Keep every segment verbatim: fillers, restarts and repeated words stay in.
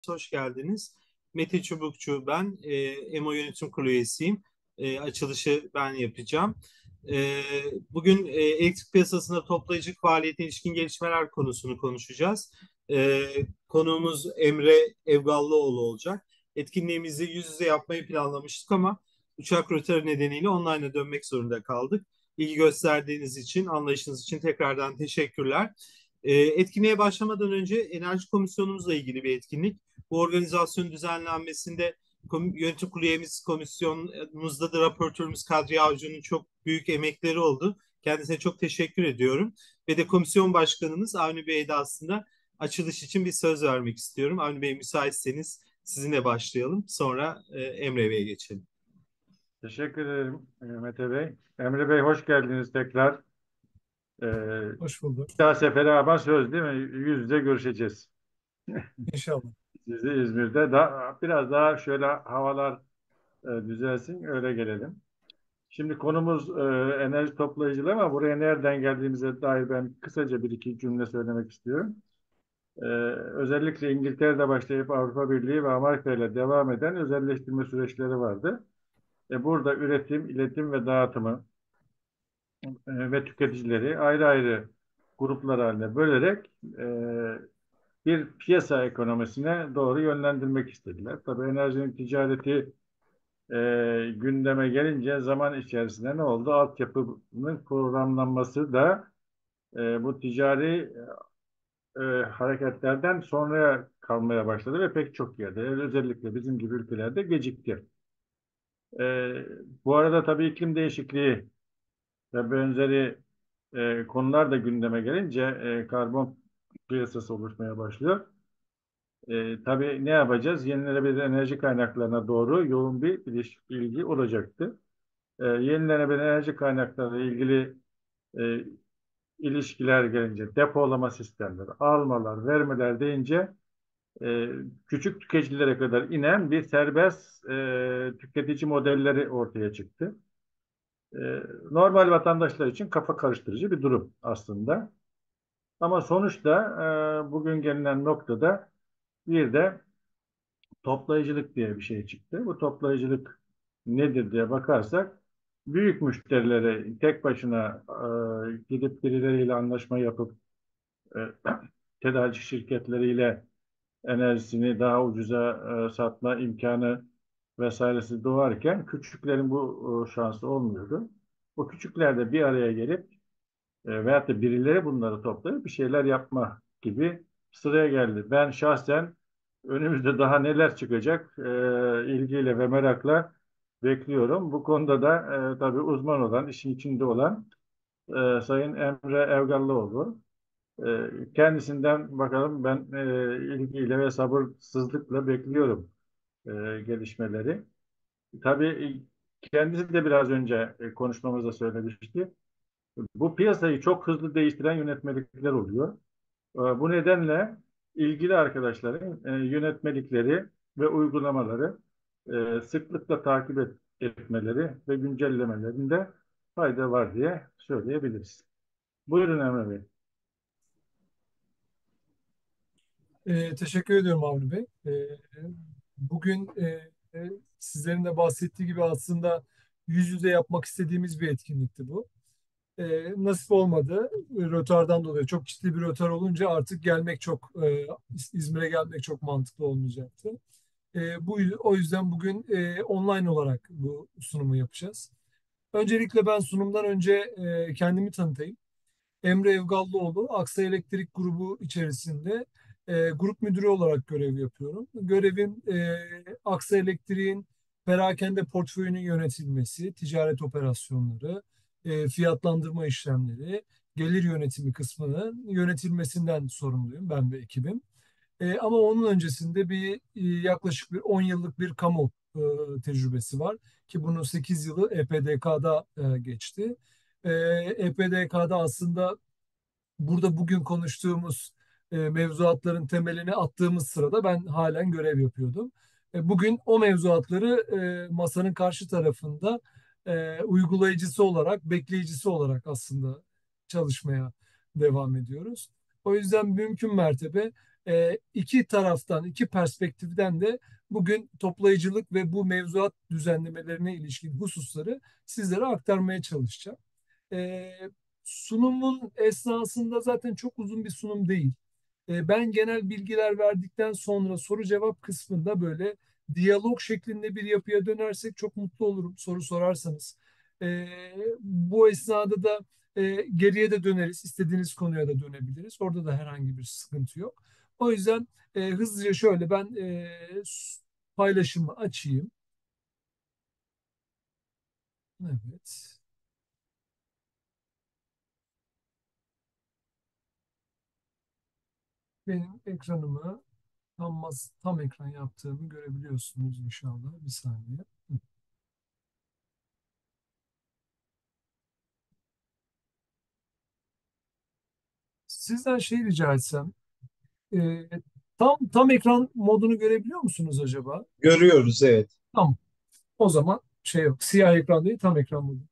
Hoş geldiniz. Mete Çubukçu ben. E, E M O Yönetim Kurulu üyesiyim. E, açılışı ben yapacağım. E, bugün e, elektrik piyasasında toplayıcı faaliyete ilişkin gelişmeler konusunu konuşacağız. E, konuğumuz Emre Evgallıoğlu olacak. Etkinliğimizi yüz yüze yapmayı planlamıştık ama uçak rötarı nedeniyle online'a dönmek zorunda kaldık. İlgi gösterdiğiniz için, anlayışınız için tekrardan teşekkürler. E, etkinliğe başlamadan önce Enerji Komisyonumuzla ilgili bir etkinlik. Bu organizasyonun düzenlenmesinde yönetim kurulu üyemiz, komisyonumuzda da raportörümüz Kadriye Avcı'nın çok büyük emekleri oldu. Kendisine çok teşekkür ediyorum. Ve de komisyon başkanımız Avni Bey'e de aslında açılış için bir söz vermek istiyorum. Avni Bey müsaitseniz sizinle başlayalım. Sonra e, Emre Bey'e geçelim. Teşekkür ederim e, Mete Bey. Emre Bey hoş geldiniz tekrar. Ee, Hoş bulduk. Bir daha sefere ama söz değil mi? Yüz yüze görüşeceğiz. İnşallah. Sizi İzmir'de. Daha, biraz daha şöyle havalar e, düzelsin öyle gelelim. Şimdi konumuz e, enerji toplayıcılığı ama buraya nereden geldiğimize dair ben kısaca bir iki cümle söylemek istiyorum. Ee, Özellikle İngiltere'de başlayıp Avrupa Birliği ve Amerika ile devam eden özelleştirme süreçleri vardı. E, burada üretim, iletim ve dağıtımı e, ve tüketicileri ayrı ayrı gruplar haline bölerek e, bir piyasa ekonomisine doğru yönlendirmek istediler. Tabii enerjinin ticareti e, gündeme gelince zaman içerisinde ne oldu? Altyapının programlanması da e, bu ticari e, hareketlerden sonra kalmaya başladı ve pek çok yerde, özellikle bizim gibi ülkelerde gecikti. E, Bu arada tabii iklim değişikliği ve benzeri e, konular da gündeme gelince e, karbon piyasası oluşmaya başlıyor. E, tabii ne yapacağız? Yenilenebilir enerji kaynaklarına doğru yoğun bir iliş- ilgi olacaktı. E, yenilenebilir enerji kaynakları ile ilgili e, ilişkiler gelince depolama sistemleri, almalar, vermeler deyince e, küçük tüketicilere kadar inen bir serbest e, tüketici modelleri ortaya çıktı. E, Normal vatandaşlar için kafa karıştırıcı bir durum aslında. Ama sonuçta e, bugün gelinen noktada bir de toplayıcılık diye bir şey çıktı. Bu toplayıcılık nedir diye bakarsak büyük müşterilere tek başına e, gidip birileriyle anlaşma yapıp e, tedarikçi şirketleriyle enerjisini daha ucuza e, satma imkanı vesairesi doğarken küçüklerin bu e, şansı olmuyordu. Bu küçükler de bir araya gelip e, veyahut da birileri bunları toplayıp bir şeyler yapma gibi sıraya geldi. Ben şahsen önümüzde daha neler çıkacak e, ilgiyle ve merakla bekliyorum. Bu konuda da e, tabii uzman olan, işin içinde olan e, Sayın Emre Evgallıoğlu. E, kendisinden bakalım ben e, ilgiyle ve sabırsızlıkla bekliyorum e, gelişmeleri. Tabii kendisi de biraz önce e, konuşmamızda söylemişti. Bu piyasayı çok hızlı değiştiren yönetmelikler oluyor. E, Bu nedenle ilgili arkadaşların e, yönetmelikleri ve uygulamaları e, sıklıkla takip et- etmeleri ve güncellemelerinde fayda var diye söyleyebiliriz. Buyurun Emre Bey. Ee, teşekkür ediyorum Avni Bey. Ee, bugün e, e, sizlerin de bahsettiği gibi aslında yüz yüze yapmak istediğimiz bir etkinlikti bu. Ee, nasip olmadı. Rötardan dolayı çok ciddi bir rötar olunca artık gelmek çok e, İz- İzmir'e gelmek çok mantıklı olmayacaktı. Ee, bu o yüzden bugün e, online olarak bu sunumu yapacağız. Öncelikle ben sunumdan önce e, kendimi tanıtayım. Emre Evgallıoğlu, Aksa Elektrik Grubu içerisinde e, grup müdürü olarak görev yapıyorum. Görevim e, Aksa Elektrik'in perakende portföyünün yönetilmesi, ticaret operasyonları, e, fiyatlandırma işlemleri, gelir yönetimi kısmının yönetilmesinden sorumluyum ben ve ekibim. E, ama onun öncesinde bir e, yaklaşık bir on yıllık bir kamu e, tecrübesi var ki bunun sekiz yılı E P D K'da e, geçti. E, E P D K'da aslında burada bugün konuştuğumuz e, mevzuatların temelini attığımız sırada ben halen görev yapıyordum. E, bugün o mevzuatları e, masanın karşı tarafında e, uygulayıcısı olarak, bekleyicisi olarak aslında çalışmaya devam ediyoruz. O yüzden mümkün mertebe E, iki taraftan, iki perspektiften de bugün toplayıcılık ve bu mevzuat düzenlemelerine ilişkin hususları sizlere aktarmaya çalışacağım. E, Sunumun esnasında zaten çok uzun bir sunum değil. E, ben genel bilgiler verdikten sonra soru cevap kısmında böyle diyalog şeklinde bir yapıya dönersek çok mutlu olurum soru sorarsanız. E, Bu esnada da e, geriye de döneriz. İstediğiniz konuya da dönebiliriz. Orada da herhangi bir sıkıntı yok. O yüzden e, hızlıca şöyle ben e, paylaşımı açayım. Evet. Benim ekranımı tam, tam ekran yaptığımı görebiliyorsunuz inşallah. Bir saniye. Sizden şey rica etsem, e, tam tam ekran modunu görebiliyor musunuz acaba? Görüyoruz, evet. Tamam. O zaman şey yok. Siyah ekran değil, tam ekran modu.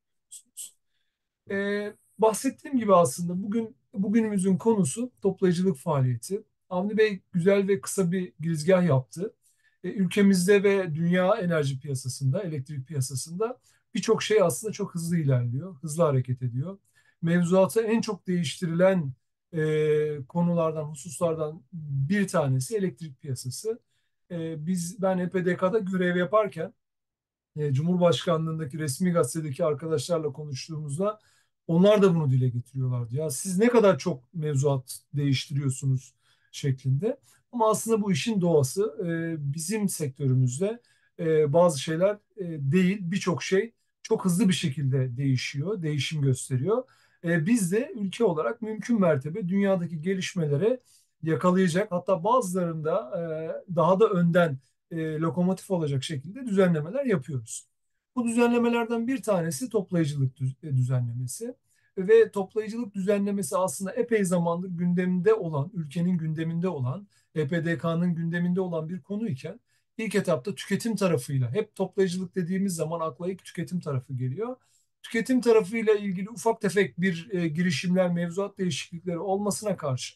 Ee, Bahsettiğim gibi aslında bugün bugünümüzün konusu toplayıcılık faaliyeti. Avni Bey güzel ve kısa bir girizgah yaptı. Ee, ülkemizde ve dünya enerji piyasasında, elektrik piyasasında birçok şey aslında çok hızlı ilerliyor, hızlı hareket ediyor. Mevzuatı en çok değiştirilen e, konulardan, hususlardan bir tanesi elektrik piyasası. Ee, biz ben E P D K'da görev yaparken e, Cumhurbaşkanlığındaki resmi gazetedeki arkadaşlarla konuştuğumuzda onlar da bunu dile getiriyorlardı. Ya siz ne kadar çok mevzuat değiştiriyorsunuz şeklinde. Ama aslında bu işin doğası. E, bizim sektörümüzde e, bazı şeyler e, değil, birçok şey çok hızlı bir şekilde değişiyor, değişim gösteriyor. E, biz de ülke olarak mümkün mertebe dünyadaki gelişmelere yakalayacak, hatta bazılarında e, daha da önden e, lokomotif olacak şekilde düzenlemeler yapıyoruz. Bu düzenlemelerden bir tanesi toplayıcılık düz- e, düzenlemesi ve toplayıcılık düzenlemesi aslında epey zamandır gündeminde olan, ülkenin gündeminde olan, E P D K'nın gündeminde olan bir konu iken ilk etapta tüketim tarafıyla, hep toplayıcılık dediğimiz zaman akla ilk tüketim tarafı geliyor. Tüketim tarafıyla ilgili ufak tefek bir e, girişimler, mevzuat değişiklikleri olmasına karşı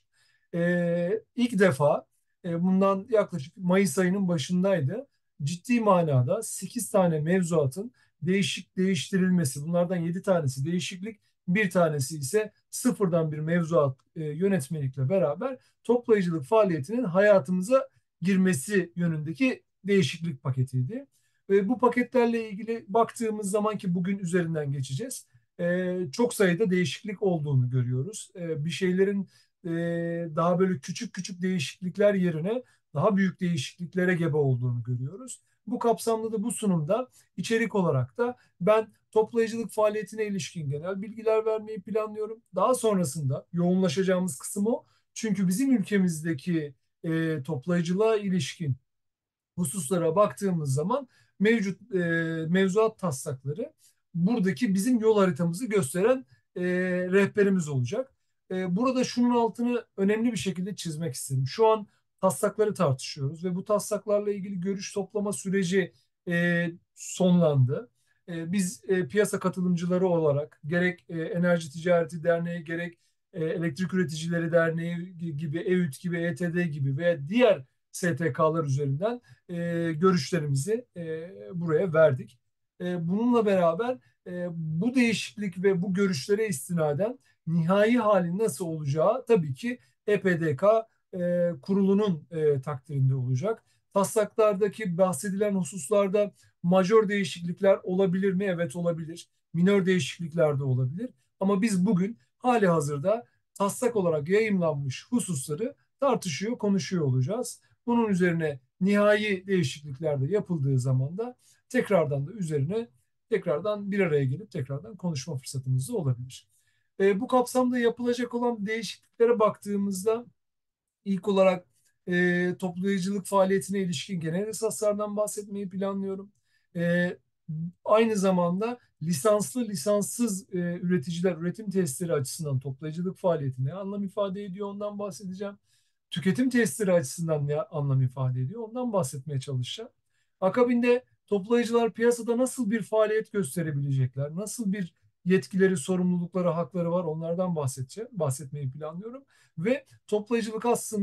e, ilk defa e, bundan yaklaşık Mayıs ayının başındaydı. Ciddi manada sekiz tane mevzuatın değişik değiştirilmesi, bunlardan yedi tanesi değişiklik, bir tanesi ise sıfırdan bir mevzuat e, yönetmelikle beraber toplayıcılık faaliyetinin hayatımıza girmesi yönündeki değişiklik paketiydi. Ve bu paketlerle ilgili baktığımız zaman ki bugün üzerinden geçeceğiz. e, çok sayıda değişiklik olduğunu görüyoruz. E, bir şeylerin e, daha böyle küçük küçük değişiklikler yerine daha büyük değişikliklere gebe olduğunu görüyoruz. Bu kapsamda da bu sunumda içerik olarak da ben toplayıcılık faaliyetine ilişkin genel bilgiler vermeyi planlıyorum. Daha sonrasında yoğunlaşacağımız kısım o. Çünkü bizim ülkemizdeki e, toplayıcılığa ilişkin hususlara baktığımız zaman mevcut e, mevzuat taslakları buradaki bizim yol haritamızı gösteren e, rehberimiz olacak. E, burada şunun altını önemli bir şekilde çizmek istedim. Şu an taslakları tartışıyoruz ve bu taslaklarla ilgili görüş toplama süreci e, sonlandı. E, biz e, piyasa katılımcıları olarak gerek e, Enerji Ticareti Derneği gerek e, Elektrik Üreticileri Derneği gibi, EÜT gibi, E T D gibi veya diğer S T K'lar üzerinden e, görüşlerimizi e, buraya verdik. E, bununla beraber e, bu değişiklik ve bu görüşlere istinaden nihai hali nasıl olacağı tabii ki E P D K e, kurulunun e, takdirinde olacak. Taslaklardaki bahsedilen hususlarda majör değişiklikler olabilir mi? Evet olabilir. Minör değişiklikler de olabilir. Ama biz bugün hali hazırda taslak olarak yayımlanmış hususları tartışıyor, konuşuyor olacağız. Bunun üzerine nihai değişiklikler de yapıldığı zaman da tekrardan da üzerine tekrardan bir araya gelip tekrardan konuşma fırsatımız da olabilir. E, bu kapsamda yapılacak olan değişikliklere baktığımızda İlk olarak e, toplayıcılık faaliyetine ilişkin genel esaslardan bahsetmeyi planlıyorum. E, Aynı zamanda lisanslı, lisanssız e, üreticiler, üretim testleri açısından toplayıcılık faaliyeti ne anlam ifade ediyor ondan bahsedeceğim. Tüketim testleri açısından ne anlam ifade ediyor ondan bahsetmeye çalışacağım. Akabinde toplayıcılar piyasada nasıl bir faaliyet gösterebilecekler, nasıl bir yetkileri, sorumlulukları, hakları var onlardan bahsedeceğim, bahsetmeyi planlıyorum. Ve toplayıcılık aslında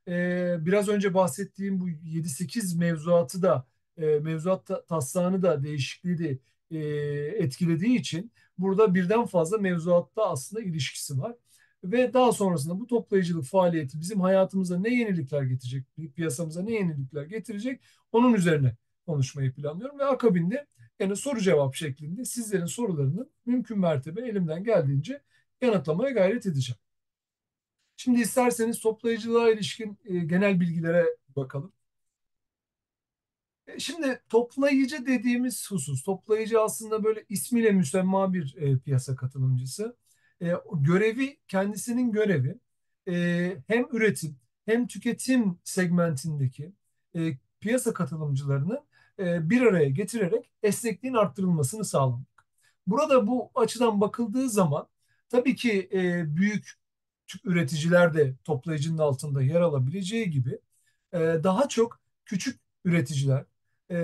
e, biraz önce bahsettiğim bu yedi sekiz mevzuatı da e, mevzuat ta- taslağını da değişikliği de e, etkilediği için burada birden fazla mevzuatta aslında ilişkisi var. Ve daha sonrasında bu toplayıcılık faaliyeti bizim hayatımıza ne yenilikler getirecek, piyasamıza ne yenilikler getirecek, onun üzerine konuşmayı planlıyorum. Ve akabinde yani soru cevap şeklinde sizlerin sorularını mümkün mertebe elimden geldiğince yanıtlamaya gayret edeceğim. Şimdi isterseniz toplayıcılığa ilişkin e, genel bilgilere bakalım. E, Şimdi toplayıcı dediğimiz husus, toplayıcı aslında böyle ismiyle müsemma bir e, piyasa katılımcısı. E, görevi, kendisinin görevi e, hem üretim hem tüketim segmentindeki e, piyasa katılımcılarını e, bir araya getirerek esnekliğin arttırılmasını sağlamak. Burada bu açıdan bakıldığı zaman tabii ki e, büyük üreticiler de toplayıcının altında yer alabileceği gibi e, daha çok küçük üreticiler e,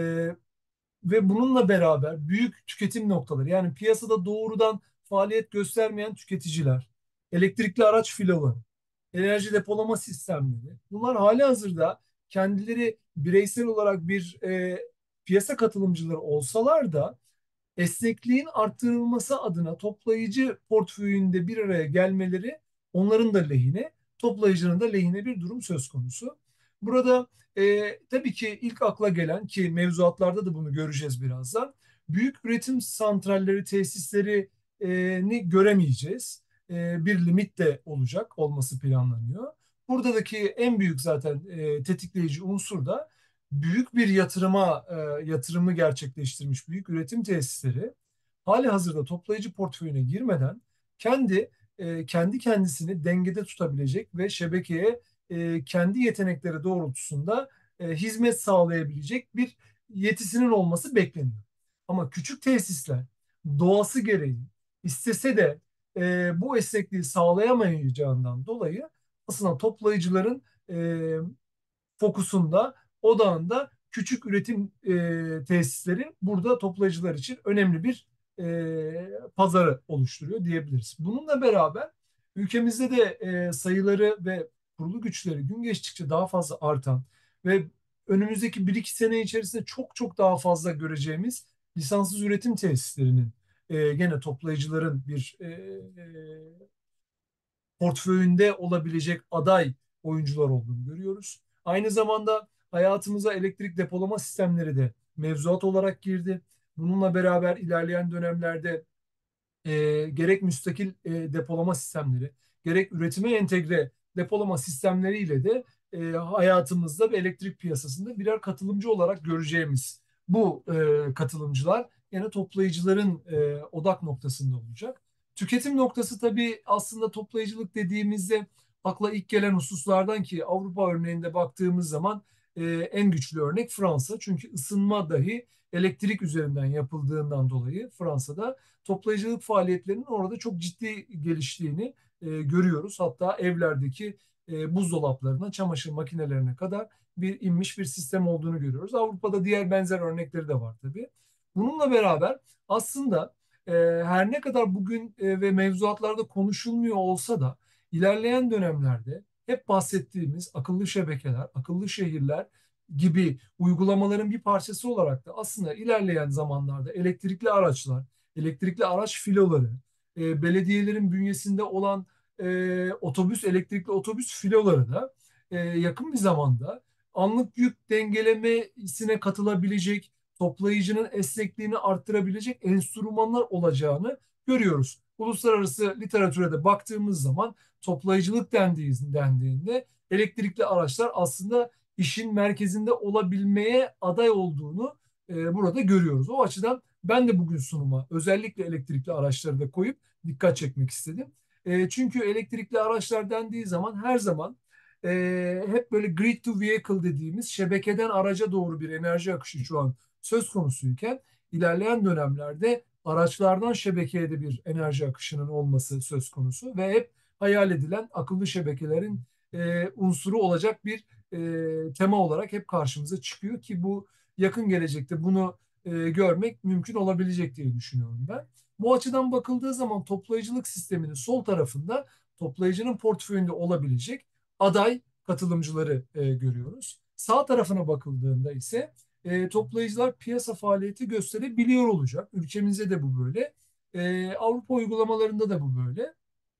ve bununla beraber büyük tüketim noktaları yani piyasada doğrudan faaliyet göstermeyen tüketiciler, elektrikli araç filoları, enerji depolama sistemleri bunlar hali hazırda kendileri bireysel olarak bir e, piyasa katılımcıları olsalar da esnekliğin arttırılması adına toplayıcı portföyünde bir araya gelmeleri onların da lehine, toplayıcının da lehine bir durum söz konusu. Burada e, tabii ki ilk akla gelen ki mevzuatlarda da bunu göreceğiz birazdan. Büyük üretim santralleri, tesislerini göremeyeceğiz. E, bir limit de olacak, olması planlanıyor. Buradaki en büyük zaten e, tetikleyici unsur da büyük bir yatırıma e, yatırımı gerçekleştirmiş büyük üretim tesisleri hali hazırda toplayıcı portföyüne girmeden kendi e, kendi kendisini dengede tutabilecek ve şebekeye e, kendi yetenekleri doğrultusunda e, hizmet sağlayabilecek bir yetisinin olması bekleniyor. Ama küçük tesisler doğası gereği istese de e, bu esnekliği sağlayamayacağından dolayı aslında toplayıcıların e, fokusunda, odağında küçük üretim e, tesisleri burada toplayıcılar için önemli bir e, pazarı oluşturuyor diyebiliriz. Bununla beraber ülkemizde de e, sayıları ve kurulu güçleri gün geçtikçe daha fazla artan ve önümüzdeki bir iki sene içerisinde çok çok daha fazla göreceğimiz lisanssız üretim tesislerinin e, gene toplayıcıların bir e, e, portföyünde olabilecek aday oyuncular olduğunu görüyoruz. Aynı zamanda hayatımıza elektrik depolama sistemleri de mevzuat olarak girdi. Bununla beraber ilerleyen dönemlerde e, gerek müstakil e, depolama sistemleri, gerek üretime entegre depolama sistemleriyle de e, hayatımızda ve elektrik piyasasında birer katılımcı olarak göreceğimiz bu e, katılımcılar yine toplayıcıların e, odak noktasında olacak. Tüketim noktası tabii aslında toplayıcılık dediğimizde akla ilk gelen hususlardan ki Avrupa örneğinde baktığımız zaman e, en güçlü örnek Fransa. Çünkü ısınma dahi elektrik üzerinden yapıldığından dolayı Fransa'da toplayıcılık faaliyetlerinin orada çok ciddi geliştiğini e, görüyoruz. Hatta evlerdeki e, buzdolaplarına, çamaşır makinelerine kadar bir inmiş bir sistem olduğunu görüyoruz. Avrupa'da diğer benzer örnekleri de var tabii. Bununla beraber aslında e, her ne kadar bugün e, ve mevzuatlarda konuşulmuyor olsa da ilerleyen dönemlerde hep bahsettiğimiz akıllı şebekeler, akıllı şehirler gibi uygulamaların bir parçası olarak da aslında ilerleyen zamanlarda elektrikli araçlar, elektrikli araç filoları, e, belediyelerin bünyesinde olan e, otobüs, elektrikli otobüs filoları da e, yakın bir zamanda anlık yük dengelemesine katılabilecek, toplayıcının esnekliğini arttırabilecek enstrümanlar olacağını görüyoruz. Uluslararası literatüre de baktığımız zaman toplayıcılık dendiğinde elektrikli araçlar aslında işin merkezinde olabilmeye aday olduğunu e, burada görüyoruz. O açıdan ben de bugün sunuma özellikle elektrikli araçları da koyup dikkat çekmek istedim. E, çünkü elektrikli araçlar dendiği zaman her zaman e, hep böyle grid to vehicle dediğimiz şebekeden araca doğru bir enerji akışı şu an söz konusuyken ilerleyen dönemlerde araçlardan şebekeye de bir enerji akışının olması söz konusu ve hep hayal edilen akıllı şebekelerin e, unsuru olacak bir e, tema olarak hep karşımıza çıkıyor ki bu yakın gelecekte bunu e, görmek mümkün olabilecek diye düşünüyorum ben. Bu açıdan bakıldığı zaman toplayıcılık sisteminin sol tarafında toplayıcının portföyünde olabilecek aday katılımcıları e, görüyoruz. Sağ tarafına bakıldığında ise e, toplayıcılar piyasa faaliyeti gösterebiliyor olacak. Ülkemizde de bu böyle. E, Avrupa uygulamalarında da bu böyle.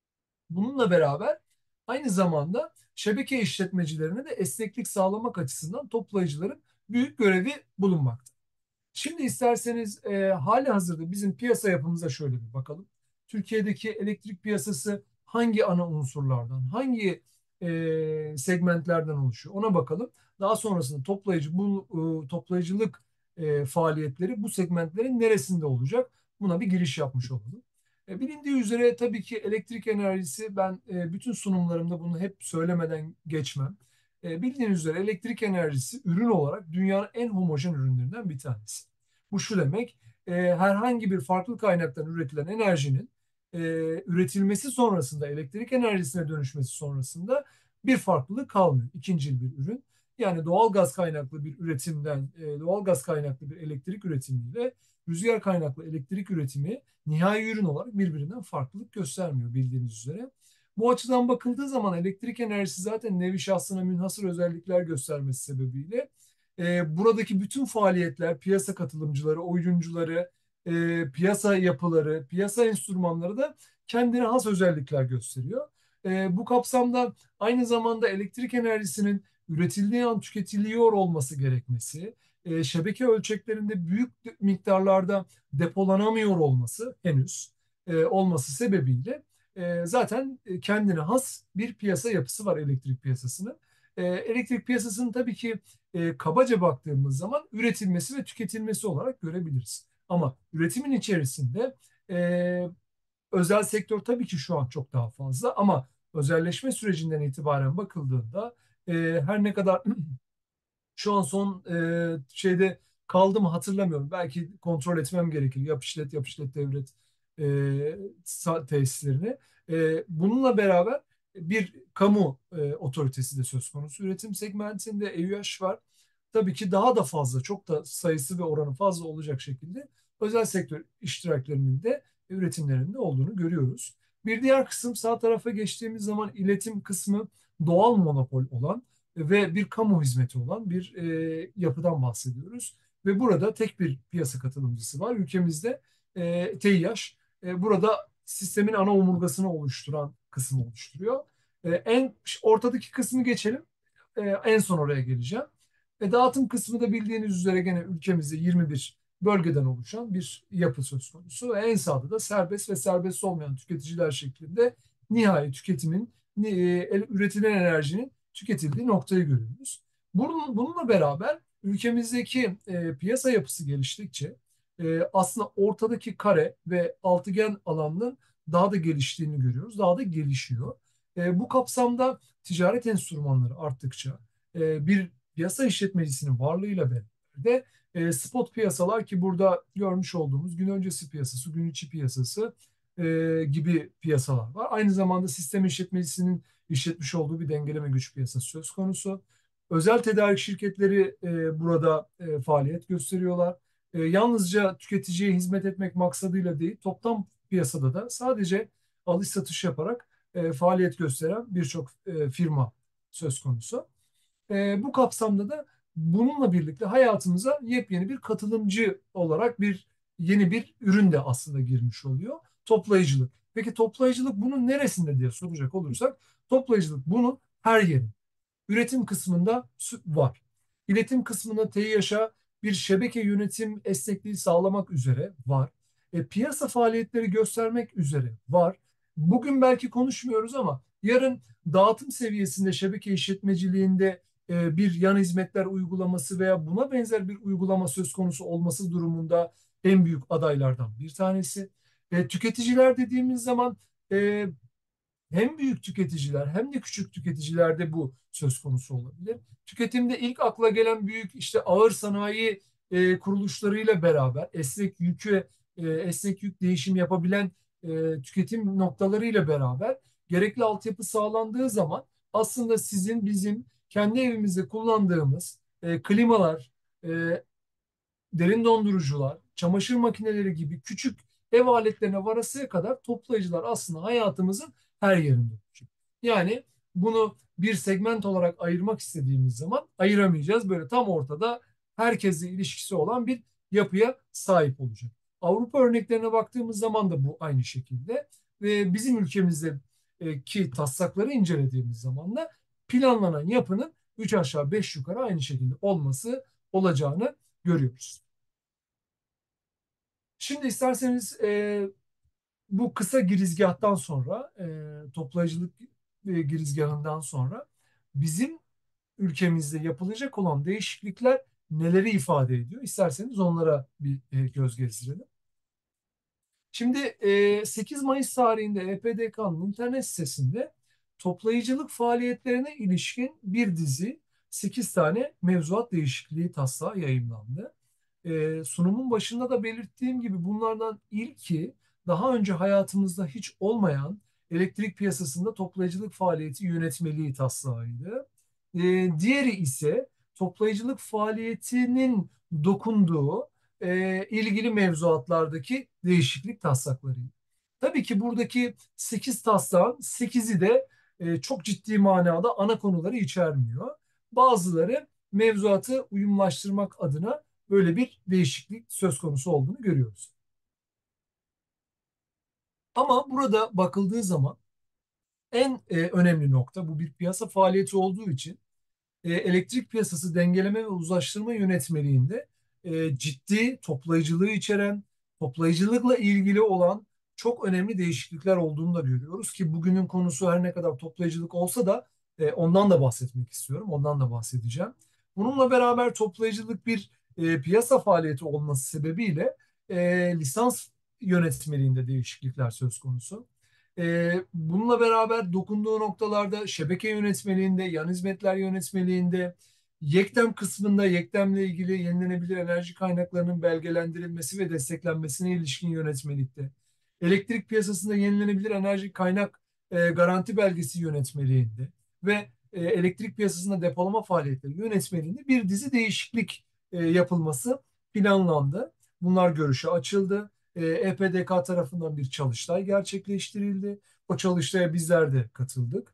Bununla beraber aynı zamanda şebeke işletmecilerine de esneklik sağlamak açısından toplayıcıların büyük görevi bulunmakta. Şimdi isterseniz e, hali hazırda bizim piyasa yapımıza şöyle bir bakalım. Türkiye'deki elektrik piyasası hangi ana unsurlardan, hangi e, segmentlerden oluşuyor ona bakalım. Daha sonrasında toplayıcı bu e, toplayıcılık e, faaliyetleri bu segmentlerin neresinde olacak? Buna bir giriş yapmış olalım. E, bilindiği üzere tabii ki elektrik enerjisi ben e, bütün sunumlarımda bunu hep söylemeden geçmem. E, bildiğiniz üzere elektrik enerjisi ürün olarak dünyanın en homojen ürünlerinden bir tanesi. Bu şu demek, e, herhangi bir farklı kaynaktan üretilen enerjinin e, üretilmesi sonrasında, elektrik enerjisine dönüşmesi sonrasında bir farklılık kalmıyor. İkincil bir ürün. Yani doğal gaz kaynaklı bir üretimden, e, doğal gaz kaynaklı bir elektrik üretimiyle rüzgar kaynaklı elektrik üretimi nihai ürün olarak birbirinden farklılık göstermiyor bildiğiniz üzere. Bu açıdan bakıldığı zaman elektrik enerjisi zaten nevi şahsına münhasır özellikler göstermesi sebebiyle e, buradaki bütün faaliyetler, piyasa katılımcıları, oyuncuları, e, piyasa yapıları, piyasa enstrümanları da kendine has özellikler gösteriyor. E, bu kapsamda aynı zamanda elektrik enerjisinin üretildiği an tüketiliyor olması gerekmesi, e, şebeke ölçeklerinde büyük miktarlarda depolanamıyor olması henüz e, olması sebebiyle e, zaten kendine has bir piyasa yapısı var elektrik piyasasının. E, elektrik piyasasının tabii ki e, kabaca baktığımız zaman üretilmesi ve tüketilmesi olarak görebiliriz. Ama üretimin içerisinde e, özel sektör tabii ki şu an çok daha fazla ama özelleşme sürecinden itibaren bakıldığında e, her ne kadar şu an son e, şeyde kaldı mı hatırlamıyorum. Belki kontrol etmem gerekir. Yap işlet, yap işlet devret e, sa- tesislerini. E, bununla beraber bir kamu e, otoritesi de söz konusu. Üretim segmentinde EÜH var. Tabii ki daha da fazla, çok da sayısı ve oranı fazla olacak şekilde özel sektör iştiraklerinin de üretimlerinde olduğunu görüyoruz. Bir diğer kısım sağ tarafa geçtiğimiz zaman iletim kısmı doğal monopol olan ve bir kamu hizmeti olan bir e, yapıdan bahsediyoruz. Ve burada tek bir piyasa katılımcısı var. Ülkemizde e, TİH e, burada sistemin ana omurgasını oluşturan kısmı oluşturuyor. E, en ortadaki kısmı geçelim. E, en son oraya geleceğim. E, dağıtım kısmı da bildiğiniz üzere gene ülkemizde yirmi bir bölgeden oluşan bir yapı söz konusu. Ve en sağda da serbest ve serbest olmayan tüketiciler şeklinde nihai tüketimin, e, üretilen enerjinin tüketildiği noktayı görüyoruz. Bunun, bununla beraber ülkemizdeki e, piyasa yapısı geliştikçe e, aslında ortadaki kare ve altıgen alanının daha da geliştiğini görüyoruz. Daha da gelişiyor. E, bu kapsamda ticaret enstrümanları arttıkça e, bir piyasa işletmecisinin varlığıyla beraber de e, spot piyasalar ki burada görmüş olduğumuz gün öncesi piyasası, gün içi piyasası e, gibi piyasalar var. Aynı zamanda sistem işletmecisinin işletmiş olduğu bir dengeleme güç piyasası söz konusu. Özel tedarik şirketleri e, burada e, faaliyet gösteriyorlar. E, yalnızca tüketiciye hizmet etmek maksadıyla değil, toplam piyasada da sadece alış satış yaparak e, faaliyet gösteren birçok e, firma söz konusu. E, bu kapsamda da bununla birlikte hayatımıza yepyeni bir katılımcı olarak bir yeni bir ürün de aslında girmiş oluyor. Toplayıcılık. Peki toplayıcılık bunun neresinde diye soracak olursak toplayıcılık bunun her yeri. Üretim kısmında var. İletim kısmında TİH'a bir şebeke yönetim esnekliği sağlamak üzere var. E, piyasa faaliyetleri göstermek üzere var. Bugün belki konuşmuyoruz ama yarın dağıtım seviyesinde şebeke işletmeciliğinde e, bir yan hizmetler uygulaması veya buna benzer bir uygulama söz konusu olması durumunda en büyük adaylardan bir tanesi. E, tüketiciler dediğimiz zaman e, hem büyük tüketiciler hem de küçük tüketicilerde bu söz konusu olabilir. Tüketimde ilk akla gelen büyük işte ağır sanayi e, kuruluşlarıyla beraber esnek yükü e, esnek yük değişim yapabilen e, tüketim noktalarıyla beraber gerekli altyapı sağlandığı zaman aslında sizin bizim kendi evimizde kullandığımız e, klimalar, e, derin dondurucular, çamaşır makineleri gibi küçük ev aletlerine varasıya kadar toplayıcılar aslında hayatımızın her yerinde olacak. Yani bunu bir segment olarak ayırmak istediğimiz zaman ayıramayacağız. Böyle tam ortada herkesle ilişkisi olan bir yapıya sahip olacak. Avrupa örneklerine baktığımız zaman da bu aynı şekilde ve bizim ülkemizdeki taslakları incelediğimiz zaman da planlanan yapının üç aşağı beş yukarı aynı şekilde olması olacağını görüyoruz. Şimdi isterseniz e, bu kısa girizgahtan sonra, e, toplayıcılık e, girizgahından sonra bizim ülkemizde yapılacak olan değişiklikler neleri ifade ediyor? İsterseniz onlara bir e, göz gezdirelim. Şimdi e, sekiz Mayıs tarihinde E P D K'nın internet sitesinde toplayıcılık faaliyetlerine ilişkin bir dizi sekiz tane mevzuat değişikliği taslağı yayımlandı. E, sunumun başında da belirttiğim gibi bunlardan ilki daha önce hayatımızda hiç olmayan elektrik piyasasında toplayıcılık faaliyeti yönetmeliği taslağıydı. E, Diğeri ise toplayıcılık faaliyetinin dokunduğu e, ilgili mevzuatlardaki değişiklik taslaklarıydı. Tabii ki buradaki sekiz taslağın sekizi de e, çok ciddi manada ana konuları içermiyor. Bazıları mevzuatı uyumlaştırmak adına böyle bir değişiklik söz konusu olduğunu görüyoruz. Ama burada bakıldığı zaman en e, önemli nokta bu bir piyasa faaliyeti olduğu için e, elektrik piyasası dengeleme ve uzlaştırma yönetmeliğinde e, ciddi toplayıcılığı içeren, toplayıcılıkla ilgili olan çok önemli değişiklikler olduğunu da görüyoruz ki bugünün konusu her ne kadar toplayıcılık olsa da e, ondan da bahsetmek istiyorum, ondan da bahsedeceğim. Bununla beraber toplayıcılık bir e, piyasa faaliyeti olması sebebiyle e, lisans yönetmeliğinde değişiklikler söz konusu. Ee, bununla beraber dokunduğu noktalarda şebeke yönetmeliğinde, yan hizmetler yönetmeliğinde, yektem kısmında yektemle ilgili yenilenebilir enerji kaynaklarının belgelendirilmesi ve desteklenmesine ilişkin yönetmelikte, elektrik piyasasında yenilenebilir enerji kaynak e, garanti belgesi yönetmeliğinde ve e, elektrik piyasasında depolama faaliyetleri yönetmeliğinde bir dizi değişiklik e, yapılması planlandı. Bunlar görüşe açıldı. E P D K tarafından bir çalıştay gerçekleştirildi. O çalıştaya bizler de katıldık.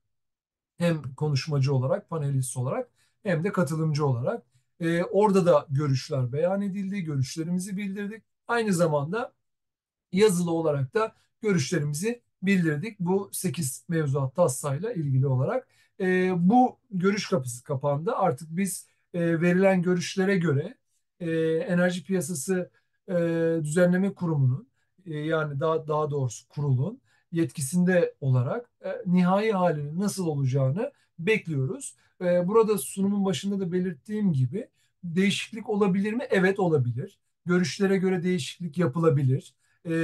Hem konuşmacı olarak, panelist olarak hem de katılımcı olarak. E, orada da görüşler beyan edildi, görüşlerimizi bildirdik. Aynı zamanda yazılı olarak da görüşlerimizi bildirdik. Bu sekiz mevzuat taslağıyla ilgili olarak. E, bu görüş kapısı kapandı. Artık biz e, verilen görüşlere göre e, Enerji Piyasası e, Düzenleme Kurumu'nun e, yani daha daha doğrusu kurulun yetkisinde olarak e, nihai halinin nasıl olacağını bekliyoruz. E, burada sunumun başında da belirttiğim gibi değişiklik olabilir mi? Evet olabilir. Görüşlere göre değişiklik yapılabilir.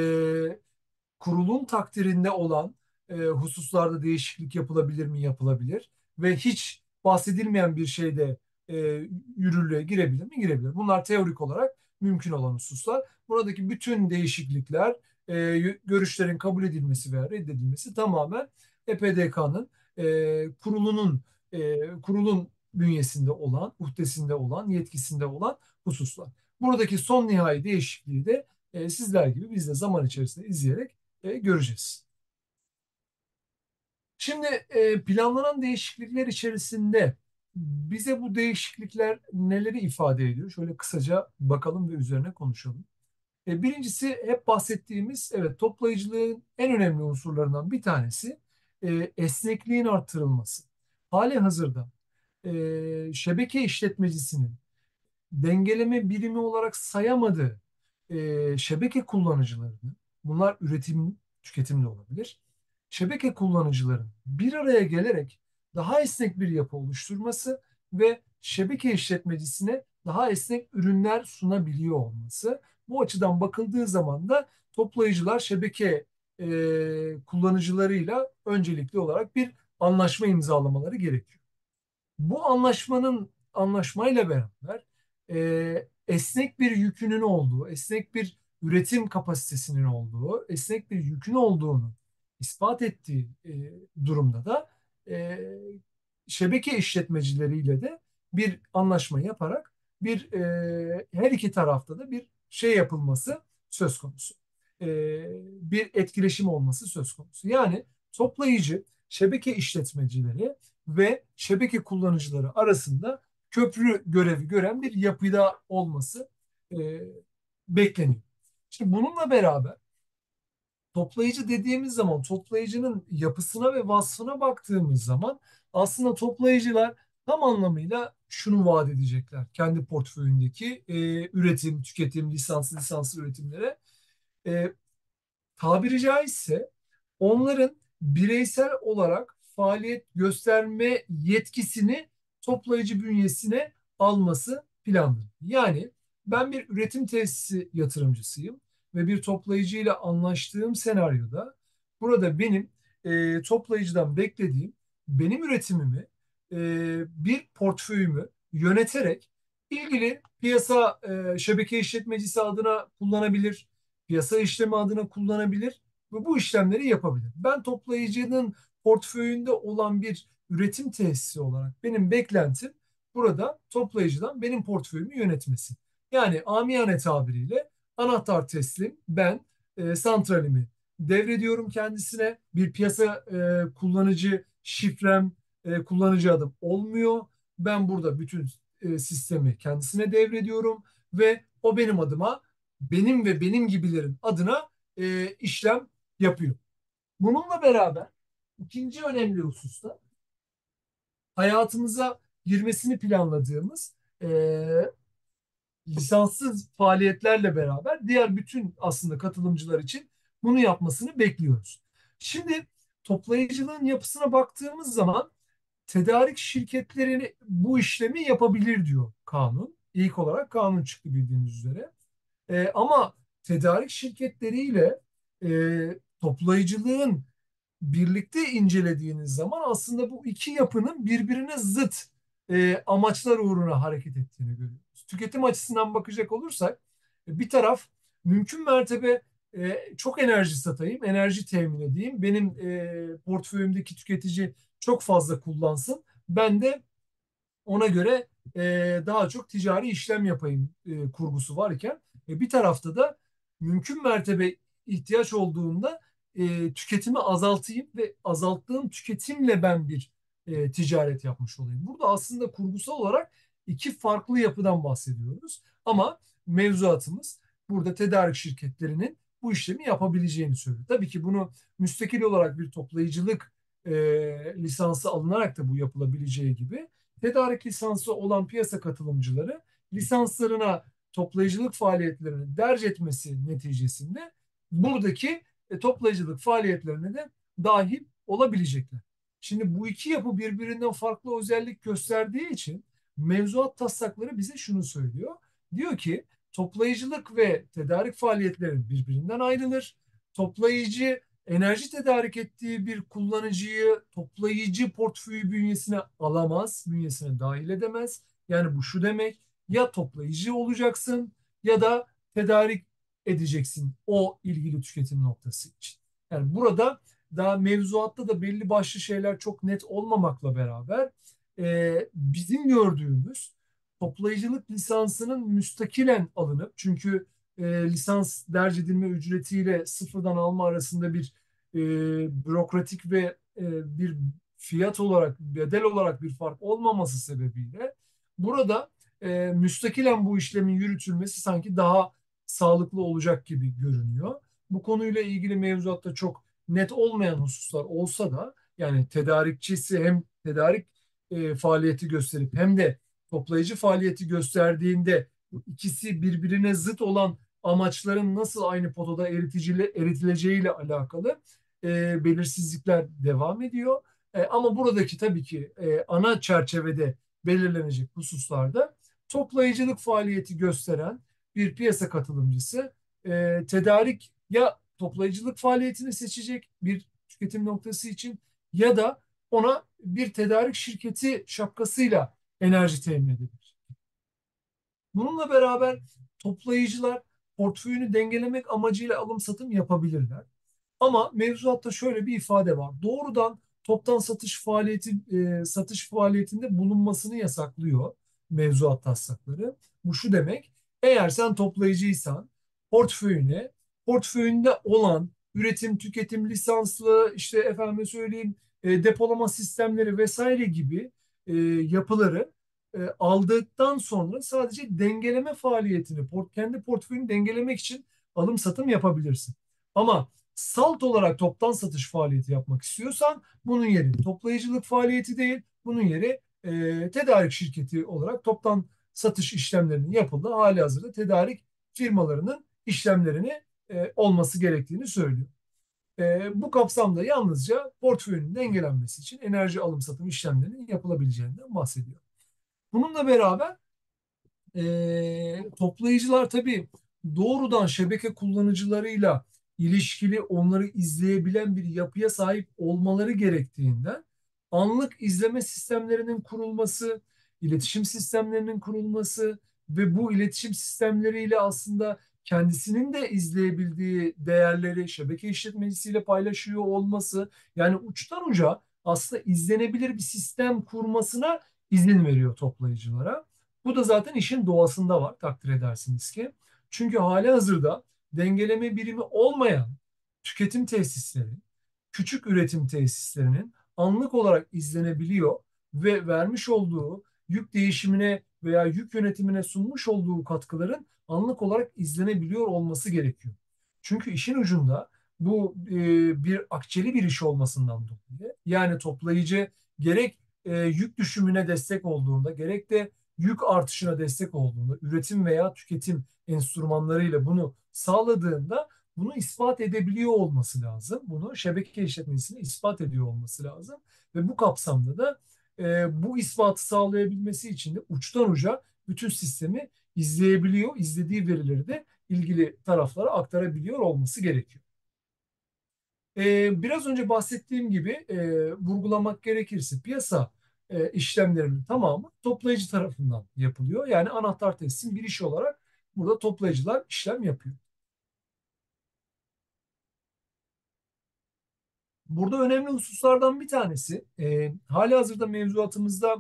E, Kurulun takdirinde olan e, hususlarda değişiklik yapılabilir mi? Yapılabilir. Ve hiç bahsedilmeyen bir şeyde e, yürürlüğe girebilir mi? Girebilir. Bunlar teorik olarak mümkün olan hususlar. Buradaki bütün değişiklikler, e, görüşlerin kabul edilmesi veya reddedilmesi tamamen E P D K'nın e, kurulunun e, kurulun bünyesinde olan, uhdesinde olan, yetkisinde olan hususlar. Buradaki son nihai değişikliği de e, sizler gibi biz de zaman içerisinde izleyerek e, göreceğiz. Şimdi e, planlanan değişiklikler içerisinde bize bu değişiklikler neleri ifade ediyor? Şöyle kısaca bakalım ve üzerine konuşalım. E, birincisi hep bahsettiğimiz evet toplayıcılığın en önemli unsurlarından bir tanesi e, esnekliğin arttırılması. Hali hazırda e, şebeke işletmecisinin dengeleme birimi olarak sayamadığı e, şebeke kullanıcılarını, bunlar üretim, tüketim de olabilir. Şebeke kullanıcıların bir araya gelerek daha esnek bir yapı oluşturması ve şebeke işletmecisine daha esnek ürünler sunabiliyor olması. Bu açıdan bakıldığı zaman da toplayıcılar şebeke e, kullanıcılarıyla öncelikli olarak bir anlaşma imzalamaları gerekiyor. Bu anlaşmanın anlaşmayla beraber e, esnek bir yükünün olduğu, esnek bir üretim kapasitesinin olduğu, esnek bir yükün olduğunu ispat ettiği e, durumda da e, şebeke işletmecileriyle de bir anlaşma yaparak bir e, her iki tarafta da bir şey yapılması söz konusu. E, Bir etkileşim olması söz konusu. Yani toplayıcı şebeke işletmecileri ve şebeke kullanıcıları arasında köprü görevi gören bir yapıda olması e, bekleniyor. Şimdi bununla beraber toplayıcı dediğimiz zaman toplayıcının yapısına ve vasfına baktığımız zaman aslında toplayıcılar tam anlamıyla şunu vaat edecekler. Kendi portföyündeki e, üretim, tüketim, lisanslı lisanslı üretimlere e, tabiri caizse onların bireysel olarak faaliyet gösterme yetkisini toplayıcı bünyesine alması planlı. Yani ben bir üretim tesisi yatırımcısıyım ve bir toplayıcı ile anlaştığım senaryoda burada benim e, toplayıcıdan beklediğim benim üretimimi e, bir portföyümü yöneterek ilgili piyasa e, şebeke işletmecisi adına kullanabilir, piyasa işlemi adına kullanabilir ve bu işlemleri yapabilir. Ben toplayıcının portföyünde olan bir üretim tesisi olarak benim beklentim burada toplayıcıdan benim portföyümü yönetmesi. Yani amiyane tabiriyle anahtar teslim ben e, santralimi devrediyorum kendisine. Bir piyasa e, kullanıcı şifrem, e, kullanıcı adım olmuyor. Ben burada bütün e, sistemi kendisine devrediyorum ve o benim adıma benim ve benim gibilerin adına e, işlem yapıyor. Bununla beraber ikinci önemli hususta hayatımıza girmesini planladığımız e, lisanssız faaliyetlerle beraber diğer bütün aslında katılımcılar için bunu yapmasını bekliyoruz. Şimdi toplayıcılığın yapısına baktığımız zaman tedarik şirketlerini bu işlemi yapabilir diyor kanun. İlk olarak kanun çıktı bildiğiniz üzere. E, ama tedarik şirketleriyle e, toplayıcılığın birlikte incelediğiniz zaman aslında bu iki yapının birbirine zıt e, amaçlar uğruna hareket ettiğini görüyoruz. Tüketim açısından bakacak olursak e, bir taraf mümkün mertebe e, çok enerji satayım, enerji temin edeyim. Benim e, portföyümdeki tüketici çok fazla kullansın. Ben de ona göre e, daha çok ticari işlem yapayım e, kurgusu varken e, bir tarafta da mümkün mertebe ihtiyaç olduğunda e, tüketimi azaltayım ve azalttığım tüketimle ben bir e, ticaret yapmış olayım. Burada aslında kurgusal olarak iki farklı yapıdan bahsediyoruz. Ama mevzuatımız burada tedarik şirketlerinin bu işlemi yapabileceğini söylüyor. Tabii ki bunu müstakil olarak bir toplayıcılık e, lisansı alınarak da bu yapılabileceği gibi tedarik lisansı olan piyasa katılımcıları lisanslarına toplayıcılık faaliyetlerini derc etmesi neticesinde buradaki e, toplayıcılık faaliyetlerine de dahil olabilecekler. Şimdi bu iki yapı birbirinden farklı özellik gösterdiği için mevzuat taslakları bize şunu söylüyor. Diyor ki toplayıcılık ve tedarik faaliyetleri birbirinden ayrılır. Toplayıcı enerji tedarik ettiği bir kullanıcıyı toplayıcı portföyü bünyesine alamaz, bünyesine dahil edemez. Yani bu şu demek, ya toplayıcı olacaksın ya da tedarik edeceksin o ilgili tüketim noktası için. Yani burada daha mevzuatta da belli başlı şeyler çok net olmamakla beraber e, bizim gördüğümüz toplayıcılık lisansının müstakilen alınıp çünkü e, lisans derc edilme ücretiyle sıfırdan alma arasında bir e, bürokratik ve e, bir fiyat olarak, bedel olarak bir fark olmaması sebebiyle burada e, müstakilen bu işlemin yürütülmesi sanki daha sağlıklı olacak gibi görünüyor. Bu konuyla ilgili mevzuatta çok net olmayan hususlar olsa da yani tedarikçisi hem tedarik e, faaliyeti gösterip hem de toplayıcı faaliyeti gösterdiğinde bu ikisi birbirine zıt olan amaçların nasıl aynı potada eriticiyle, eritileceğiyle alakalı e, belirsizlikler devam ediyor. E, ama buradaki tabii ki e, ana çerçevede belirlenecek hususlarda toplayıcılık faaliyeti gösteren bir piyasa katılımcısı e, tedarik ya toplayıcılık faaliyetini seçecek bir tüketim noktası için ya da ona bir tedarik şirketi şapkasıyla enerji temin edebilir. Bununla beraber toplayıcılar portföyünü dengelemek amacıyla alım satım yapabilirler. Ama mevzuatta şöyle bir ifade var. Doğrudan toptan satış faaliyeti e, satış faaliyetinde bulunmasını yasaklıyor mevzuat taslakları. Bu şu demek. Eğer sen toplayıcıysan portföyüne portföyünde olan üretim, tüketim lisanslı işte efendim söyleyeyim e, depolama sistemleri vesaire gibi e, yapıları e, aldıktan sonra sadece dengeleme faaliyetini, port, kendi portföyünü dengelemek için alım satım yapabilirsin. Ama salt olarak toptan satış faaliyeti yapmak istiyorsan bunun yeri toplayıcılık faaliyeti değil, bunun yeri e, tedarik şirketi olarak toptan satış işlemlerinin yapıldığı hali hazırda tedarik firmalarının işlemlerini e, olması gerektiğini söylüyor. E, bu kapsamda yalnızca portföyün dengelenmesi için enerji alım satım işlemlerinin yapılabileceğinden bahsediyor. Bununla beraber e, toplayıcılar tabii doğrudan şebeke kullanıcılarıyla ilişkili, onları izleyebilen bir yapıya sahip olmaları gerektiğinden anlık izleme sistemlerinin kurulması, iletişim sistemlerinin kurulması ve bu iletişim sistemleriyle aslında kendisinin de izleyebildiği değerleri şebeke işletmecisiyle paylaşıyor olması, yani uçtan uca aslında izlenebilir bir sistem kurmasına izin veriyor toplayıcılara. Bu da zaten işin doğasında var, takdir edersiniz ki. Çünkü hali hazırda dengeleme birimi olmayan tüketim tesisleri, küçük üretim tesislerinin anlık olarak izlenebiliyor ve vermiş olduğu yük değişimine veya yük yönetimine sunmuş olduğu katkıların anlık olarak izlenebiliyor olması gerekiyor. Çünkü işin ucunda bu e, bir akçeli bir iş olmasından dolayı, yani toplayıcı gerek e, yük düşümüne destek olduğunda gerek de yük artışına destek olduğunda, üretim veya tüketim enstrümanlarıyla bunu sağladığında bunu ispat edebiliyor olması lazım. Bunu şebeke işletmecisine ispat ediyor olması lazım. Ve bu kapsamda da e, bu ispatı sağlayabilmesi için de uçtan uca bütün sistemi izleyebiliyor. İzlediği verileri de ilgili taraflara aktarabiliyor olması gerekiyor. E, biraz önce bahsettiğim gibi e, vurgulamak gerekirse piyasa e, işlemlerinin tamamı toplayıcı tarafından yapılıyor. Yani anahtar teslim bir iş olarak burada toplayıcılar işlem yapıyor. Burada önemli hususlardan bir tanesi e, hali hazırda mevzuatımızda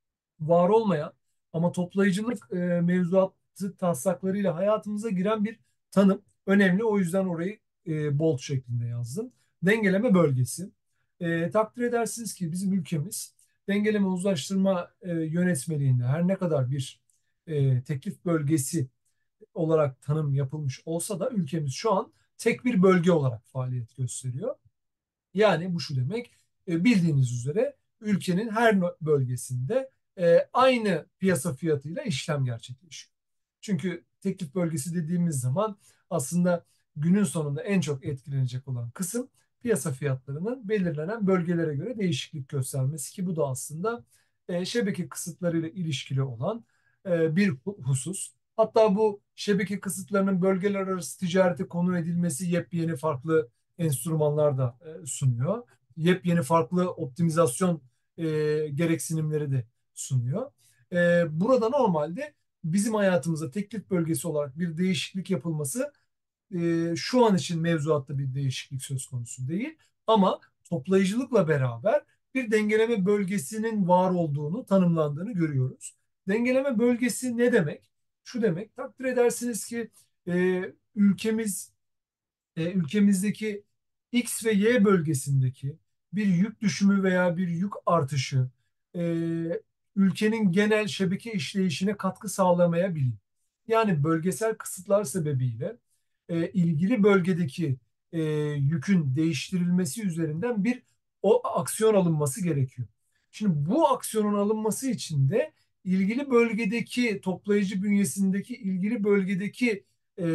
var olmayan ama toplayıcılık e, mevzuatı taslaklarıyla hayatımıza giren bir tanım. Önemli, o yüzden orayı e, bold şeklinde yazdım. Dengeleme bölgesi. E, takdir edersiniz ki bizim ülkemiz dengeleme uzlaştırma e, yönetmeliğinde her ne kadar bir e, teklif bölgesi olarak tanım yapılmış olsa da ülkemiz şu an tek bir bölge olarak faaliyet gösteriyor. Yani bu şu demek, e, bildiğiniz üzere ülkenin her bölgesinde e, aynı piyasa fiyatıyla işlem gerçekleşiyor. Çünkü teklif bölgesi dediğimiz zaman aslında günün sonunda en çok etkilenecek olan kısım piyasa fiyatlarının belirlenen bölgelere göre değişiklik göstermesi, ki bu da aslında e, şebeke kısıtlarıyla ilişkili olan e, bir husus. Hatta bu şebeke kısıtlarının bölgeler arası ticarete konu edilmesi yepyeni farklı enstrümanlar da e, sunuyor. Yepyeni farklı optimizasyon e, gereksinimleri de sunuyor. E, burada normalde bizim hayatımızda teklif bölgesi olarak bir değişiklik yapılması e, şu an için mevzuatta bir değişiklik söz konusu değil. Ama toplayıcılıkla beraber bir dengeleme bölgesinin var olduğunu, tanımlandığını görüyoruz. Dengeleme bölgesi ne demek? Şu demek, takdir edersiniz ki e, ülkemiz e, ülkemizdeki X ve Y bölgesindeki bir yük düşümü veya bir yük artışı e, ülkenin genel şebeke işleyişine katkı sağlamayabilir. Yani bölgesel kısıtlar sebebiyle e, ilgili bölgedeki e, yükün değiştirilmesi üzerinden bir o aksiyon alınması gerekiyor. Şimdi bu aksiyonun alınması için de ilgili bölgedeki toplayıcı bünyesindeki ilgili bölgedeki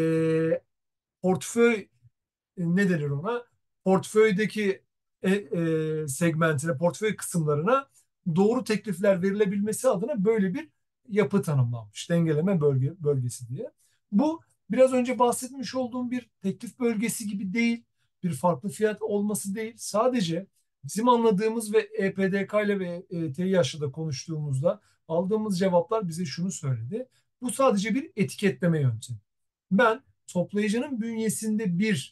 e, portföy e, ne denir ona? Portföydeki e, e, segmentine, portföy kısımlarına doğru teklifler verilebilmesi adına böyle bir yapı tanımlanmış. Dengeleme bölge, bölgesi diye. Bu biraz önce bahsetmiş olduğum bir teklif bölgesi gibi değil. Bir farklı fiyat olması değil. Sadece bizim anladığımız ve E P D K ile ve e, T İ H'la da konuştuğumuzda aldığımız cevaplar bize şunu söyledi. Bu sadece bir etiketleme yöntemi. Ben toplayıcının bünyesinde bir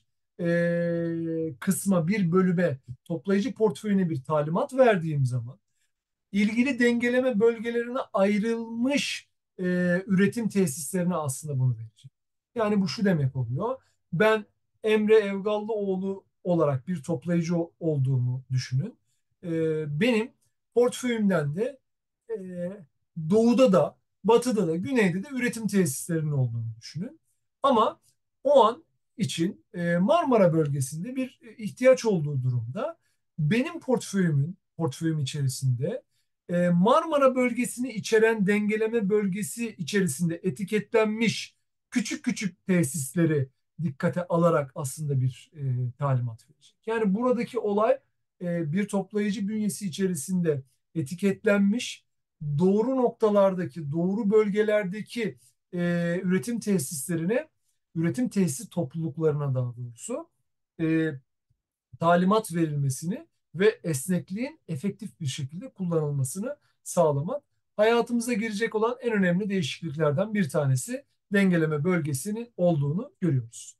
e, kısma, bir bölüme, toplayıcı portföyüne bir talimat verdiğim zaman ilgili dengeleme bölgelerine ayrılmış e, üretim tesislerine aslında bunu vereceğim. Yani bu şu demek oluyor. Ben Emre Evgallıoğlu olarak bir toplayıcı olduğumu düşünün. e, benim portföyümden de e, doğuda da, batıda da, güneyde de üretim tesislerinin olduğunu düşünün. Ama o an için e, Marmara bölgesinde bir ihtiyaç olduğu durumda benim portföyümün portföyüm içerisinde e, Marmara bölgesini içeren dengeleme bölgesi içerisinde etiketlenmiş küçük küçük tesisleri dikkate alarak aslında bir e, talimat verecek. Yani buradaki olay e, bir toplayıcı bünyesi içerisinde etiketlenmiş doğru noktalardaki, doğru bölgelerdeki e, üretim tesislerine, üretim tesis topluluklarına daha doğrusu e, talimat verilmesini ve esnekliğin efektif bir şekilde kullanılmasını sağlamak. Hayatımıza girecek olan en önemli değişikliklerden bir tanesi dengeleme bölgesinin olduğunu görüyoruz.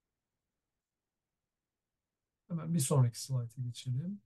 Hemen bir sonraki slayta geçelim.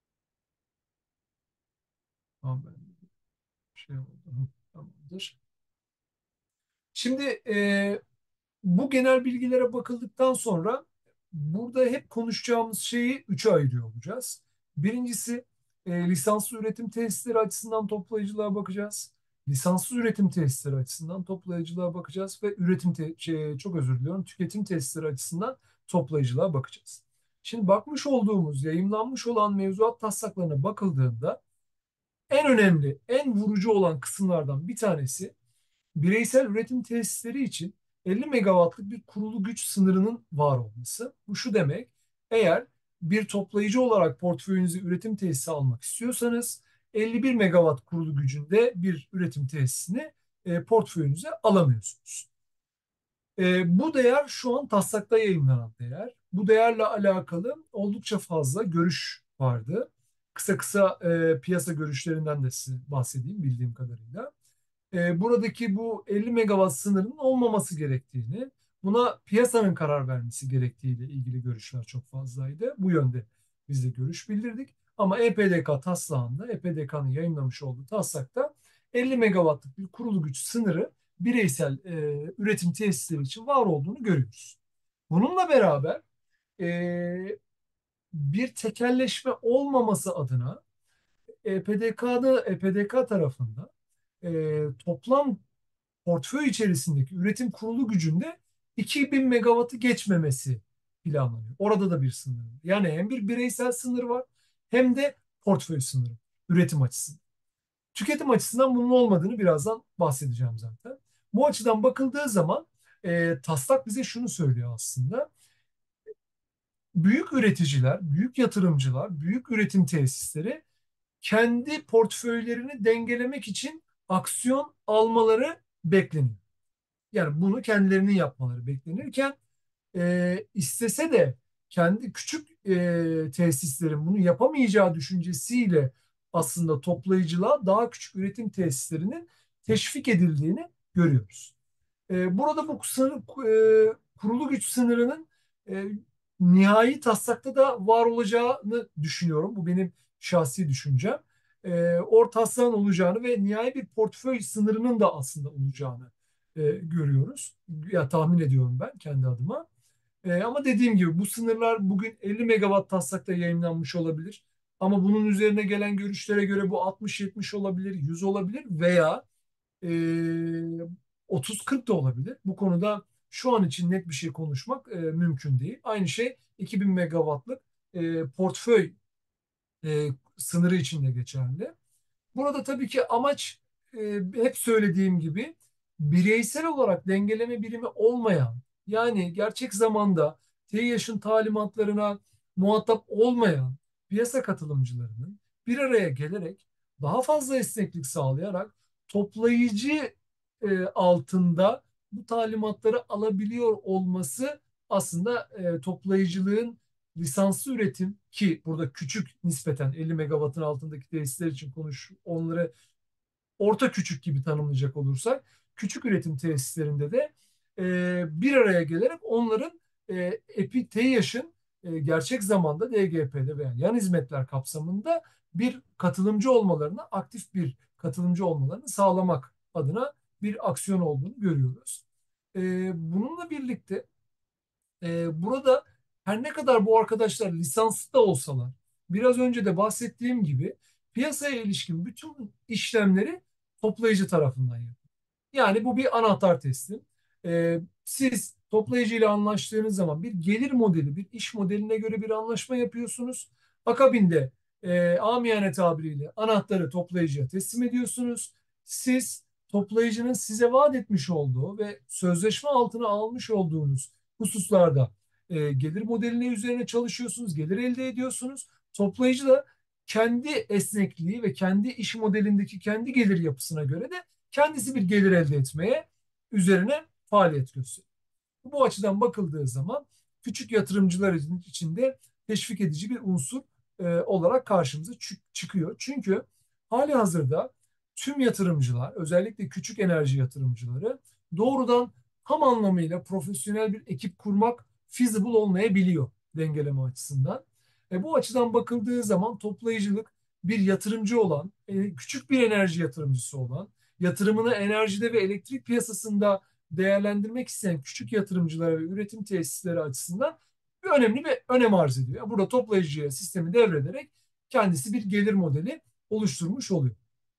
Tamam, ben şey oldu. Tamamdır. Şimdi e, bu genel bilgilere bakıldıktan sonra burada hep konuşacağımız şeyi üçe ayırıyor olacağız. Birincisi e, lisanslı üretim tesisleri açısından toplayıcılığa bakacağız. Lisanssız üretim tesisleri açısından toplayıcılığa bakacağız ve üretim te şey, çok özür diliyorum, tüketim tesisleri açısından toplayıcılığa bakacağız. Şimdi bakmış olduğumuz, yayımlanmış olan mevzuat taslaklarına bakıldığında en önemli, en vurucu olan kısımlardan bir tanesi bireysel üretim tesisleri için elli megawattlık bir kurulu güç sınırının var olması. Bu şu demek: eğer bir toplayıcı olarak portföyünüze üretim tesisi almak istiyorsanız elli bir megawatt kurulu gücünde bir üretim tesisini e, portföyünüze alamıyorsunuz. E, bu değer şu an taslakta yayınlanan değer. Bu değerle alakalı oldukça fazla görüş vardı. Kısa kısa e, piyasa görüşlerinden de size bahsedeyim bildiğim kadarıyla. E, buradaki bu elli megawatt sınırının olmaması gerektiğini, buna piyasanın karar vermesi gerektiğiyle ilgili görüşler çok fazlaydı. Bu yönde biz de görüş bildirdik. Ama E P D K taslağında, E P D K'nın yayınlamış olduğu taslakta elli megawattlık bir kurulu güç sınırı bireysel e, üretim tesisleri için var olduğunu görüyoruz. Bununla beraber e, bir tekelleşme olmaması adına E P D K'da E P D K tarafında e, toplam portföy içerisindeki üretim kurulu gücünde iki bin megawattı geçmemesi planlanıyor. Orada da bir sınır var. Yani hem bir bireysel sınır var hem de portföy sınırı üretim açısından. Tüketim açısından bunun olmadığını birazdan bahsedeceğim zaten. Bu açıdan bakıldığı zaman e, taslak bize şunu söylüyor aslında: büyük üreticiler, büyük yatırımcılar, büyük üretim tesisleri kendi portföylerini dengelemek için aksiyon almaları bekleniyor. Yani bunu kendilerinin yapmaları beklenirken e, istese de kendi küçük e, tesislerin bunu yapamayacağı düşüncesiyle aslında toplayıcılığa daha küçük üretim tesislerinin teşvik edildiğini görüyoruz. E, burada bu sınır, e, kurulu güç sınırının e, nihai taslakta da var olacağını düşünüyorum. Bu benim şahsi düşüncem. E, or taslağın olacağını ve nihai bir portföy sınırının da aslında olacağını e, görüyoruz. Ya tahmin ediyorum ben kendi adıma. E, ama dediğim gibi bu sınırlar bugün elli megawatt taslakta yayınlanmış olabilir. Ama bunun üzerine gelen görüşlere göre bu altmış yetmiş olabilir, yüz olabilir veya e, otuz kırk da olabilir. Bu konuda şu an için net bir şey konuşmak e, mümkün değil. Aynı şey iki bin megawattlık e, portföy e, sınırı için de geçerli. Burada tabii ki amaç e, hep söylediğim gibi bireysel olarak dengeleme birimi olmayan, yani gerçek zamanda TEİAŞ'ın talimatlarına muhatap olmayan piyasa katılımcılarının bir araya gelerek daha fazla esneklik sağlayarak toplayıcı e, altında bu talimatları alabiliyor olması aslında e, toplayıcılığın lisanslı üretim, ki burada küçük, nispeten elli megawattın altındaki tesisler için konuş, onları orta küçük gibi tanımlayacak olursak, küçük üretim tesislerinde de e, bir araya gelerek onların e, EPI TEİAŞ'ın e, gerçek zamanda D G P'de veya yan hizmetler kapsamında bir katılımcı olmalarını, aktif bir katılımcı olmalarını sağlamak adına bir aksiyon olduğunu görüyoruz. E, bununla birlikte e, burada her ne kadar bu arkadaşlar lisanslı da olsalar, biraz önce de bahsettiğim gibi piyasaya ilişkin bütün işlemleri toplayıcı tarafından yapıyor. Yani bu bir anahtar teslim. Ee, siz toplayıcı ile anlaştığınız zaman bir gelir modeli, bir iş modeline göre bir anlaşma yapıyorsunuz. Akabinde e, amiyane tabiriyle anahtarı toplayıcıya teslim ediyorsunuz. Siz toplayıcının size vaat etmiş olduğu ve sözleşme altına almış olduğunuz hususlarda e, gelir modeline üzerine çalışıyorsunuz, gelir elde ediyorsunuz. Toplayıcı da kendi esnekliği ve kendi iş modelindeki kendi gelir yapısına göre de kendisi bir gelir elde etmeye üzerine faaliyet gösteriyor. Bu açıdan bakıldığı zaman küçük yatırımcılar için de teşvik edici bir unsur e, olarak karşımıza çıkıyor. Çünkü hali hazırda tüm yatırımcılar, özellikle küçük enerji yatırımcıları doğrudan tam anlamıyla profesyonel bir ekip kurmak feasible olmayabiliyor dengeleme açısından. E, bu açıdan bakıldığı zaman toplayıcılık bir yatırımcı olan, e, küçük bir enerji yatırımcısı olan, yatırımını enerjide ve elektrik piyasasında değerlendirmek isteyen küçük yatırımcılara ve üretim tesisleri açısından bir önemli bir önem arz ediyor. Burada toplayıcıya sistemi devrederek kendisi bir gelir modeli oluşturmuş oluyor.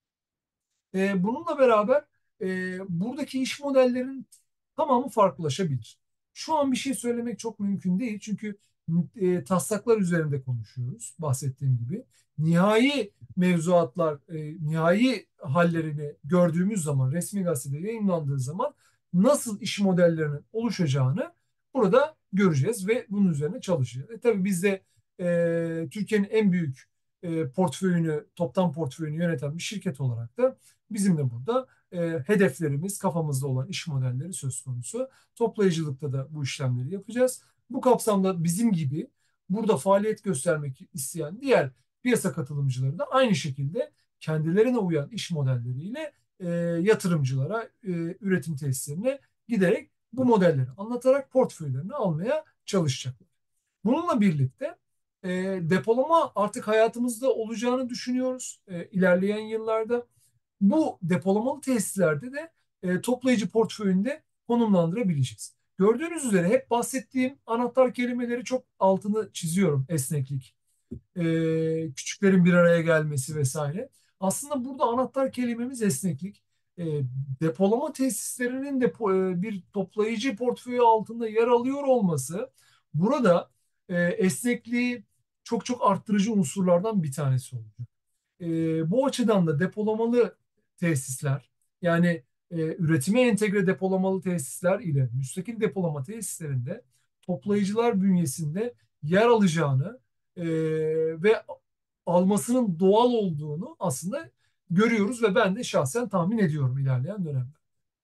E, bununla beraber e, buradaki iş modellerinin tamamı farklılaşabilir. Şu an bir şey söylemek çok mümkün değil çünkü e, taslaklar üzerinde konuşuyoruz bahsettiğim gibi. Nihai mevzuatlar, e, nihai hallerini gördüğümüz zaman, resmi gazetede yayınlandığı zaman nasıl iş modellerinin oluşacağını burada göreceğiz ve bunun üzerine çalışacağız. E, tabii biz de e, Türkiye'nin en büyük e, portföyünü, toptan portföyünü yöneten bir şirket olarak da bizim de burada e, hedeflerimiz, kafamızda olan iş modelleri söz konusu. Toplayıcılıkta da bu işlemleri yapacağız. Bu kapsamda bizim gibi burada faaliyet göstermek isteyen diğer piyasa katılımcıları da aynı şekilde kendilerine uyan iş modelleriyle e, yatırımcılara, e, üretim tesislerine giderek bu modelleri anlatarak portföylerini almaya çalışacaklar. Bununla birlikte e, depolama artık hayatımızda olacağını düşünüyoruz e, ilerleyen yıllarda. Bu depolamalı tesislerde de e, toplayıcı portföyünde konumlandırabileceğiz. Gördüğünüz üzere hep bahsettiğim anahtar kelimeleri çok altını çiziyorum. Esneklik, e, küçüklerin bir araya gelmesi vesaire. Aslında burada anahtar kelimemiz esneklik. E, depolama tesislerinin de e, bir toplayıcı portföyü altında yer alıyor olması burada e, esnekliği çok çok arttırıcı unsurlardan bir tanesi olacak. E, bu açıdan da depolamalı tesisler yani e, üretime entegre depolamalı tesisler ile müstakil depolama tesislerinde toplayıcılar bünyesinde yer alacağını e, ve almasının doğal olduğunu aslında görüyoruz ve ben de şahsen tahmin ediyorum ilerleyen dönemde.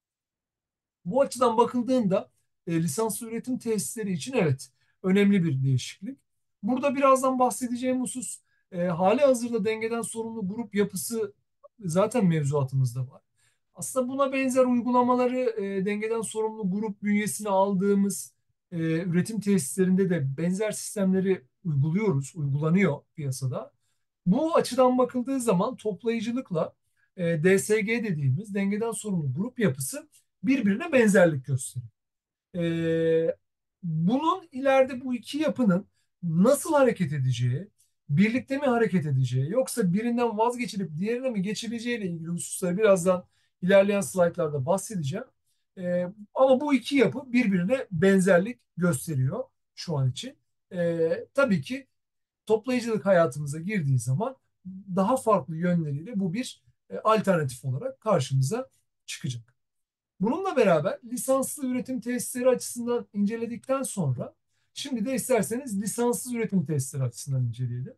Bu açıdan bakıldığında e, lisanslı üretim tesisleri için evet önemli bir değişiklik. Burada birazdan bahsedeceğim husus e, hali hazırda dengeden sorumlu grup yapısı zaten mevzuatımızda var. Aslında buna benzer uygulamaları e, dengeden sorumlu grup bünyesine aldığımız e, üretim tesislerinde de benzer sistemleri uyguluyoruz, uygulanıyor piyasada. Bu açıdan bakıldığı zaman toplayıcılıkla e, D S G dediğimiz dengeden sorumlu grup yapısı birbirine benzerlik gösteriyor. E, bunun ileride bu iki yapının nasıl hareket edeceği, birlikte mi hareket edeceği, yoksa birinden vazgeçilip diğerine mi geçileceğiyle ilgili hususları birazdan ilerleyen slaytlarda bahsedeceğim. E, ama bu iki yapı birbirine benzerlik gösteriyor şu an için. E, tabii ki toplayıcılık hayatımıza girdiği zaman daha farklı yönleriyle bu bir e, alternatif olarak karşımıza çıkacak. Bununla beraber lisanslı üretim tesisleri açısından inceledikten sonra şimdi de isterseniz lisanssız üretim tesisleri açısından inceleyelim.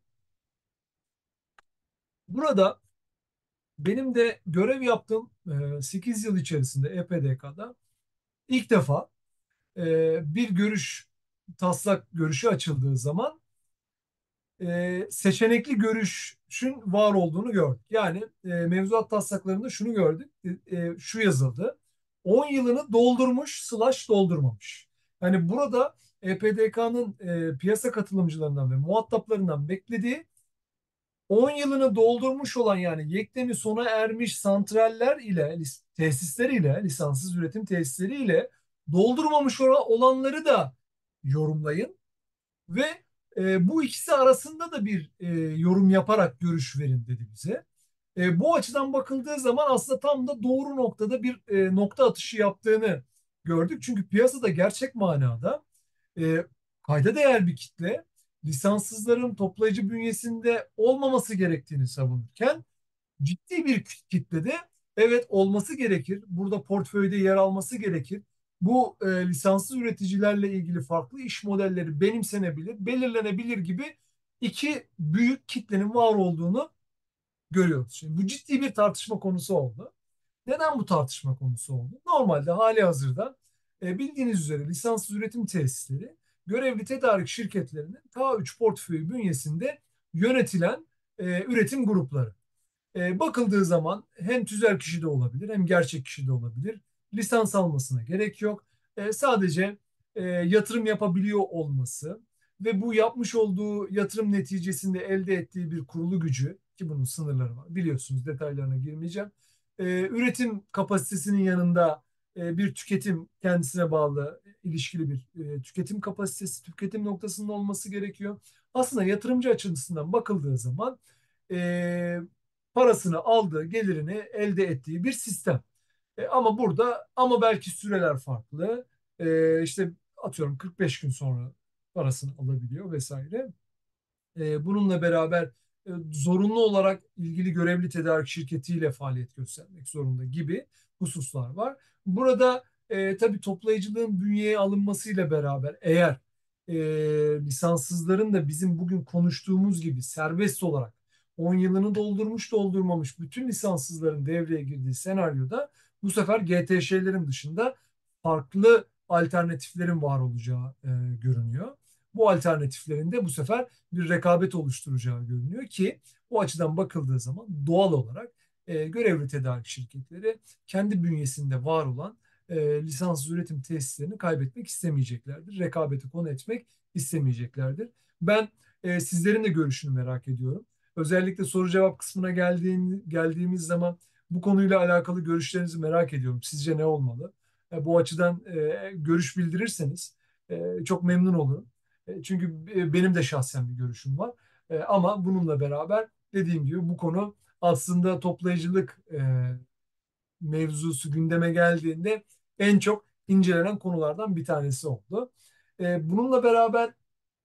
Burada benim de görev yaptığım e, sekiz yıl içerisinde E P D K'da ilk defa e, bir görüş taslak görüşü açıldığı zaman e, seçenekli görüşün var olduğunu gördük. Yani e, mevzuat taslaklarında şunu gördük, e, e, şu yazıldı. on yılını doldurmuş slash doldurmamış. Yani burada E P D K'nın e, piyasa katılımcılarından ve muhataplarından beklediği on yılını doldurmuş olan yani yeklemi sona ermiş santraller ile tesisler ile lisanssız üretim tesisleri ile doldurmamış olanları da yorumlayın ve E, bu ikisi arasında da bir e, yorum yaparak görüş verin dedi bize. E, bu açıdan bakıldığı zaman aslında tam da doğru noktada bir e, nokta atışı yaptığını gördük. Çünkü piyasada gerçek manada e, kayda değer bir kitle lisanssızların toplayıcı bünyesinde olmaması gerektiğini savunurken ciddi bir kitlede evet olması gerekir. Burada portföyde yer alması gerekir. Bu e, lisanssız üreticilerle ilgili farklı iş modelleri benimsenebilir, belirlenebilir gibi iki büyük kitlenin var olduğunu görüyoruz. Şimdi bu ciddi bir tartışma konusu oldu. Neden bu tartışma konusu oldu? Normalde hali hazırda e, bildiğiniz üzere lisanssız üretim tesisleri görevli tedarik şirketlerinin K üç portföyü bünyesinde yönetilen e, üretim grupları. E, bakıldığı zaman hem tüzel kişi de olabilir hem gerçek kişi de olabilir. Lisans almasına gerek yok. E, sadece e, yatırım yapabiliyor olması ve bu yapmış olduğu yatırım neticesinde elde ettiği bir kurulu gücü ki bunun sınırları var. Biliyorsunuz detaylarına girmeyeceğim. E, üretim kapasitesinin yanında e, bir tüketim kendisine bağlı ilişkili bir e, tüketim kapasitesi, tüketim noktasında olması gerekiyor. Aslında yatırımcı açısından bakıldığı zaman e, parasını aldığı, gelirini elde ettiği bir sistem. E, ama burada ama belki süreler farklı. E, işte atıyorum kırk beş gün sonra parasını alabiliyor vesaire. E, bununla beraber e, zorunlu olarak ilgili görevli tedarik şirketiyle faaliyet göstermek zorunda gibi hususlar var. Burada e, tabii toplayıcılığın bünyeye alınmasıyla beraber eğer e, lisanssızların da bizim bugün konuştuğumuz gibi serbest olarak on yılını doldurmuş doldurmamış bütün lisanssızların devreye girdiği senaryoda bu sefer G T Ş'lerin dışında farklı alternatiflerin var olacağı e, görünüyor. Bu alternatiflerin de bu sefer bir rekabet oluşturacağı görünüyor ki o açıdan bakıldığı zaman doğal olarak e, görevli tedarik şirketleri kendi bünyesinde var olan e, lisanssız üretim tesislerini kaybetmek istemeyeceklerdir. Rekabeti konu etmek istemeyeceklerdir. Ben e, sizlerin de görüşünü merak ediyorum. Özellikle soru cevap kısmına geldiğin, geldiğimiz zaman bu konuyla alakalı görüşlerinizi merak ediyorum. Sizce ne olmalı? E, bu açıdan e, görüş bildirirseniz e, çok memnun olurum. E, Çünkü e, benim de şahsen bir görüşüm var. E, Ama bununla beraber dediğim gibi bu konu aslında toplayıcılık e, mevzusu gündeme geldiğinde en çok incelenen konulardan bir tanesi oldu. E, Bununla beraber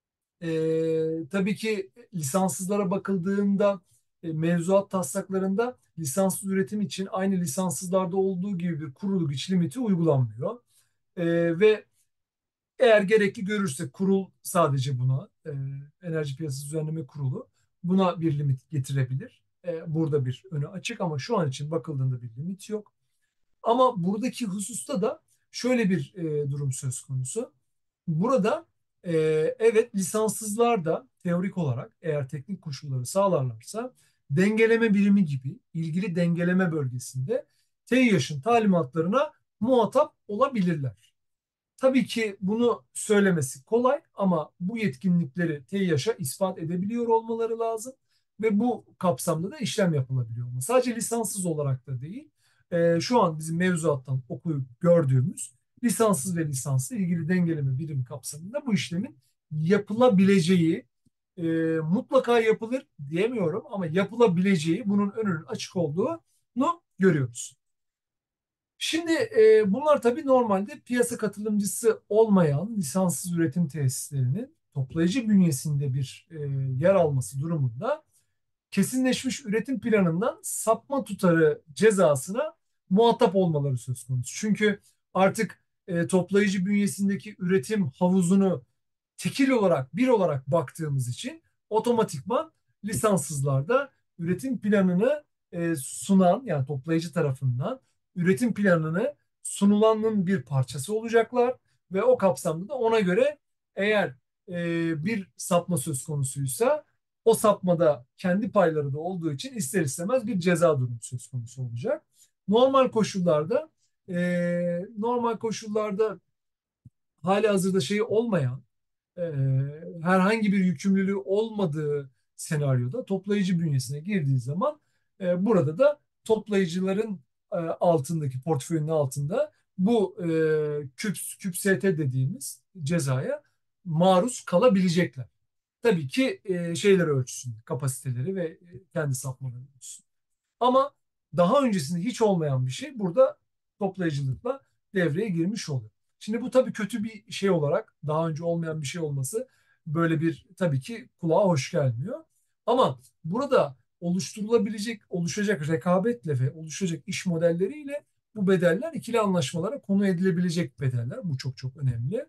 e, tabii ki lisanssızlara bakıldığında e, mevzuat taslaklarında lisanssız üretim için aynı lisanssızlarda olduğu gibi bir kurulu güç limiti uygulanmıyor. E, ve eğer gerekli görürse kurul sadece buna e, Enerji Piyasası Düzenleme Kurulu buna bir limit getirebilir. E, burada bir önü açık ama şu an için bakıldığında bir limit yok. Ama buradaki hususta da şöyle bir e, durum söz konusu. Burada e, evet lisanssızlar da teorik olarak eğer teknik koşulları sağlarlarsa dengeleme birimi gibi ilgili dengeleme bölgesinde TEİAŞ'ın talimatlarına muhatap olabilirler. Tabii ki bunu söylemesi kolay ama bu yetkinlikleri TEİAŞ'a ispat edebiliyor olmaları lazım ve bu kapsamda da işlem yapılabiliyor olması. Sadece lisanssız olarak da değil, e, şu an bizim mevzuattan okuyup gördüğümüz lisanssız ve lisanslı ilgili dengeleme birimi kapsamında bu işlemin yapılabileceği, e, mutlaka yapılır diyemiyorum ama yapılabileceği, bunun önünün açık olduğunu görüyoruz. Şimdi e, bunlar tabii normalde piyasa katılımcısı olmayan lisanssız üretim tesislerinin toplayıcı bünyesinde bir e, yer alması durumunda kesinleşmiş üretim planından sapma tutarı cezasına muhatap olmaları söz konusu. Çünkü artık e, toplayıcı bünyesindeki üretim havuzunu tekil olarak bir olarak baktığımız için otomatikman lisanssızlarda üretim planını e, sunan yani toplayıcı tarafından üretim planını sunulanın bir parçası olacaklar ve o kapsamda da ona göre eğer e, bir sapma söz konusuysa o sapmada kendi payları da olduğu için ister istemez bir ceza durumu söz konusu olacak. Normal koşullarda e, normal koşullarda hali hazırda şeyi olmayan e, herhangi bir yükümlülüğü olmadığı senaryoda toplayıcı bünyesine girdiği zaman e, burada da toplayıcıların e, altındaki portföyünün altında bu e, küp, küp S T dediğimiz cezaya maruz kalabilecekler. tabii ki e, şeyleri ölçsün, kapasiteleri ve e, kendi sapmaları ölçsün. Ama daha öncesinde hiç olmayan bir şey burada toplayıcılıkla devreye girmiş oluyor. Şimdi bu tabii kötü bir şey olarak, daha önce olmayan bir şey olması böyle bir tabii ki kulağa hoş gelmiyor. Ama burada oluşturulabilecek, oluşacak rekabetle ve oluşacak iş modelleriyle bu bedeller ikili anlaşmalara konu edilebilecek bedeller. Bu çok çok önemli.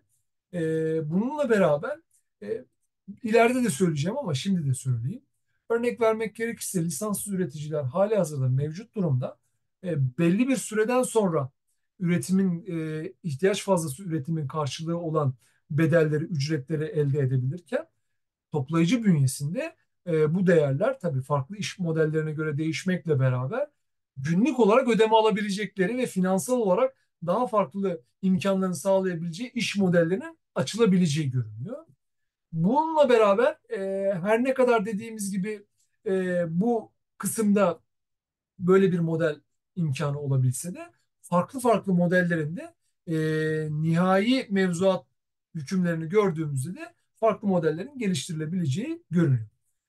Ee, bununla beraber e, ileride de söyleyeceğim ama şimdi de söyleyeyim. Örnek vermek gerekirse lisanssız üreticiler halihazırda mevcut durumda e, belli bir süreden sonra üretimin e, ihtiyaç fazlası üretimin karşılığı olan bedelleri, ücretleri elde edebilirken toplayıcı bünyesinde e, bu değerler tabii farklı iş modellerine göre değişmekle beraber günlük olarak ödeme alabilecekleri ve finansal olarak daha farklı imkanlarını sağlayabileceği iş modellerinin açılabileceği görünüyor. Bununla beraber e, her ne kadar dediğimiz gibi e, bu kısımda böyle bir model imkanı olabilse de farklı farklı modellerinde e, nihai mevzuat hükümlerini gördüğümüzde de farklı modellerin geliştirilebileceği görünüyor.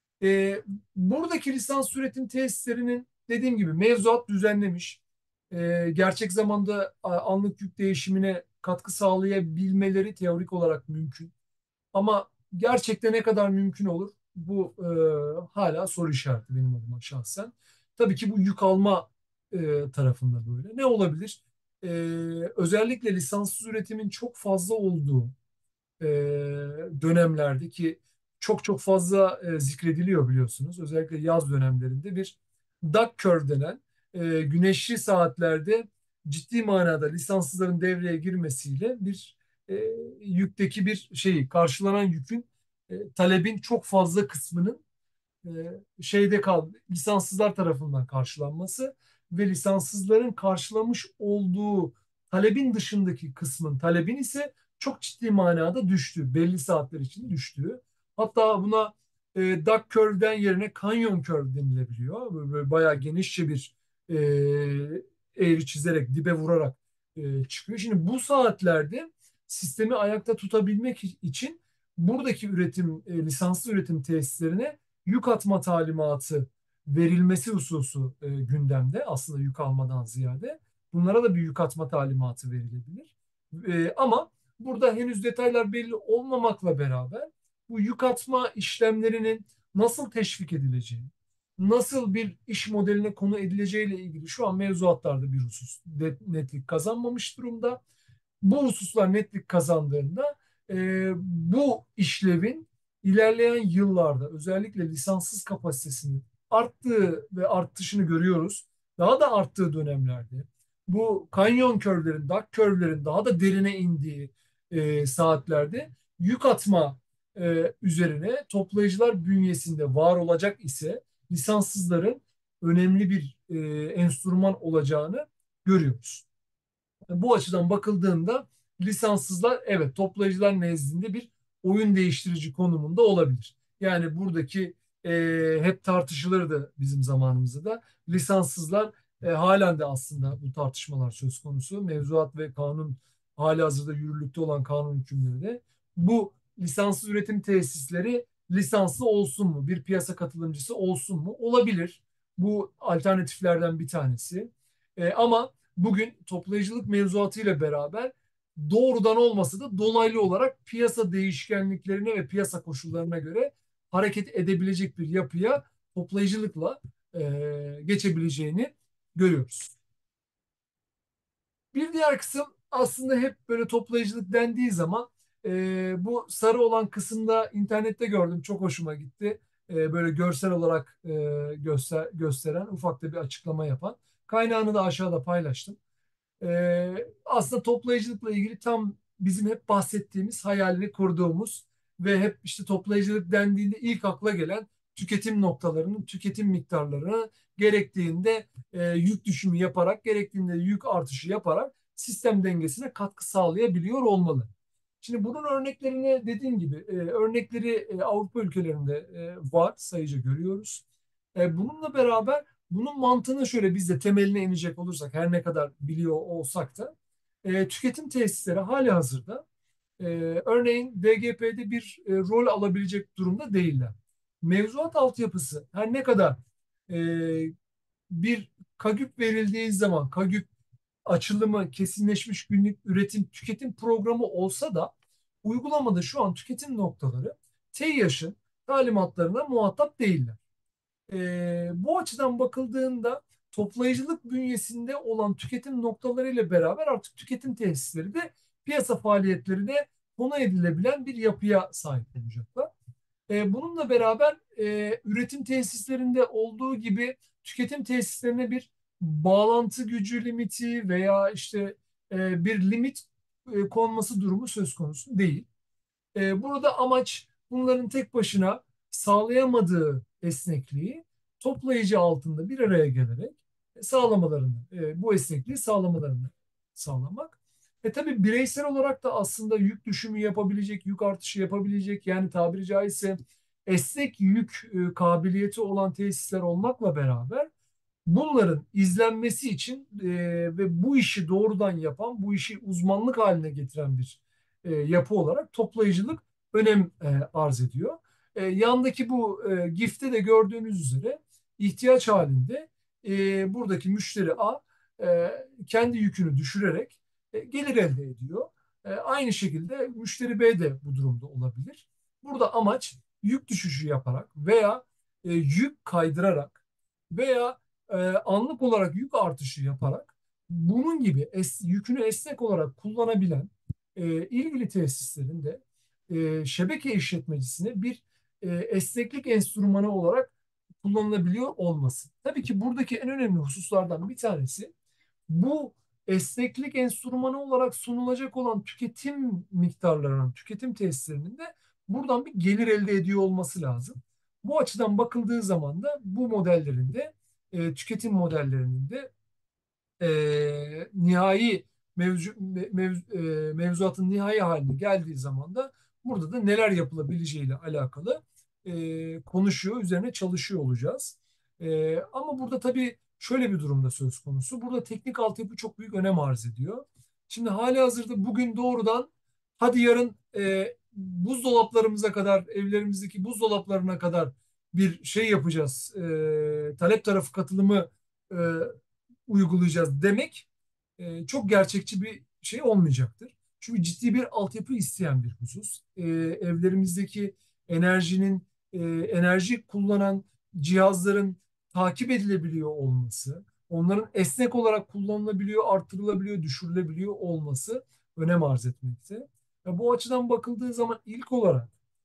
E, buradaki lisans üretim tesislerinin dediğim gibi mevzuat düzenlemiş. E, gerçek zamanda a, anlık yük değişimine katkı sağlayabilmeleri teorik olarak mümkün. Ama gerçekten ne kadar mümkün olur? Bu e, hala soru işareti benim adıma şahsen. Tabii ki bu yük alma e, tarafında böyle. Ne olabilir? E, özellikle lisanssız üretimin çok fazla olduğu e, dönemlerde ki çok çok fazla e, zikrediliyor biliyorsunuz. Özellikle yaz dönemlerinde bir duck curve denen e, güneşli saatlerde ciddi manada lisanssızların devreye girmesiyle bir e, yükteki bir şeyi karşılanan yükün e, talebin çok fazla kısmının e, şeyde kal lisanssızlar tarafından karşılanması ve lisanssızların karşılamış olduğu talebin dışındaki kısmın talebin ise çok ciddi manada düştü. Belli saatler için düştüğü. Hatta buna e, duck curve'den yerine canyon curve denilebiliyor. Böyle, böyle bayağı genişçe bir e, eğri çizerek dibe vurarak e, çıkıyor. Şimdi bu saatlerde sistemi ayakta tutabilmek için buradaki üretim e, lisanslı üretim tesislerine yük atma talimatı verilmesi hususu e, gündemde. Aslında yük almadan ziyade. Bunlara da bir yük atma talimatı verilebilir. E, ama burada henüz detaylar belli olmamakla beraber bu yük atma işlemlerinin nasıl teşvik edileceği, nasıl bir iş modeline konu edileceğiyle ilgili şu an mevzuatlarda bir husus netlik kazanmamış durumda. Bu hususlar netlik kazandığında e, bu işlevin ilerleyen yıllarda özellikle lisanssız kapasitesinin arttığı ve artışını görüyoruz. Daha da arttığı dönemlerde bu kanyon körlerin, dak körlerin daha da derine indiği e, saatlerde yük atma e, üzerine toplayıcılar bünyesinde var olacak ise lisanssızların önemli bir e, enstrüman olacağını görüyoruz. Bu açıdan bakıldığında lisanssızlar evet toplayıcılar nezdinde bir oyun değiştirici konumunda olabilir. Yani buradaki e, hep tartışılırdı bizim zamanımızda da lisanssızlar e, halen de aslında bu tartışmalar söz konusu. Mevzuat ve kanun halihazırda yürürlükte olan kanun hükümleri de bu lisanssız üretim tesisleri lisanslı olsun mu? Bir piyasa katılımcısı olsun mu? Olabilir. Bu alternatiflerden bir tanesi. E, ama bugün toplayıcılık mevzuatıyla beraber doğrudan olmasa da dolaylı olarak piyasa değişkenliklerine ve piyasa koşullarına göre hareket edebilecek bir yapıya toplayıcılıkla e, geçebileceğini görüyoruz. Bir diğer kısım aslında hep böyle toplayıcılık dendiği zaman e, bu sarı olan kısımda internette gördüm. Çok hoşuma gitti. E, böyle görsel olarak e, göster gösteren ufak da bir açıklama yapan. Kaynağını da aşağıda paylaştım. Ee, aslında toplayıcılıkla ilgili tam bizim hep bahsettiğimiz, hayalini kurduğumuz ve hep işte toplayıcılık dendiğinde ilk akla gelen tüketim noktalarının tüketim miktarlarını gerektiğinde e, yük düşümü yaparak, gerektiğinde yük artışı yaparak sistem dengesine katkı sağlayabiliyor olmalı. Şimdi bunun örneklerini dediğim gibi e, örnekleri e, Avrupa ülkelerinde e, var, sayıca görüyoruz. E, bununla beraber bunun mantığını şöyle biz de temeline inecek olursak her ne kadar biliyor olsak da e, tüketim tesisleri hali hazırda e, örneğin D G P'de bir e, rol alabilecek durumda değiller. Mevzuat altyapısı her ne kadar e, bir KAGÜP verildiği zaman KAGÜP açılımı kesinleşmiş günlük üretim tüketim programı olsa da uygulamada şu an tüketim noktaları TEİAŞ'ın talimatlarına muhatap değiller. Ee, bu açıdan bakıldığında toplayıcılık bünyesinde olan tüketim noktalarıyla beraber artık tüketim tesisleri de piyasa faaliyetlerine konu edilebilen bir yapıya sahip olacaklar. E, bununla beraber e, üretim tesislerinde olduğu gibi tüketim tesislerine bir bağlantı gücü limiti veya işte e, bir limit e, konması durumu söz konusu değil. E, burada amaç bunların tek başına sağlayamadığı esnekliği toplayıcı altında bir araya gelerek sağlamalarını, e, bu esnekliği sağlamalarını sağlamak. E tabii bireysel olarak da aslında yük düşümü yapabilecek, yük artışı yapabilecek yani tabiri caizse esnek yük e, kabiliyeti olan tesisler olmakla beraber bunların izlenmesi için e, ve bu işi doğrudan yapan, bu işi uzmanlık haline getiren bir e, yapı olarak toplayıcılık önem e, arz ediyor. E, yandaki bu e, GIF'te de gördüğünüz üzere ihtiyaç halinde e, buradaki müşteri A e, kendi yükünü düşürerek e, gelir elde ediyor. E, aynı şekilde müşteri B de bu durumda olabilir. Burada amaç yük düşüşü yaparak veya e, yük kaydırarak veya e, anlık olarak yük artışı yaparak bunun gibi es, yükünü esnek olarak kullanabilen e, ilgili tesislerin de e, şebeke işletmecisine bir e, esneklik enstrümanı olarak kullanılabiliyor olması. Tabii ki buradaki en önemli hususlardan bir tanesi bu esneklik enstrümanı olarak sunulacak olan tüketim miktarlarının, tüketim tesislerinin de buradan bir gelir elde ediyor olması lazım. Bu açıdan bakıldığı zaman da bu modellerin de e, tüketim modellerinin de e, nihai mevzu, mev, e, mevzuatın nihai haline geldiği zaman da burada da neler yapılabileceğiyle alakalı e, konuşuyor, üzerine çalışıyor olacağız. E, ama burada tabii şöyle bir durumda söz konusu. Burada teknik altyapı çok büyük önem arz ediyor. Şimdi hali hazırda bugün doğrudan hadi yarın e, buzdolaplarımıza kadar, evlerimizdeki buzdolaplarına kadar bir şey yapacağız. E, talep tarafı katılımı e, uygulayacağız demek e, çok gerçekçi bir şey olmayacaktır. Çünkü ciddi bir altyapı isteyen bir husus. E, evlerimizdeki enerjinin e, enerji kullanan cihazların takip edilebiliyor olması, onların esnek olarak kullanılabiliyor, artırılabiliyor, düşürülebiliyor olması önem arz etmekte. Ve bu açıdan bakıldığı zaman ilk olarak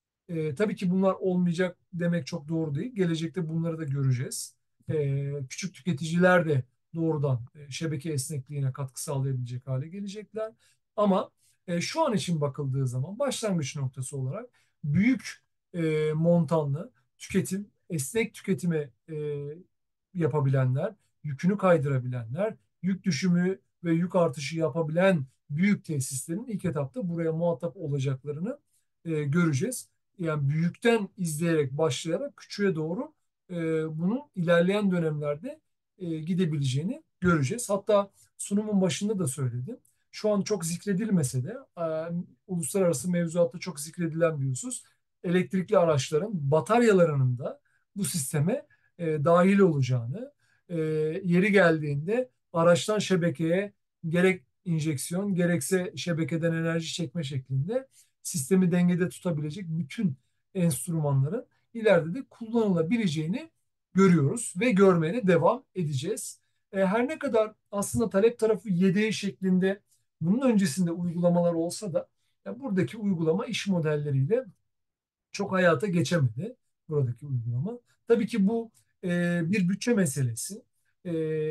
e, tabii ki bunlar olmayacak demek çok doğru değil. Gelecekte bunları da göreceğiz. E, küçük tüketiciler de doğrudan e, şebeke esnekliğine katkı sağlayabilecek hale gelecekler. Ama e, şu an için bakıldığı zaman başlangıç noktası olarak büyük e, montanlı tüketim, esnek tüketime e, yapabilenler, yükünü kaydırabilenler, yük düşümü ve yük artışı yapabilen büyük tesislerin ilk etapta buraya muhatap olacaklarını e, göreceğiz. Yani büyükten izleyerek başlayarak küçüğe doğru e, bunun ilerleyen dönemlerde e, gidebileceğini göreceğiz. Hatta sunumun başında da söyledim. Şu an çok zikredilmese de e, uluslararası mevzuatta çok zikredilen bir husus. Elektrikli araçların bataryalarının da bu sisteme e, dahil olacağını, e, yeri geldiğinde araçtan şebekeye gerek enjeksiyon gerekse şebekeden enerji çekme şeklinde sistemi dengede tutabilecek bütün enstrümanların ileride de kullanılabileceğini görüyoruz ve görmeye de devam edeceğiz. E, her ne kadar aslında talep tarafı yedeği şeklinde bunun öncesinde uygulamalar olsa da ya buradaki uygulama iş modelleriyle çok hayata geçemedi buradaki uygulama. Tabii ki bu e, bir bütçe meselesi. E,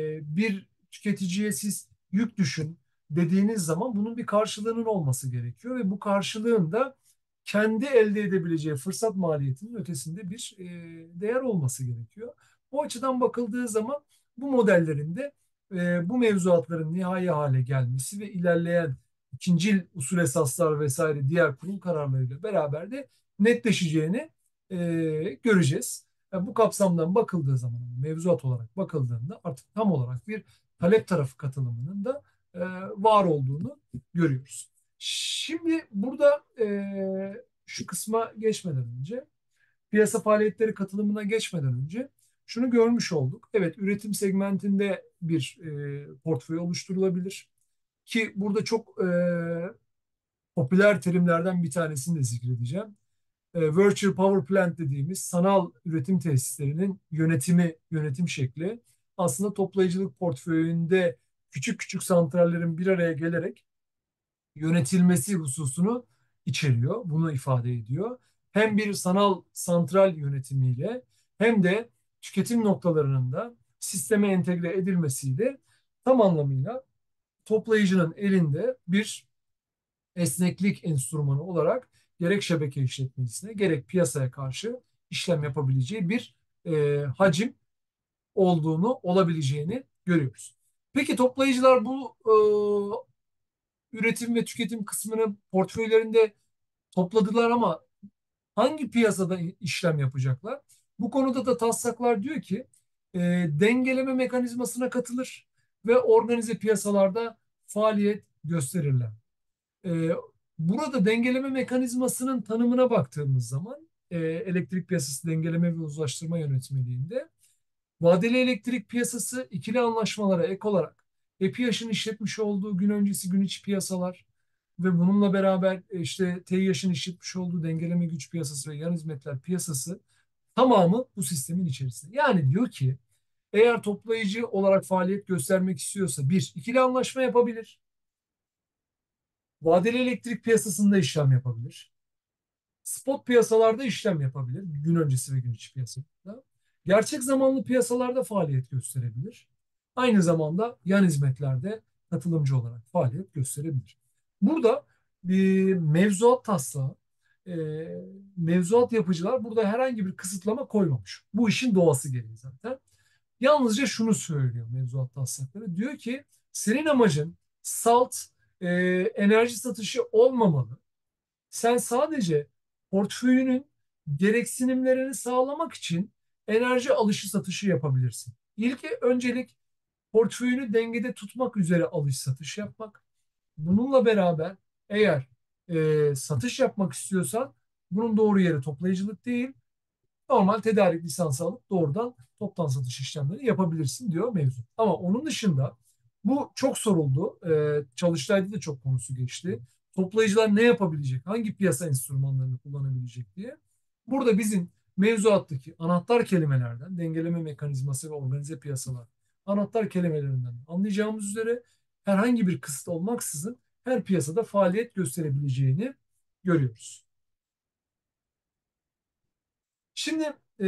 bir tüketiciye siz yük düşün dediğiniz zaman bunun bir karşılığının olması gerekiyor ve bu karşılığın da kendi elde edebileceği fırsat maliyetinin ötesinde bir e, değer olması gerekiyor. Bu açıdan bakıldığı zaman bu modellerin de e, bu mevzuatların nihai hale gelmesi ve ilerleyen ikincil usul esaslar vesaire diğer kurul kararlarıyla beraber de netleşeceğini e, göreceğiz. Yani bu kapsamdan bakıldığı zaman mevzuat olarak bakıldığında artık tam olarak bir talep tarafı katılımının da e, var olduğunu görüyoruz. Şimdi burada e, şu kısma geçmeden önce, piyasa faaliyetleri katılımına geçmeden önce şunu görmüş olduk. Evet, üretim segmentinde bir e, portföy oluşturulabilir. Ki burada çok e, popüler terimlerden bir tanesini de zikredeceğim. E, Virtual Power Plant dediğimiz sanal üretim tesislerinin yönetimi, yönetim şekli aslında toplayıcılık portföyünde küçük küçük santrallerin bir araya gelerek yönetilmesi hususunu içeriyor. Bunu ifade ediyor. Hem bir sanal santral yönetimiyle hem de tüketim noktalarının da sisteme entegre edilmesiyle tam anlamıyla toplayıcının elinde bir esneklik enstrümanı olarak gerek şebeke işletmecisine gerek piyasaya karşı işlem yapabileceği bir e, hacim olduğunu, olabileceğini görüyoruz. Peki toplayıcılar bu e, üretim ve tüketim kısmını portföylerinde topladılar ama hangi piyasada işlem yapacaklar? Bu konuda da taslaklar diyor ki e, dengeleme mekanizmasına katılır ve organize piyasalarda faaliyet gösterirler. E, Burada dengeleme mekanizmasının tanımına baktığımız zaman e, elektrik piyasası dengeleme ve uzlaştırma yönetmeliğinde vadeli elektrik piyasası ikili anlaşmalara ek olarak EPİAŞ'ın işletmiş olduğu gün öncesi gün içi piyasalar ve bununla beraber e, işte TİAŞ'ın işletmiş olduğu dengeleme güç piyasası ve yan hizmetler piyasası tamamı bu sistemin içerisinde. Yani diyor ki eğer toplayıcı olarak faaliyet göstermek istiyorsa bir, ikili anlaşma yapabilir. Vadeli elektrik piyasasında işlem yapabilir. Spot piyasalarda işlem yapabilir. Gün öncesi ve gün içi piyasalarda. Gerçek zamanlı piyasalarda faaliyet gösterebilir. Aynı zamanda yan hizmetlerde katılımcı olarak faaliyet gösterebilir. Burada bir mevzuat taslağı, e, mevzuat yapıcılar burada herhangi bir kısıtlama koymamış. Bu işin doğası gereği zaten. Yalnızca şunu söylüyor mevzuat taslakları. Diyor ki senin amacın salt e, enerji satışı olmamalı. Sen sadece portföyünün gereksinimlerini sağlamak için enerji alışı satışı yapabilirsin. İlk öncelik portföyünü dengede tutmak üzere alış satış yapmak. Bununla beraber eğer e, satış yapmak istiyorsan bunun doğru yeri toplayıcılık değil, normal tedarik lisansı alıp doğrudan toptan satış işlemleri yapabilirsin diyor mevzu. Ama onun dışında bu çok soruldu. Ee, Çalıştay'da da çok konusu geçti. Toplayıcılar ne yapabilecek? Hangi piyasa enstrümanlarını kullanabilecek diye. Burada bizim mevzuattaki anahtar kelimelerden dengeleme mekanizması ve organize piyasalar anahtar kelimelerinden anlayacağımız üzere herhangi bir kısıt olmaksızın her piyasada faaliyet gösterebileceğini görüyoruz. Şimdi e,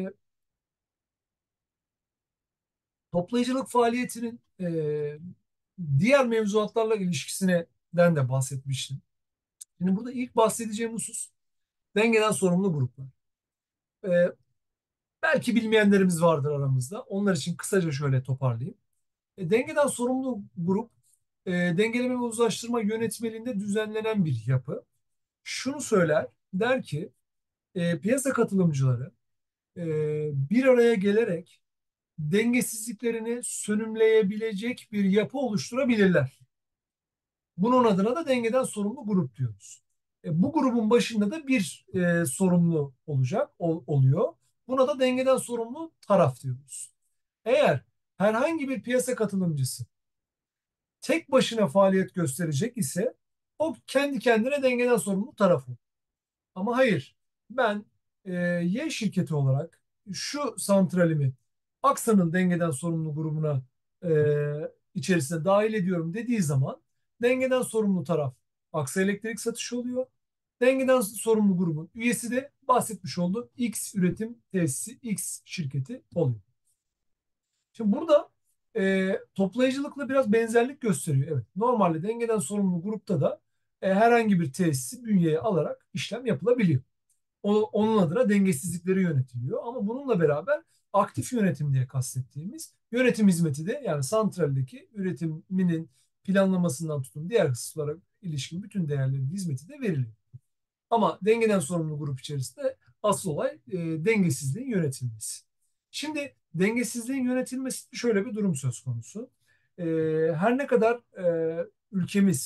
toplayıcılık faaliyetinin e, diğer mevzuatlarla ilişkisinden de bahsetmiştim. Şimdi burada ilk bahsedeceğim husus dengeden sorumlu gruplar. E, Belki bilmeyenlerimiz vardır aramızda. Onlar için kısaca şöyle toparlayayım. E, dengeden sorumlu grup e, dengeleme ve uzlaştırma yönetmeliğinde düzenlenen bir yapı. Şunu söyler, der ki e, piyasa katılımcıları e, bir araya gelerek dengesizliklerini sönümleyebilecek bir yapı oluşturabilirler. Bunun adına da dengeden sorumlu grup diyoruz. E, bu grubun başında da bir e, sorumlu olacak, ol, oluyor. Buna da dengeden sorumlu taraf diyoruz. Eğer herhangi bir piyasa katılımcısı tek başına faaliyet gösterecek ise o kendi kendine dengeden sorumlu taraf olur. Ama hayır, ben e, Y şirketi olarak şu santralimi Aksa'nın dengeden sorumlu grubuna e, içerisine dahil ediyorum dediği zaman dengeden sorumlu taraf Aksa Elektrik Satışı oluyor. Dengeden sorumlu grubun üyesi de bahsetmiş olduğu X üretim tesisi X şirketi oluyor. Şimdi burada e, toplayıcılıkla biraz benzerlik gösteriyor. Evet, normalde dengeden sorumlu grupta da e, herhangi bir tesisi bünyeye alarak işlem yapılabiliyor. O, onun adına dengesizlikleri yönetiliyor. Ama bununla beraber aktif yönetim diye kastettiğimiz yönetim hizmeti de yani santraldeki üretiminin planlamasından tutun diğer kısımlara ilişkin bütün değerlerin hizmeti de veriliyor. Ama dengeden sorumlu grup içerisinde asıl olay e, dengesizliğin yönetilmesi. Şimdi dengesizliğin yönetilmesi şöyle bir durum söz konusu. E, her ne kadar e, ülkemiz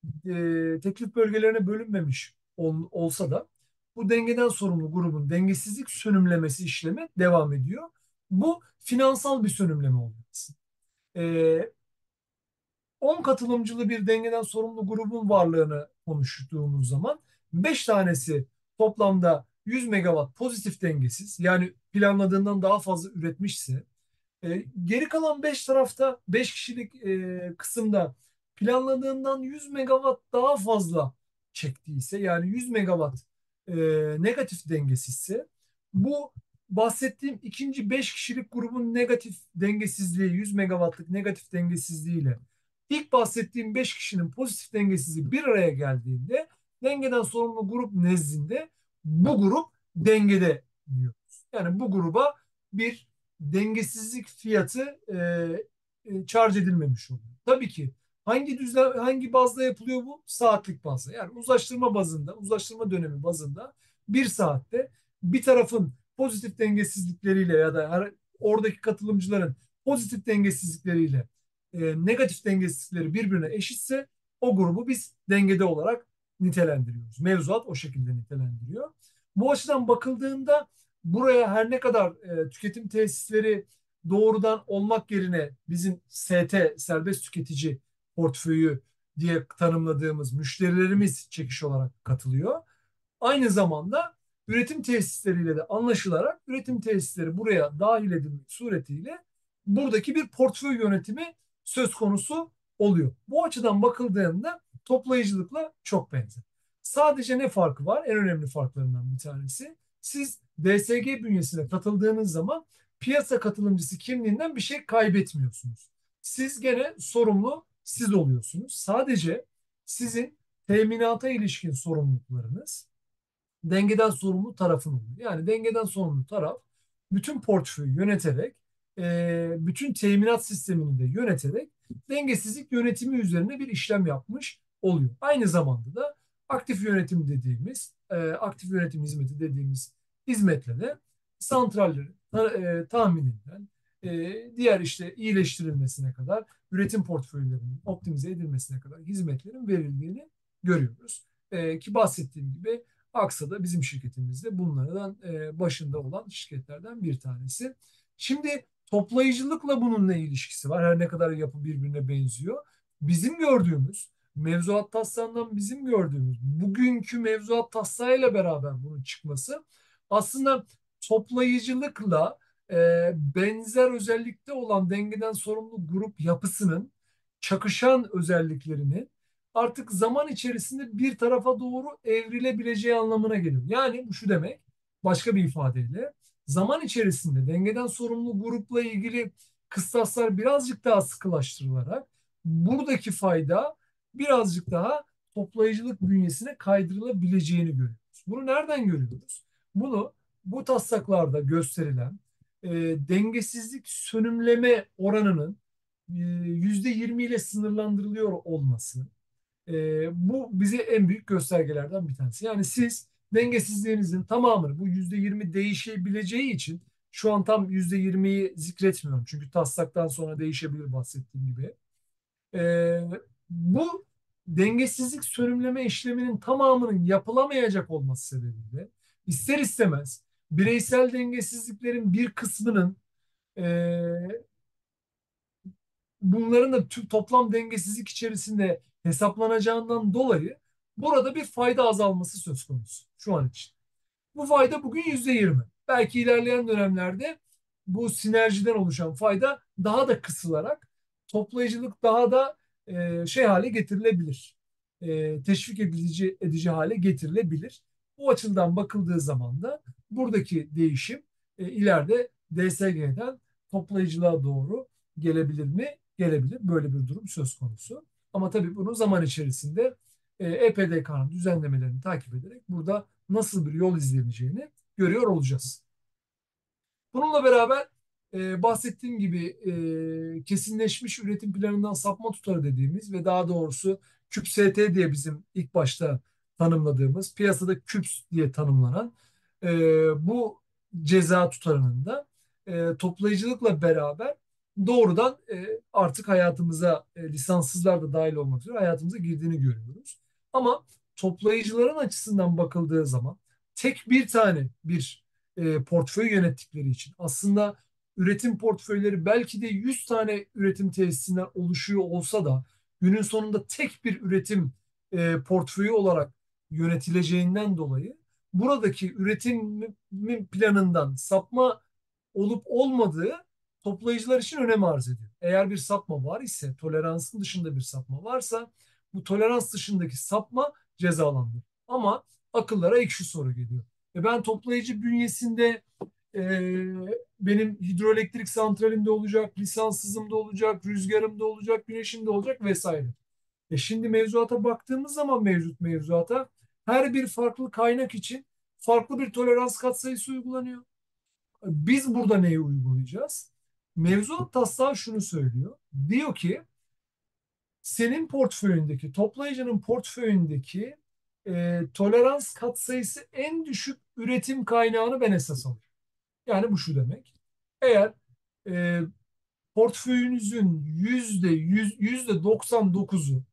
e, teklif bölgelerine bölünmemiş ol- olsa da bu dengeden sorumlu grubun dengesizlik sönümlemesi işlemi devam ediyor. Bu finansal bir sönümleme oluyor. E, on katılımcılı bir dengeden sorumlu grubun varlığını konuştuğumuz zaman beş tanesi toplamda yüz megawatt pozitif dengesiz, yani planladığından daha fazla üretmişse, e, geri kalan beş tarafta, beş kişilik e, kısımda planladığından yüz megawatt daha fazla çektiyse, yani yüz megawatt e, negatif dengesizse, bu bahsettiğim ikinci beş kişilik grubun negatif dengesizliği, yüz megawattlık negatif dengesizliğiyle ilk bahsettiğim beş kişinin pozitif dengesizliği bir araya geldiğinde dengeden sorumlu grup nezdinde bu grup dengede diyoruz. Yani bu gruba bir dengesizlik fiyatı e, e, charge edilmemiş oluyor. Tabii ki hangi düzlem, hangi bazda yapılıyor bu? Saatlik bazda. Yani uzlaştırma bazında, uzlaştırma dönemi bazında bir saatte bir tarafın pozitif dengesizlikleriyle ya da her, oradaki katılımcıların pozitif dengesizlikleriyle e, negatif dengesizlikleri birbirine eşitse o grubu biz dengede olarak nitelendiriyoruz. Mevzuat o şekilde nitelendiriyor. Bu açıdan bakıldığında buraya her ne kadar e, tüketim tesisleri doğrudan olmak yerine bizim S T, serbest tüketici portföyü diye tanımladığımız müşterilerimiz çekiş olarak katılıyor. Aynı zamanda üretim tesisleriyle de anlaşılarak üretim tesisleri buraya dahil edilmek suretiyle buradaki bir portföy yönetimi söz konusu oluyor. Bu açıdan bakıldığında toplayıcılıkla çok benzer. Sadece ne farkı var? En önemli farklarından bir tanesi. Siz D S G bünyesine katıldığınız zaman piyasa katılımcısı kimliğinden bir şey kaybetmiyorsunuz. Siz gene sorumlu siz oluyorsunuz. Sadece sizin teminata ilişkin sorumluluklarınız dengeden sorumlu tarafın oluyor. Yani dengeden sorumlu taraf bütün portföyü yöneterek, e, bütün teminat sistemini de yöneterek dengesizlik yönetimi üzerine bir işlem yapmış oluyor. Aynı zamanda da aktif yönetim dediğimiz, e, aktif yönetim hizmeti dediğimiz hizmetle de santrallerin e, tahmininden e, diğer işte iyileştirilmesine kadar, üretim portföylerinin optimize edilmesine kadar hizmetlerin verildiğini görüyoruz. E, ki bahsettiğim gibi Aksa'da bizim şirketimizde bunlardan e, başında olan şirketlerden bir tanesi. Şimdi toplayıcılıkla bunun ne ilişkisi var? Her ne kadar yapı birbirine benziyor. Bizim gördüğümüz mevzuat taslağından bizim gördüğümüz bugünkü mevzuat taslağıyla beraber bunun çıkması aslında toplayıcılıkla e, benzer özellikte olan dengeden sorumlu grup yapısının çakışan özelliklerini artık zaman içerisinde bir tarafa doğru evrilebileceği anlamına geliyor. Yani bu şu demek, başka bir ifadeyle zaman içerisinde dengeden sorumlu grupla ilgili kıstaslar birazcık daha sıkılaştırılarak buradaki fayda birazcık daha toplayıcılık bünyesine kaydırılabileceğini görüyoruz. Bunu nereden görüyoruz? Bunu bu taslaklarda gösterilen e, dengesizlik sönümleme oranının e, yüzde yirmi ile sınırlandırılıyor olması. E, bu bize en büyük göstergelerden bir tanesi. Yani siz dengesizliğinizin tamamını, bu yüzde yirmi değişebileceği için şu an tam yüzde yirmiyi zikretmiyorum. Çünkü taslaktan sonra değişebilir bahsettiğim gibi. E, bu dengesizlik sönümleme işleminin tamamının yapılamayacak olması sebebiyle ister istemez bireysel dengesizliklerin bir kısmının e, bunların da tüm toplam dengesizlik içerisinde hesaplanacağından dolayı burada bir fayda azalması söz konusu şu an için. Bu fayda bugün yüzde yirmi. Belki ilerleyen dönemlerde bu sinerjiden oluşan fayda daha da kısılarak toplayıcılık daha da e, şey hale getirilebilir. E, teşvik edici, edici hale getirilebilir. Bu açıdan bakıldığı zaman da buradaki değişim e, ileride D S G'den toplayıcılığa doğru gelebilir mi? Gelebilir. Böyle bir durum söz konusu. Ama tabii bunu zaman içerisinde E P D K'nın düzenlemelerini takip ederek burada nasıl bir yol izleneceğini görüyor olacağız. Bununla beraber e, bahsettiğim gibi e, kesinleşmiş üretim planından sapma tutarı dediğimiz ve daha doğrusu KÜPST diye bizim ilk başta tanımladığımız, piyasada KÜPS diye tanımlanan e, bu ceza tutarının da e, toplayıcılıkla beraber doğrudan e, artık hayatımıza e, lisanssızlar da dahil olmak üzere hayatımıza girdiğini görüyoruz. Ama toplayıcıların açısından bakıldığı zaman tek bir tane bir e, portföy yönettikleri için aslında üretim portföyleri belki de yüz tane üretim tesisinden oluşuyor olsa da günün sonunda tek bir üretim e, portföyü olarak yönetileceğinden dolayı buradaki üretimin planından sapma olup olmadığı toplayıcılar için önem arz ediyor. Eğer bir sapma var ise, toleransın dışında bir sapma varsa bu tolerans dışındaki sapma cezalandırır. Ama akıllara ilk şu soru geliyor. E ben toplayıcı bünyesinde e, benim hidroelektrik santralim de olacak, lisanssızım da olacak, rüzgarım da olacak, güneşim de olacak vesaire. E şimdi mevzuata baktığımız zaman mevcut mevzuata her bir farklı kaynak için farklı bir tolerans katsayısı uygulanıyor. Biz burada neyi uygulayacağız? Mevzuat taslağı şunu söylüyor. Diyor ki senin portföyündeki, toplayıcının portföyündeki e, tolerans katsayısı en düşük üretim kaynağını ben esas alıyorum. Yani bu şu demek. Eğer e, portföyünüzün yüzde yüz, yüzde doksan dokuzu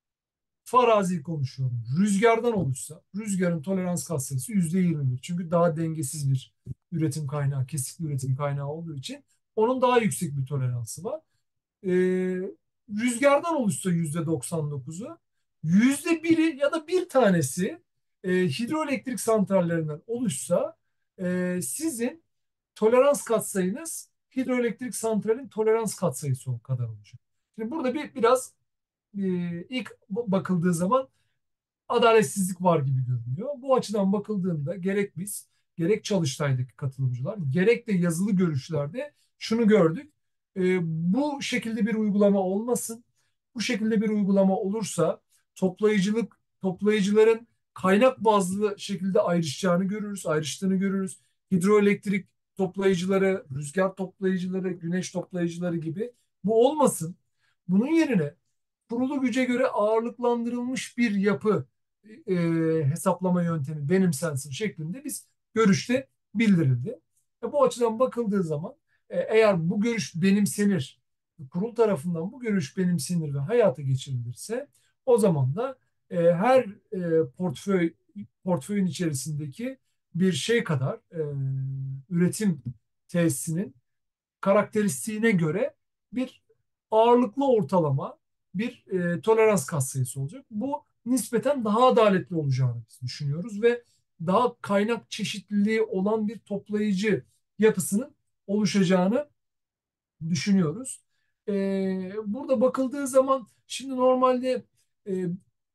farazi konuşuyorum. Rüzgardan oluşsa, rüzgarın tolerans katsayısı yüzde yirmi bir. Çünkü daha dengesiz bir üretim kaynağı, kesik bir üretim kaynağı olduğu için onun daha yüksek bir toleransı var. Ee, Rüzgardan oluşsa yüzde doksan dokuzu, yüzde biri ya da bir tanesi e, hidroelektrik santrallerinden oluşsa e, sizin tolerans katsayınız hidroelektrik santralin tolerans katsayısı o kadar olacak. Şimdi burada bir biraz e, ilk bakıldığı zaman adaletsizlik var gibi görünüyor. Bu açıdan bakıldığında gerek biz, gerek Çalıştay'daki katılımcılar, gerek de yazılı görüşlerde şunu gördük. E, bu şekilde bir uygulama olmasın. Bu şekilde bir uygulama olursa toplayıcılık, toplayıcıların kaynak bazlı şekilde ayrışacağını görürüz, ayrıştığını görürüz. Hidroelektrik toplayıcıları, rüzgar toplayıcıları, güneş toplayıcıları gibi. Bu olmasın. Bunun yerine kurulu güce göre ağırlıklandırılmış bir yapı e, hesaplama yöntemi benimsensin şeklinde biz görüşte bildirildi. E, bu açıdan bakıldığı zaman e, eğer bu görüş benimsenir, kurul tarafından bu görüş benimsenir ve hayata geçirilirse o zaman da e, her e, portföy portföyün içerisindeki bir şey kadar e, üretim tesisinin karakteristiğine göre bir ağırlıklı ortalama bir e, tolerans katsayısı olacak. Bu nispeten daha adaletli olacağını biz düşünüyoruz ve daha kaynak çeşitliliği olan bir toplayıcı yapısının oluşacağını düşünüyoruz. E, burada bakıldığı zaman şimdi normalde e,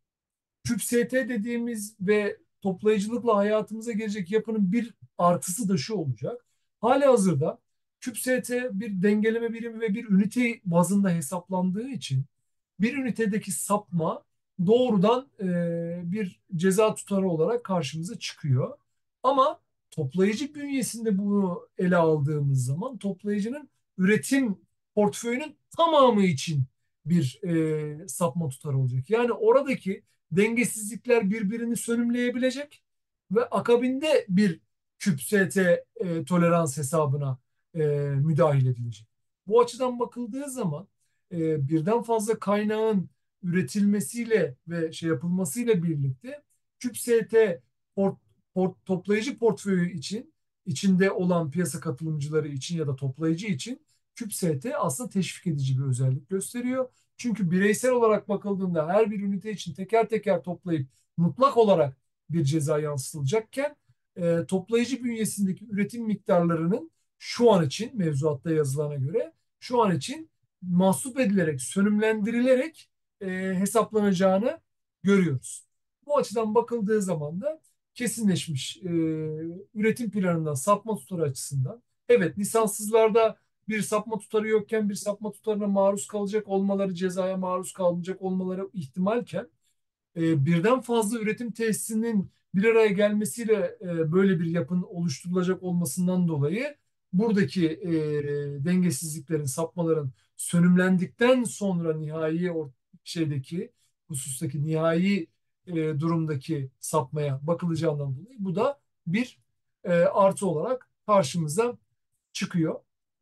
KÜPST dediğimiz ve toplayıcılıkla hayatımıza gelecek yapının bir artısı da şu olacak. Halihazırda KÜPST bir dengeleme birimi ve bir ünite bazında hesaplandığı için bir ünitedeki sapma doğrudan e, bir ceza tutarı olarak karşımıza çıkıyor. Ama toplayıcı bünyesinde bunu ele aldığımız zaman toplayıcının üretim portföyünün tamamı için bir e, sapma tutarı olacak. Yani oradaki dengesizlikler birbirini sönümleyebilecek ve akabinde bir KÜPST e, tolerans hesabına e, müdahil edilecek. Bu açıdan bakıldığı zaman e, birden fazla kaynağın üretilmesiyle ve şey yapılmasıyla birlikte KÜPST port, port, toplayıcı portföyü için içinde olan piyasa katılımcıları için ya da toplayıcı için KÜPST aslında teşvik edici bir özellik gösteriyor. Çünkü bireysel olarak bakıldığında her bir ünite için teker teker toplayıp mutlak olarak bir ceza yansıtılacakken e, toplayıcı bünyesindeki üretim miktarlarının şu an için mevzuatta yazılana göre şu an için mahsup edilerek, sönümlendirilerek e, hesaplanacağını görüyoruz. Bu açıdan bakıldığı zaman da kesinleşmiş e, üretim planından sapma tutarı açısından evet lisanssızlarda bir sapma tutarı yokken bir sapma tutarına maruz kalacak olmaları, cezaya maruz kalacak olmaları ihtimalken e, birden fazla üretim tesisinin bir araya gelmesiyle e, böyle bir yapının oluşturulacak olmasından dolayı buradaki e, dengesizliklerin, sapmaların sönümlendikten sonra nihai or şeydeki husustaki nihai e, durumdaki sapmaya bakılacağından dolayı bu da bir e, artı olarak karşımıza çıkıyor.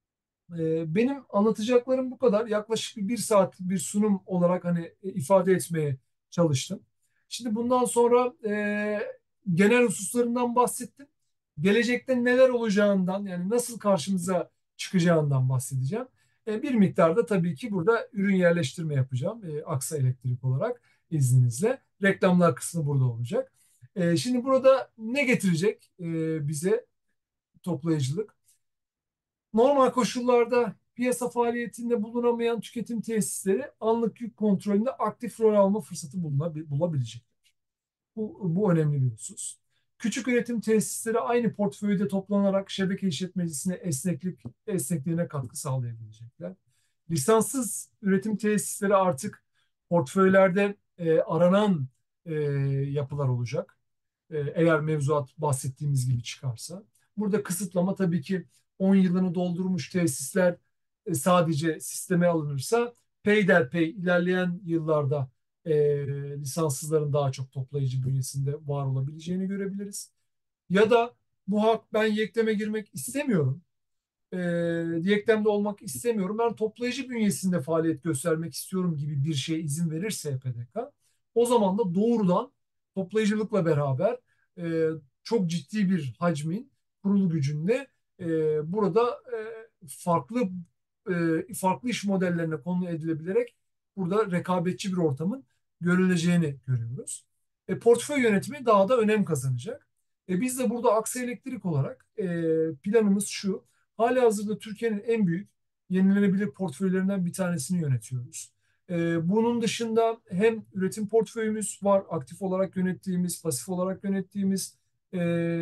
E, benim anlatacaklarım bu kadar. Yaklaşık bir saat bir sunum olarak hani e, ifade etmeye çalıştım. Şimdi bundan sonra e, genel hususlarından bahsettim. Gelecekte neler olacağından yani nasıl karşımıza çıkacağından bahsedeceğim. E, bir miktarda tabii ki burada ürün yerleştirme yapacağım. E, Aksa Elektrik olarak izninizle. Reklamlar kısmı burada olacak. E, şimdi burada ne getirecek e, bize toplayıcılık? Normal koşullarda piyasa faaliyetinde bulunamayan tüketim tesisleri anlık yük kontrolünde aktif rol alma fırsatı bulunabil- bulabilecek. Bu, bu önemli bir husus. Küçük üretim tesisleri aynı portföyde toplanarak şebeke işletmecisine esneklik esnekliğine katkı sağlayabilecekler. Lisanssız üretim tesisleri artık portföylerde e, aranan e, yapılar olacak. E, eğer mevzuat bahsettiğimiz gibi çıkarsa. Burada kısıtlama tabii ki on yılını doldurmuş tesisler e, sadece sisteme alınırsa peyderpey ilerleyen yıllarda e, lisanssızların daha çok toplayıcı bünyesinde var olabileceğini görebiliriz. Ya da bu hak ben yekleme girmek istemiyorum. E, Yeklemde olmak istemiyorum. Ben toplayıcı bünyesinde faaliyet göstermek istiyorum gibi bir şeye izin verirse H P D K, o zaman da doğrudan toplayıcılıkla beraber e, çok ciddi bir hacmin kurulu gücünde e, burada e, farklı e, farklı iş modellerine konu edilebilerek burada rekabetçi bir ortamın görüleceğini görüyoruz. E, portföy yönetimi daha da önem kazanacak. E, biz de burada Aksa Elektrik olarak e, planımız şu. Halihazırda Türkiye'nin en büyük yenilenebilir portföylerinden bir tanesini yönetiyoruz. Ee, bunun dışında hem üretim portföyümüz var, aktif olarak yönettiğimiz, pasif olarak yönettiğimiz e,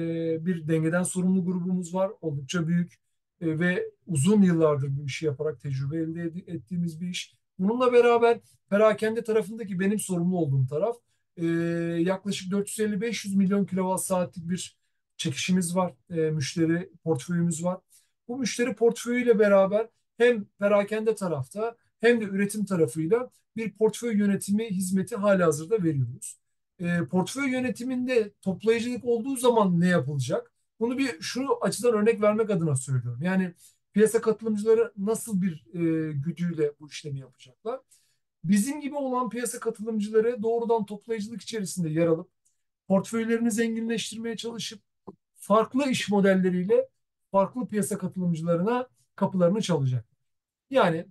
bir dengeden sorumlu grubumuz var. Oldukça büyük e, ve uzun yıllardır bu işi yaparak tecrübe elde ed- ettiğimiz bir iş. Bununla beraber perakende tarafındaki benim sorumlu olduğum taraf e, yaklaşık dört yüz elli beş yüz milyon kilowatt saatlik bir çekişimiz var, e, müşteri portföyümüz var. Bu müşteri portföyüyle beraber hem perakende tarafta hem de üretim tarafıyla bir portföy yönetimi hizmeti halihazırda veriyoruz. E, portföy yönetiminde toplayıcılık olduğu zaman ne yapılacak? Bunu bir şu açıdan örnek vermek adına söylüyorum. Yani piyasa katılımcıları nasıl bir e, güdüyle bu işlemi yapacaklar? Bizim gibi olan piyasa katılımcıları doğrudan toplayıcılık içerisinde yer alıp portföylerini zenginleştirmeye çalışıp farklı iş modelleriyle farklı piyasa katılımcılarına kapılarını çalacak. Yani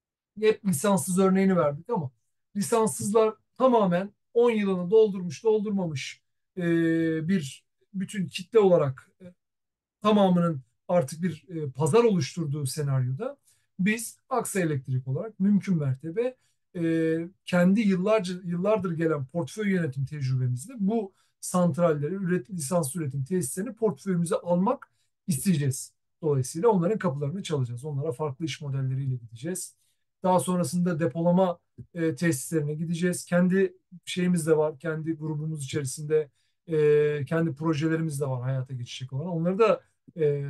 hep lisanssız örneğini verdik ama lisanssızlar tamamen on yılını doldurmuş doldurmamış e, bir bütün kitle olarak e, tamamının artık bir e, pazar oluşturduğu senaryoda biz Aksa Elektrik olarak mümkün mertebe e, kendi yıllarca yıllardır gelen portföy yönetim tecrübemizle bu santralleri, üret, lisans üretim tesislerini portföyümüze almak isteyeceğiz. Dolayısıyla onların kapılarını çalacağız. Onlara farklı iş modelleriyle gideceğiz. Daha sonrasında depolama e, tesislerine gideceğiz. Kendi şeyimiz de var. Kendi grubumuz içerisinde e, kendi projelerimiz de var hayata geçecek olan. Onları da e,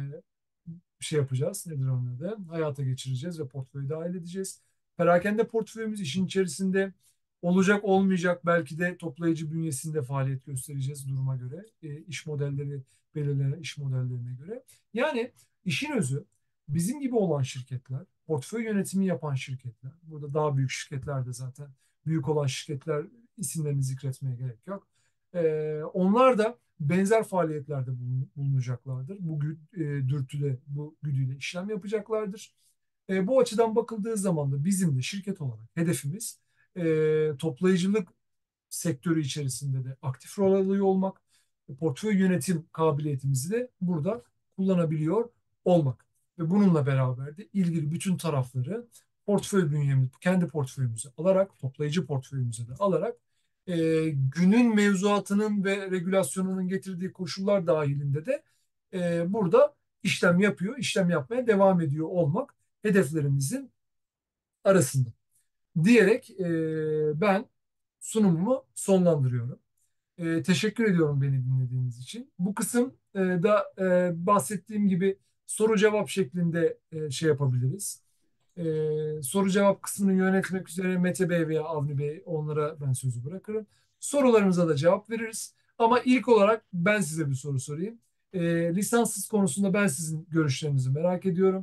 şey yapacağız. Nedir onun adı? Hayata geçireceğiz ve portföyü dahil edeceğiz. Perakende portföyümüz işin içerisinde olacak olmayacak belki de toplayıcı bünyesinde faaliyet göstereceğiz duruma göre. E, iş modelleri belirlenen iş modellerine göre. Yani işin özü bizim gibi olan şirketler, portföy yönetimi yapan şirketler, burada daha büyük şirketler de zaten büyük olan şirketler isimlerini zikretmeye gerek yok. E, onlar da benzer faaliyetlerde bulunacaklardır. Bu e, dürtüde, bu güdüyle işlem yapacaklardır. E, bu açıdan bakıldığı zaman da bizim de şirket olarak hedefimiz e, toplayıcılık sektörü içerisinde de aktif rol alıyor olmak, portföy yönetim kabiliyetimizi de burada kullanabiliyor olmak. Ve bununla beraber de ilgili bütün tarafları portföy bünyemiz, kendi portföyümüze alarak, toplayıcı portföyümüze de alarak e, günün mevzuatının ve regülasyonunun getirdiği koşullar dahilinde de e, burada işlem yapıyor, işlem yapmaya devam ediyor olmak hedeflerimizin arasında. Diyerek e, ben sunumumu sonlandırıyorum. E, teşekkür ediyorum beni dinlediğiniz için. Bu kısım e, da e, bahsettiğim gibi soru cevap şeklinde e, şey yapabiliriz. E, soru cevap kısmını yönetmek üzere Mete Bey veya Avni Bey onlara ben sözü bırakırım. Sorularınıza da cevap veririz. Ama ilk olarak ben size bir soru sorayım. E, lisanssız konusunda ben sizin görüşlerinizi merak ediyorum.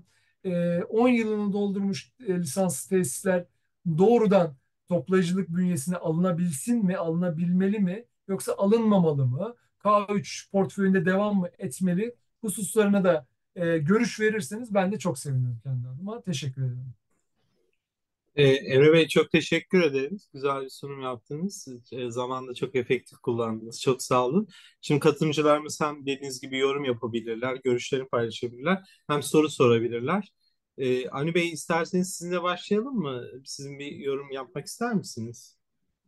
e, on yılını doldurmuş e, lisanslı tesisler doğrudan toplayıcılık bünyesine alınabilsin mi, alınabilmeli mi, yoksa alınmamalı mı? K üç portföyünde devam mı etmeli? Hususlarına da e, görüş verirseniz ben de çok sevinirim kendi adıma. Teşekkür ederim. Ee, Emre Bey, çok teşekkür ederiz. Güzel bir sunum yaptınız. Ee, zamanında çok efektif kullandınız. Çok sağ olun. Şimdi katılımcılarımız hem dediğiniz gibi yorum yapabilirler, görüşlerini paylaşabilirler, hem soru sorabilirler. Ee, Avni Bey, isterseniz sizinle başlayalım mı? Sizin bir yorum yapmak ister misiniz?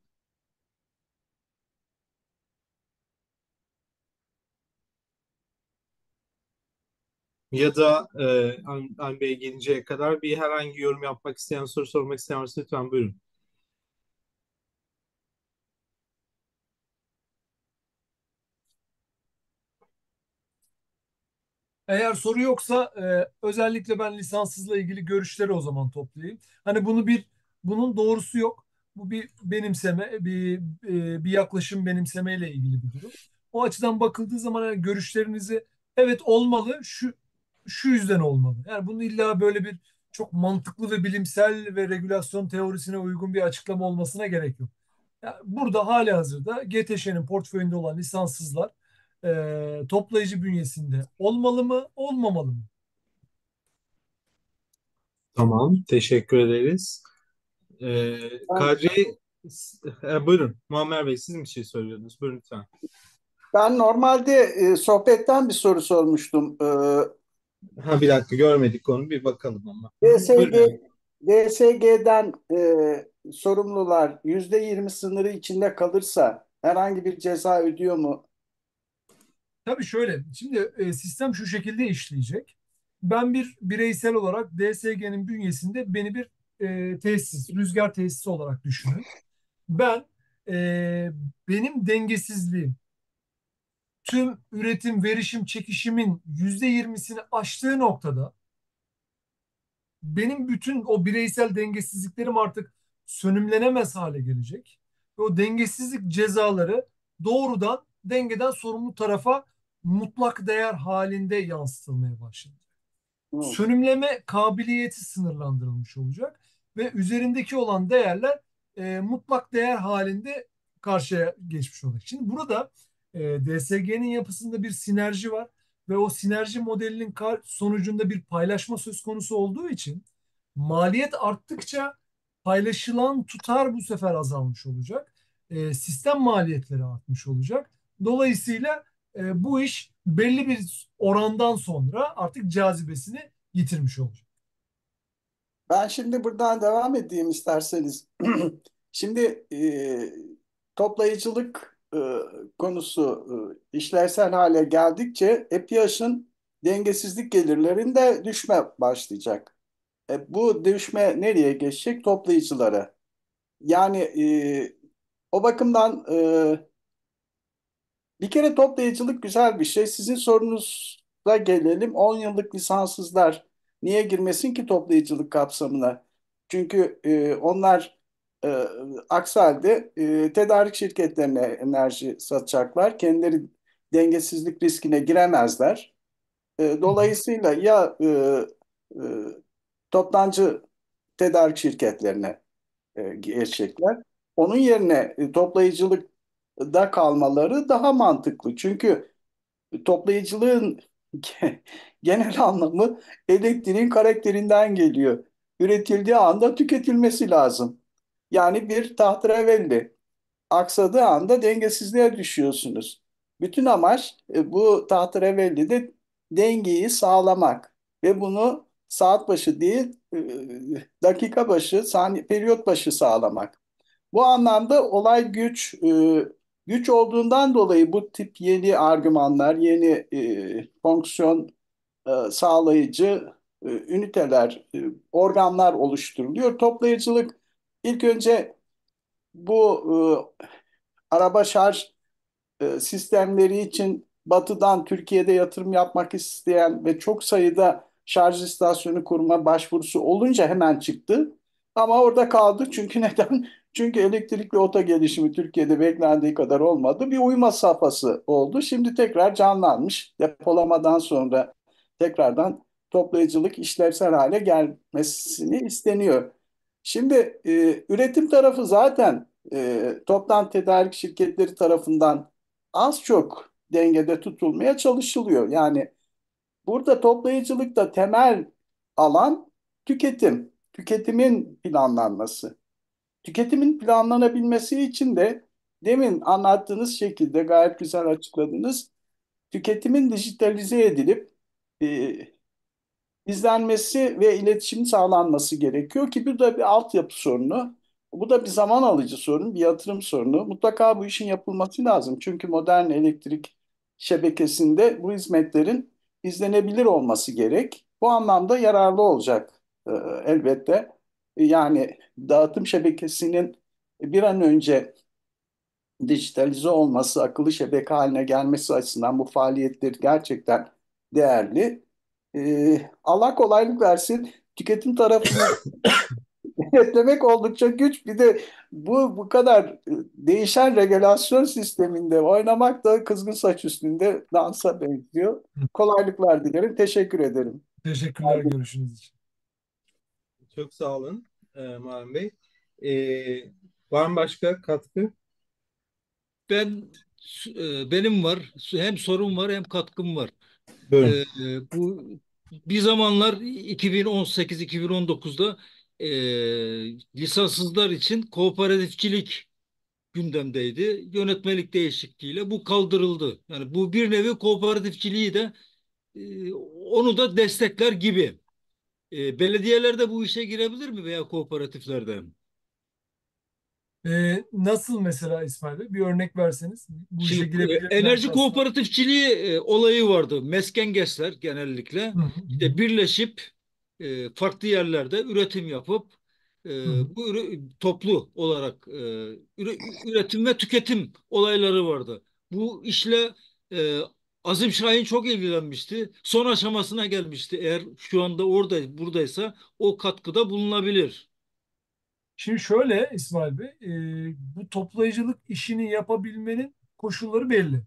Ya da e, Avni Avni Bey gelinceye kadar bir herhangi yorum yapmak isteyen, soru sormak isteyen varsa lütfen buyurun. Eğer soru yoksa e, özellikle ben lisanssızla ilgili görüşleri o zaman toplayayım. Hani bunu bir bunun doğrusu yok. Bu bir benimseme, bir e, bir yaklaşım benimsemeyle ilgili bir durum. O açıdan bakıldığı zaman yani görüşlerinizi evet olmalı, şu şu yüzden olmalı. Yani bunun illa böyle bir çok mantıklı ve bilimsel ve regülasyon teorisine uygun bir açıklama olmasına gerek yok. Yani burada halihazırda G T Ş'nin portföyünde olan lisanssızlar e, toplayıcı bünyesinde olmalı mı, olmamalı mı? Tamam, teşekkür ederiz. Ee, Ben, Kadri, e, buyurun. Muammer Bey, siz mi bir şey söylüyordunuz? Buyurun lütfen. ben normalde e, sohbetten bir soru sormuştum. Ha, bir dakika, görmedik onu, bir bakalım ama. Hı E, hı, buyurun D S G, efendim. D S G'den e, sorumlular yüzde yirmi sınırı içinde kalırsa herhangi bir ceza ödüyor mu? Tabii şöyle, şimdi e, sistem şu şekilde işleyecek. Ben bir bireysel olarak D S G'nin bünyesinde beni bir e, tesis, rüzgar tesisi olarak düşünün. Ben e, benim dengesizliğim, tüm üretim, verişim, çekişimin yüzde yirmisini aştığı noktada benim bütün o bireysel dengesizliklerim artık sönümlenemez hale gelecek. Ve o dengesizlik cezaları doğrudan dengeden sorumlu tarafa mutlak değer halinde yansıtılmaya başladı. Hı. Sönümleme kabiliyeti sınırlandırılmış olacak ve üzerindeki olan değerler e, mutlak değer halinde karşıya geçmiş olacak. Şimdi burada e, D S G'nin yapısında bir sinerji var ve o sinerji modelinin sonucunda bir paylaşma söz konusu olduğu için maliyet arttıkça paylaşılan tutar bu sefer azalmış olacak. E, sistem maliyetleri artmış olacak. Dolayısıyla e, bu iş belli bir orandan sonra artık cazibesini yitirmiş olacak. Ben şimdi buradan devam edeyim isterseniz. Şimdi e, toplayıcılık e, konusu e, işlevsel hale geldikçe EPİAŞ'ın dengesizlik gelirlerinde düşme başlayacak. E, bu düşme nereye geçecek? Toplayıcılara. Yani e, o bakımdan e, bir kere toplayıcılık güzel bir şey. Sizin sorunuza gelelim. on yıllık lisanssızlar niye girmesin ki toplayıcılık kapsamına? Çünkü e, onlar e, aksi halde e, tedarik şirketlerine enerji satacaklar. Kendileri dengesizlik riskine giremezler. E, dolayısıyla ya e, e, toptancı tedarik şirketlerine e, geçecekler. Onun yerine e, toplayıcılıkta kalmaları daha mantıklı. Çünkü toplayıcılığın genel anlamı elektriğin karakterinden geliyor. Üretildiği anda tüketilmesi lazım. Yani bir tahterevalli aksadığı anda dengesizliğe düşüyorsunuz. Bütün amaç e, bu tahterevallide dengeyi sağlamak ve bunu saat başı değil e, dakika başı, saniye, periyot başı sağlamak. Bu anlamda olay güç e, güç olduğundan dolayı bu tip yeni argümanlar, yeni e, fonksiyon e, sağlayıcı e, üniteler, e, organlar oluşturuluyor. Toplayıcılık ilk önce bu e, araba şarj e, sistemleri için Batı'dan Türkiye'de yatırım yapmak isteyen ve çok sayıda şarj istasyonu kurma başvurusu olunca hemen çıktı. Ama orada kaldı. Çünkü neden? Çünkü elektrikli oto gelişimi Türkiye'de beklendiği kadar olmadı. Bir uyuma safhası oldu. Şimdi tekrar canlanmış. Depolamadan sonra tekrardan toplayıcılık işlevsel hale gelmesini isteniyor. Şimdi e, üretim tarafı zaten e, toptan tedarik şirketleri tarafından az çok dengede tutulmaya çalışılıyor. Yani burada toplayıcılıkta temel alan tüketim, tüketimin planlanması. Tüketimin planlanabilmesi için de demin anlattığınız şekilde gayet güzel açıkladınız. Tüketimin dijitalize edilip e, izlenmesi ve iletişim sağlanması gerekiyor ki bu da bir altyapı sorunu. Bu da bir zaman alıcı sorun, bir yatırım sorunu. Mutlaka bu işin yapılması lazım. Çünkü modern elektrik şebekesinde bu hizmetlerin izlenebilir olması gerek. Bu anlamda yararlı olacak e, elbette. Yani dağıtım şebekesinin bir an önce dijitalize olması, akıllı şebeke haline gelmesi açısından bu faaliyetler gerçekten değerli. Ee, Allah kolaylık versin. Tüketim tarafını denetlemek oldukça güç. Bir de bu bu kadar e, değişen regülasyon sisteminde oynamak da kızgın saç üstünde dansa benziyor. Kolaylıklar dilerim. Teşekkür ederim. Teşekkürler görüşünüz için. Çok sağ olun e, Muharrem Bey. E, var mı başka katkı? Ben e, benim var. Hem sorum var hem katkım var. Buyurun. E, bu bir zamanlar iki bin on sekiz-iki bin on dokuzda e, lisanssızlar için kooperatifçilik gündemdeydi. Yönetmelik değişikliğiyle bu kaldırıldı. Yani bu bir nevi kooperatifçiliği de e, onu da destekler gibi. E, belediyeler de bu işe girebilir mi veya kooperatiflerde? Ee, nasıl mesela İsmail Bey? Bir örnek verseniz. Bu işe Şimdi e, girebilirler enerji kastı. kooperatifçiliği e, olayı vardı. Meskengesler genellikle Hı hı, işte birleşip e, farklı yerlerde üretim yapıp e, hı hı. bu üre- toplu olarak e, üre- üretim ve tüketim olayları vardı. Bu işle e, Azim Şahin çok ilgilenmişti. Son aşamasına gelmişti. Eğer şu anda orada buradaysa o katkıda bulunabilir. Şimdi şöyle İsmail Bey, e, bu toplayıcılık işini yapabilmenin koşulları belli.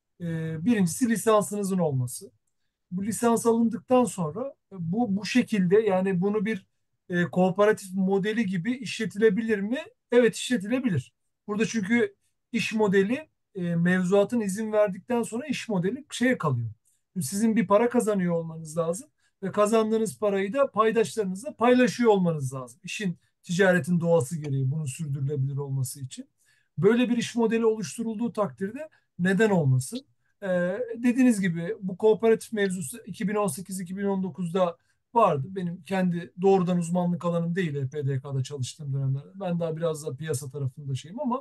E, birincisi lisansınızın olması. Bu lisans alındıktan sonra e, bu bu şekilde yani bunu bir e, kooperatif modeli gibi işletilebilir mi? Evet işletilebilir. Burada çünkü iş modeli e, mevzuatın izin verdikten sonra iş modeli şeye kalıyor. Sizin bir para kazanıyor olmanız lazım ve kazandığınız parayı da paydaşlarınızla paylaşıyor olmanız lazım. İşin ticaretin doğası gereği bunun sürdürülebilir olması için. Böyle bir iş modeli oluşturulduğu takdirde neden olmasın? Ee, dediğiniz gibi bu kooperatif mevzusu iki bin on sekiz-iki bin on dokuzda vardı. Benim kendi doğrudan uzmanlık alanım değil E P D K'da çalıştığım dönemlerde. Ben daha biraz da piyasa tarafında şeyim ama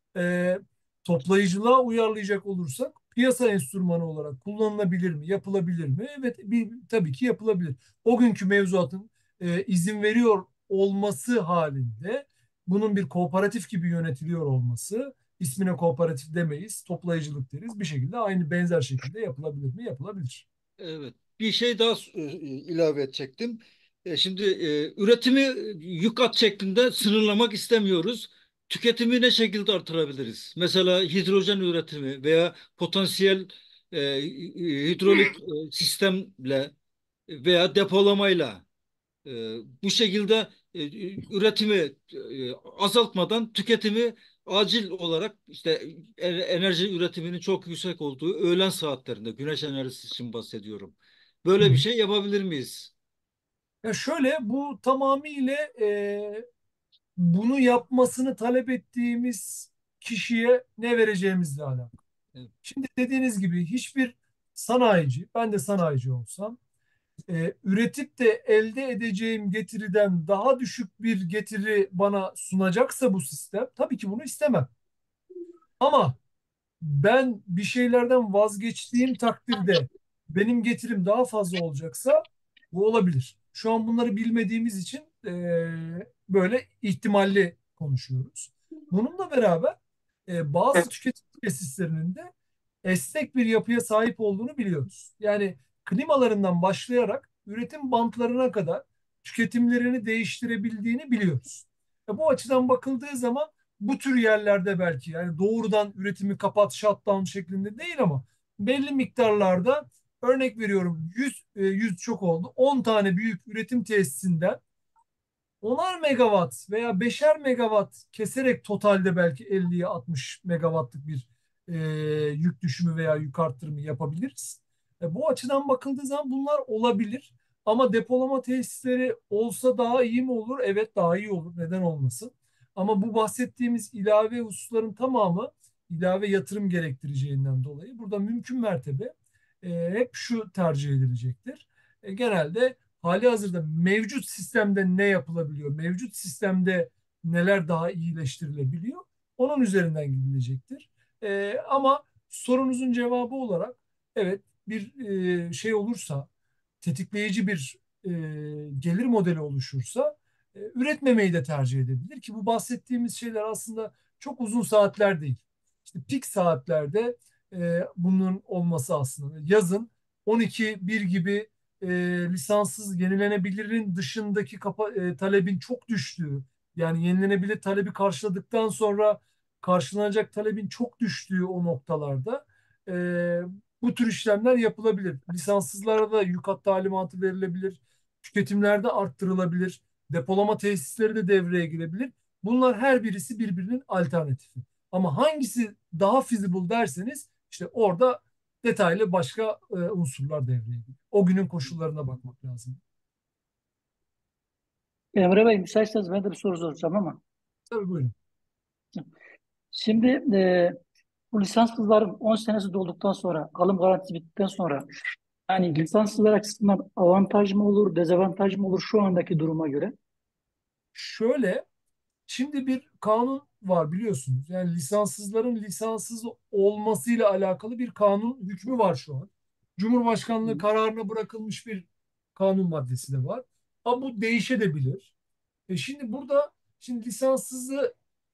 e, toplayıcılığa uyarlayacak olursak piyasa enstrümanı olarak kullanılabilir mi, yapılabilir mi? Evet, bir, tabii ki yapılabilir. O günkü mevzuatın e, izin veriyor olması halinde bunun bir kooperatif gibi yönetiliyor olması ismine kooperatif demeyiz, toplayıcılık deriz. Bir şekilde aynı benzer şekilde yapılabilir mi? Yapılabilir. Evet. Bir şey daha e, ilave edecektim. E, şimdi e, üretimi yük at şeklinde sınırlamak istemiyoruz. Tüketimi ne şekilde artırabiliriz? Mesela hidrojen üretimi veya potansiyel e, hidrolik e, sistemle veya depolamayla e, bu şekilde e, üretimi e, azaltmadan tüketimi acil olarak işte e- enerji üretiminin çok yüksek olduğu öğlen saatlerinde güneş enerjisi için bahsediyorum. Hı Böyle bir hı. şey yapabilir miyiz? Ya şöyle bu tamamıyla e, bunu yapmasını talep ettiğimiz kişiye ne vereceğimizle alakalı. Evet. Şimdi dediğiniz gibi hiçbir sanayici, ben de sanayici olsam, e, üretip de elde edeceğim getiriden daha düşük bir getiri bana sunacaksa bu sistem, tabii ki bunu istemem. Ama ben bir şeylerden vazgeçtiğim takdirde benim getirim daha fazla olacaksa bu olabilir. Şu an bunları bilmediğimiz için e, böyle ihtimalli konuşuyoruz. Bununla beraber e, bazı tüketim tesislerinin de esnek bir yapıya sahip olduğunu biliyoruz. Yani klimalarından başlayarak üretim bantlarına kadar tüketimlerini değiştirebildiğini biliyoruz. E, bu açıdan bakıldığı zaman bu tür yerlerde belki yani doğrudan üretimi kapat, shutdown şeklinde değil ama belli miktarlarda Örnek veriyorum, yüz, e, yüz çok oldu. on tane büyük üretim tesisinden onar megawatt veya beşer megawatt keserek totalde belki elliye altmış megawattlık bir e, yük düşümü veya yük arttırımı yapabiliriz. E, bu açıdan bakıldığı zaman bunlar olabilir. Ama depolama tesisleri olsa daha iyi mi olur? Evet, daha iyi olur. Neden olmasın? Ama bu bahsettiğimiz ilave hususların tamamı ilave yatırım gerektireceğinden dolayı burada mümkün mertebe e, hep şu tercih edilecektir. E, genelde hali hazırda mevcut sistemde ne yapılabiliyor? Mevcut sistemde neler daha iyileştirilebiliyor? Onun üzerinden gidilecektir. Ee, ama sorunuzun cevabı olarak evet, bir e, şey olursa, tetikleyici bir e, gelir modeli oluşursa e, üretmemeyi de tercih edebilir ki bu bahsettiğimiz şeyler aslında çok uzun saatler değil. İşte pik saatlerde e, bunun olması aslında yazın on iki bir gibi e, lisanssız yenilenebilirin dışındaki kapa, e, talebin çok düştüğü, yani yenilenebilir talebi karşıladıktan sonra karşılanacak talebin çok düştüğü o noktalarda e, bu tür işlemler yapılabilir. Lisanssızlara da YÜKAT talimatı verilebilir. Tüketimlerde arttırılabilir. Depolama tesisleri de devreye girebilir. Bunlar her birisi birbirinin alternatifi. Ama hangisi daha feasible derseniz işte orada detaylı başka e, unsurlar devreye giriyor. O günün koşullarına bakmak lazım. Emre Bey, müsaitseniz ben de bir soru soracağım ama. Tabii, buyurun. Şimdi e, bu lisanssızların on senesi dolduktan sonra, alım garantisi bittikten sonra yani lisanssızlar açısından avantaj mı olur, dezavantaj mı olur şu andaki duruma göre? Şöyle, şimdi bir kanun var biliyorsunuz. Yani lisanssızların lisanssız olmasıyla alakalı bir kanun hükmü var şu an. Cumhurbaşkanlığı kararına bırakılmış bir kanun maddesi de var. Ama bu değişebilir. E şimdi burada şimdi lisanssızı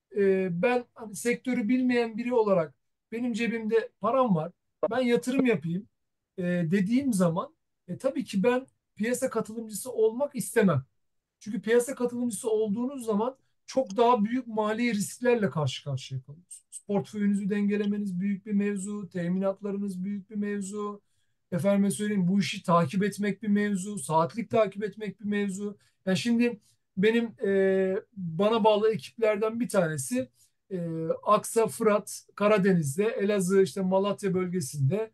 e, ben hani sektörü bilmeyen biri olarak benim cebimde param var. Ben yatırım yapayım e, dediğim zaman e, tabii ki ben piyasa katılımcısı olmak istemem. Çünkü piyasa katılımcısı olduğunuz zaman çok daha büyük mali risklerle karşı karşıya kalıyorsunuz. Portföyünüzü dengelemeniz büyük bir mevzu, teminatlarınız büyük bir mevzu. Efendime söyleyeyim, bu işi takip etmek bir mevzu, saatlik takip etmek bir mevzu. Yani şimdi benim e, bana bağlı ekiplerden bir tanesi e, Aksa, Fırat, Karadeniz'de, Elazığ, işte Malatya bölgesinde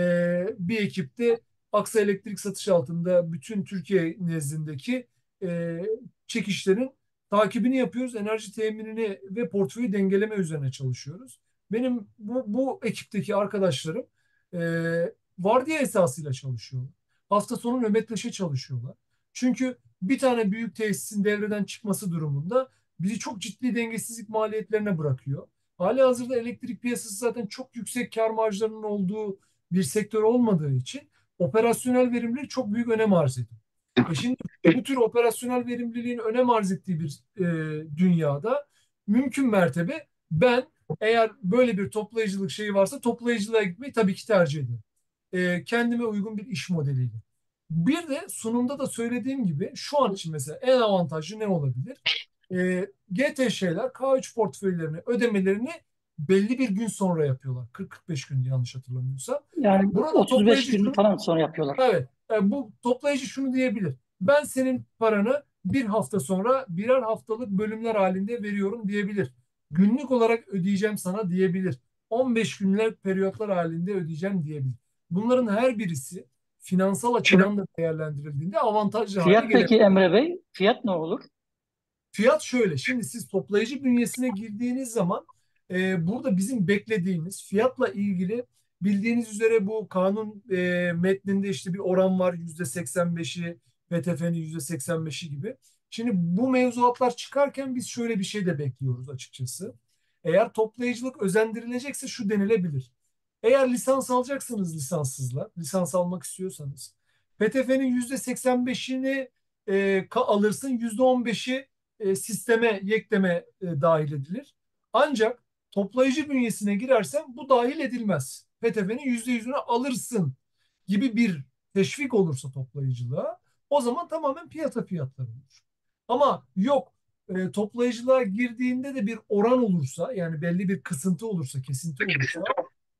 e, bir ekipte Aksa Elektrik satış altında bütün Türkiye nezdindeki e, çekişlerin takibini yapıyoruz. Enerji teminini ve portföyü dengeleme üzerine çalışıyoruz. Benim bu, bu ekipteki arkadaşlarım e, vardiya esasıyla çalışıyorlar. Hafta sonu nöbetleşe çalışıyorlar. Çünkü bir tane büyük tesisin devreden çıkması durumunda bizi çok ciddi dengesizlik maliyetlerine bırakıyor. Halihazırda elektrik piyasası zaten çok yüksek kar marjlarının olduğu bir sektör olmadığı için operasyonel verimlilik çok büyük önem arz ediyor. E şimdi bu tür operasyonel verimliliğin önem arz ettiği bir e, dünyada mümkün mertebe ben, eğer böyle bir toplayıcılık şeyi varsa, toplayıcılığa gitmeyi tabii ki tercih ederim. E, kendime uygun bir iş modeliyle. Bir de sunumda da söylediğim gibi şu an için mesela en avantajlı ne olabilir? E, G T Ş'ler K üç portföylerini ödemelerini belli bir gün sonra yapıyorlar. kırk kırk beş gün yanlış hatırlamıyorsam. Yani Burada otuz beş toplayıcı gün şunu falan sonra yapıyorlar. Evet. Yani bu toplayıcı şunu diyebilir. Ben senin paranı bir hafta sonra birer haftalık bölümler halinde veriyorum diyebilir. Günlük olarak ödeyeceğim sana diyebilir. on beş günler periyotlar halinde ödeyeceğim diyebilir. Bunların her birisi finansal açıdan da değerlendirildiğinde avantajlı hale Fiyat gelebilir. peki Emre Bey, fiyat ne olur? Fiyat şöyle. Şimdi siz toplayıcı bünyesine girdiğiniz zaman e, burada bizim beklediğimiz fiyatla ilgili, bildiğiniz üzere bu kanun e, metninde işte bir oran var. yüzde seksen beşi V T F'nin yüzde seksen beşi gibi. Şimdi bu mevzuatlar çıkarken biz şöyle bir şey de bekliyoruz açıkçası. Eğer toplayıcılık özendirilecekse şu denilebilir. Eğer lisans alacaksınız lisanssızla, lisans almak istiyorsanız V T F'nin yüzde seksen beşini e, alırsın, yüzde on beşi e, sisteme, yekleme e, dahil edilir. Ancak toplayıcı bünyesine girersen bu dahil edilmez. V T F'nin yüzde yüzünü alırsın gibi bir teşvik olursa toplayıcılığa, o zaman tamamen piyasa fiyatları olur. Ama yok, e, toplayıcılığa girdiğinde de bir oran olursa, yani belli bir kısıntı olursa, kesinti olursa,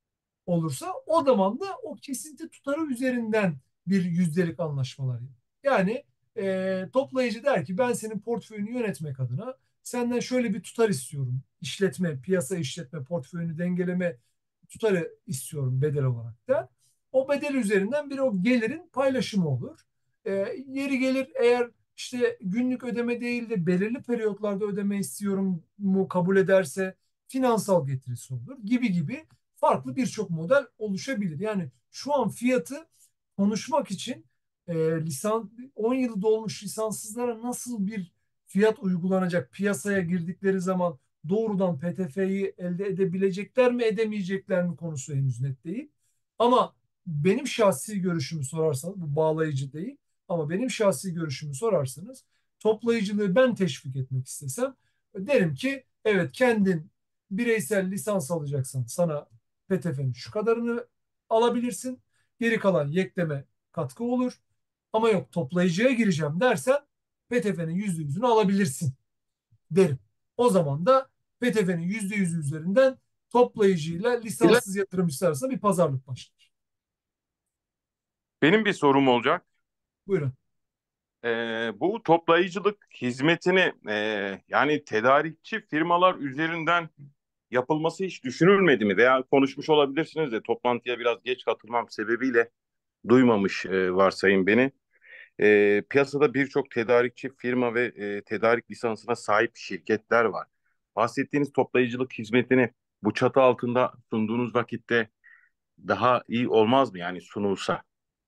olursa o zaman da o kesinti tutarı üzerinden bir yüzdelik anlaşmalar yapılır. Yani e, toplayıcı der ki ben senin portföyünü yönetmek adına senden şöyle bir tutar istiyorum. İşletme, piyasa işletme, portföyünü dengeleme tutarı istiyorum bedel olarak der. O bedel üzerinden bir o gelirin paylaşımı olur. E, yeri gelir eğer işte günlük ödeme değil de belirli periyotlarda ödeme istiyorum mu kabul ederse finansal getirisi olur gibi gibi farklı birçok model oluşabilir. Yani şu an fiyatı konuşmak için e, lisans on yılı dolmuş lisanssızlara nasıl bir fiyat uygulanacak piyasaya girdikleri zaman doğrudan P T F'yi elde edebilecekler mi edemeyecekler mi konusu henüz net değil. Ama benim şahsi görüşümü sorarsanız bu bağlayıcı değil ama benim şahsi görüşümü sorarsanız toplayıcılığı ben teşvik etmek istesem derim ki evet kendin bireysel lisans alacaksan sana P T F'nin şu kadarını alabilirsin. Geri kalan yekleme katkı olur. Ama yok toplayıcıya gireceğim dersen P T F'nin yüzde yüzünü alabilirsin derim. O zaman da P T F'nin yüzde yüzü üzerinden toplayıcıyla lisanssız yatırımcısı arasında bir pazarlık başlar. Benim bir sorum olacak. Buyurun. Ee, bu toplayıcılık hizmetini e, yani tedarikçi firmalar üzerinden yapılması hiç düşünülmedi mi? Veya konuşmuş olabilirsiniz de toplantıya biraz geç katılmam sebebiyle duymamış e, varsayın beni. E, piyasada birçok tedarikçi firma ve e, tedarik lisansına sahip şirketler var. Bahsettiğiniz toplayıcılık hizmetini bu çatı altında sunduğunuz vakitte daha iyi olmaz mı yani sunulsa?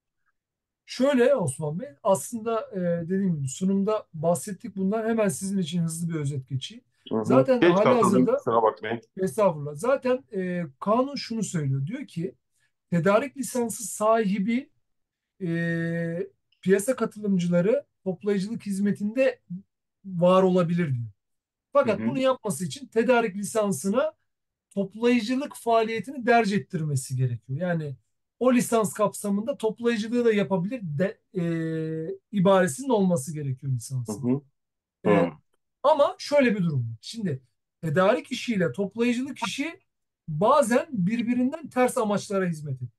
Şöyle Osman Bey, aslında e, dediğim gibi sunumda bahsettik bundan. Hemen sizin için hızlı bir özet geçeyim. Hı hı. Zaten Geç hali katıldım, hazırda kusura bakmayın. estağfurullah. Zaten e, kanun şunu söylüyor. Diyor ki tedarik lisansı sahibi e, piyasa katılımcıları toplayıcılık hizmetinde var olabilir diyor. Hı Fakat hı. bunu yapması için tedarik lisansına toplayıcılık faaliyetini derc ettirmesi gerekiyor. Yani o lisans kapsamında toplayıcılığı da yapabilir de, e, ibaresinin olması gerekiyor Hı lisansın. hı. E, Hı. ama şöyle bir durum var. Şimdi tedarik işiyle toplayıcılık işi bazen birbirinden ters amaçlara hizmet ediyor.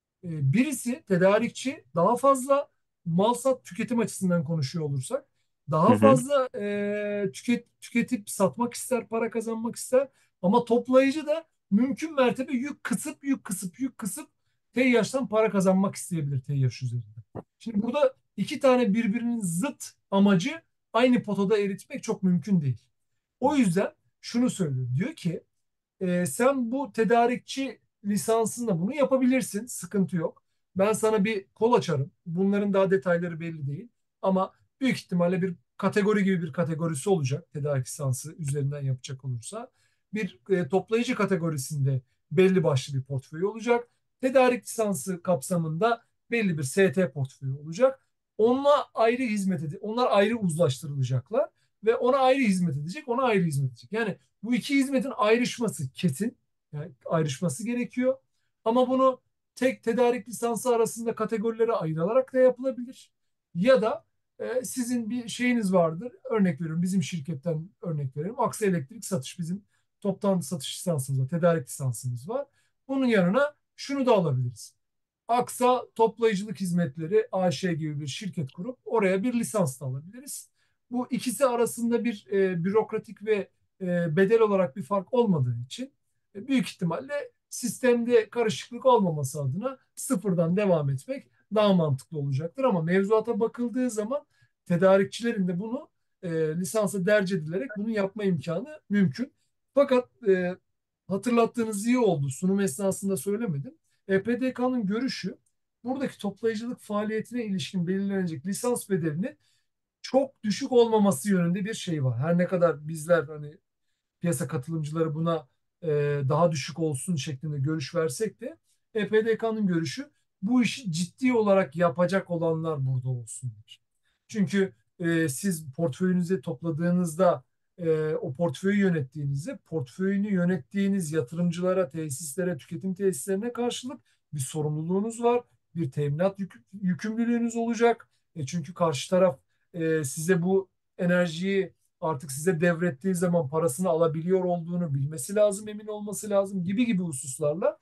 E, birisi tedarikçi daha fazla mal sat tüketim açısından konuşuyor olursak Hı daha hı. fazla e, tüket, tüketip satmak ister, para kazanmak ister. Ama toplayıcı da mümkün mertebe yük kısıp yük kısıp yük kısıp teyyaştan para kazanmak isteyebilir teyyaş üzerinde. Şimdi burada iki tane birbirinin zıt amacı aynı potada eritmek çok mümkün değil. O yüzden şunu söylüyor. Diyor ki e, sen bu tedarikçi lisansında bunu yapabilirsin. Sıkıntı yok. Ben sana bir kol açarım. Bunların daha detayları belli değil. Ama büyük ihtimalle bir kategori gibi bir kategorisi olacak. Tedarik lisansı üzerinden yapacak olursa. Bir e, toplayıcı kategorisinde belli başlı bir portföy olacak. Tedarik lisansı kapsamında belli bir S T portföyü olacak. Onunla ayrı hizmet edecek. Onlar ayrı uzlaştırılacaklar ve ona ayrı hizmet edecek, ona ayrı hizmet edecek. Yani bu iki hizmetin ayrışması kesin. Yani ayrışması gerekiyor. Ama bunu tek tedarik lisansı arasında kategorilere ayrılarak da yapılabilir. Ya da e, sizin bir şeyiniz vardır. Örnek veriyorum bizim şirketten örnek verelim. Aksa Elektrik Satış bizim toptan satış lisansımız var. Tedarik lisansımız var. Bunun yanına şunu da alabiliriz. Aksa Toplayıcılık Hizmetleri A Ş gibi bir şirket kurup oraya bir lisans da alabiliriz. Bu ikisi arasında bir e, bürokratik ve e, bedel olarak bir fark olmadığı için e, büyük ihtimalle sistemde karışıklık olmaması adına sıfırdan devam etmek daha mantıklı olacaktır. Ama mevzuata bakıldığı zaman tedarikçilerin de bunu e, lisansa derc edilerek bunu yapma imkanı mümkün. Fakat e, hatırlattığınız iyi oldu. Sunum esnasında söylemedim. E P D K'nın görüşü buradaki toplayıcılık faaliyetine ilişkin belirlenecek lisans bedelinin çok düşük olmaması yönünde bir şey var. Her ne kadar bizler hani piyasa katılımcıları buna e, daha düşük olsun şeklinde görüş versek de E P D K'nın görüşü bu işi ciddi olarak yapacak olanlar burada olsunlar. Çünkü e, siz portföyünüzü topladığınızda e, o portföyü yönettiğinizde portföyünü yönettiğiniz yatırımcılara, tesislere, tüketim tesislerine karşılık bir sorumluluğunuz var. Bir teminat yük, yükümlülüğünüz olacak. E, çünkü karşı taraf e, size bu enerjiyi artık size devrettiği zaman parasını alabiliyor olduğunu bilmesi lazım, emin olması lazım gibi gibi hususlarla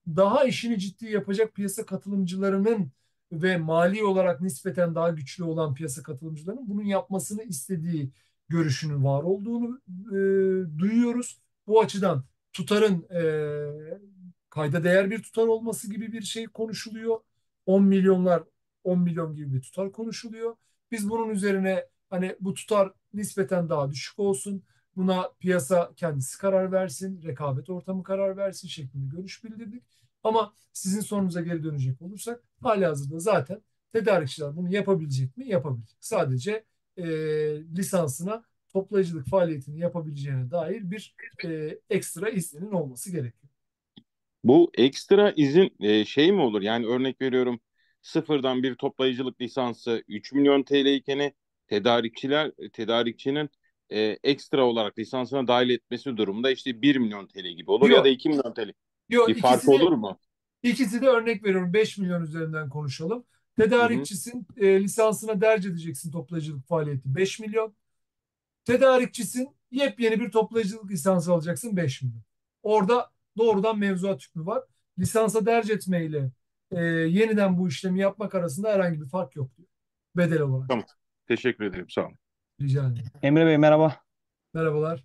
daha işini ciddi yapacak piyasa katılımcılarının ve mali olarak nispeten daha güçlü olan piyasa katılımcılarının bunun yapmasını istediği görüşünün var olduğunu e, duyuyoruz. Bu açıdan tutarın e, kayda değer bir tutar olması gibi bir şey konuşuluyor. on milyonlar on milyon gibi bir tutar konuşuluyor. Biz bunun üzerine hani bu tutar nispeten daha düşük olsun. Buna piyasa kendisi karar versin, rekabet ortamı karar versin şeklinde görüş bildirdik. Ama sizin sorunuza geri dönecek olursak halihazırda zaten tedarikçiler bunu yapabilecek mi? Yapabilecek. Sadece e, lisansına toplayıcılık faaliyetini yapabileceğine dair bir e, ekstra iznin olması gerekiyor. Bu ekstra izin e, şey mi olur? Yani örnek veriyorum, sıfırdan bir toplayıcılık lisansı üç milyon T L iken tedarikçiler tedarikçinin e, ekstra olarak lisansına dahil etmesi durumunda işte bir milyon T L gibi olur ya da Yok, iki milyon T L. yok Bir fark ikisi de olur mu? ikisi de örnek veriyorum beş milyon üzerinden konuşalım. Hı hı. Tedarikçisin e, lisansına derc edeceksin toplayıcılık faaliyeti beş milyon. Tedarikçisin yepyeni bir toplayıcılık lisansı alacaksın beş milyon. Orada doğrudan mevzuat hükmü var. Lisansa derc etmeyle e, yeniden bu işlemi yapmak arasında herhangi bir fark yok diyor. Bedel olarak. Tamam. Teşekkür ederim. Sağ olun. Rica ederim. Emre Bey merhaba. Merhabalar.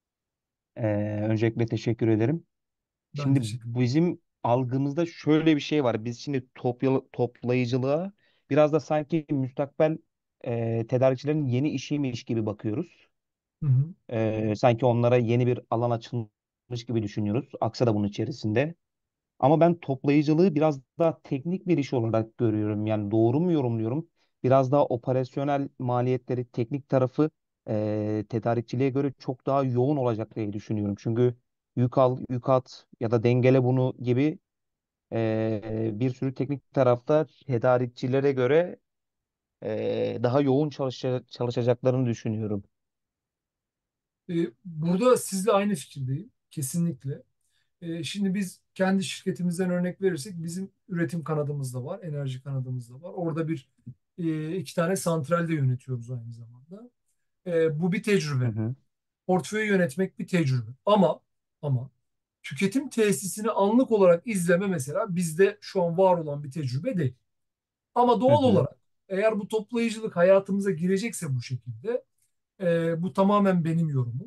Ee, öncelikle teşekkür ederim. Ben Şimdi teşekkür ederim. bizim algımızda şöyle bir şey var. Biz şimdi topya, toplayıcılığa biraz da sanki müstakbel e, tedarikçilerin yeni işiymiş gibi bakıyoruz. Hı hı. Ee, sanki onlara yeni bir alan açılmış gibi düşünüyoruz. Aksa da bunun içerisinde. Ama ben toplayıcılığı biraz daha teknik bir iş olarak görüyorum. Yani doğru mu yorumluyorum? Biraz daha operasyonel maliyetleri, teknik tarafı eee tedarikçiliğe göre çok daha yoğun olacak diye düşünüyorum. Çünkü yük al, yük at ya da dengele bunu gibi eee, bir sürü teknik tarafta tedarikçilere göre eee, daha yoğun çalışa- çalışacaklarını düşünüyorum. E, burada sizle aynı fikirdeyim. Kesinlikle. E, şimdi biz kendi şirketimizden örnek verirsek bizim üretim kanadımız da var, enerji kanadımız da var. Orada bir e, iki tane santral de yönetiyoruz aynı zamanda. E, bu bir Hı tecrübe. hı, Portföyü yönetmek bir tecrübe. Ama ama tüketim tesisini anlık olarak izleme mesela bizde şu an var olan bir tecrübe değil. Ama hı doğal hı, olarak eğer bu toplayıcılık hayatımıza girecekse bu şekilde e, bu tamamen benim yorumum.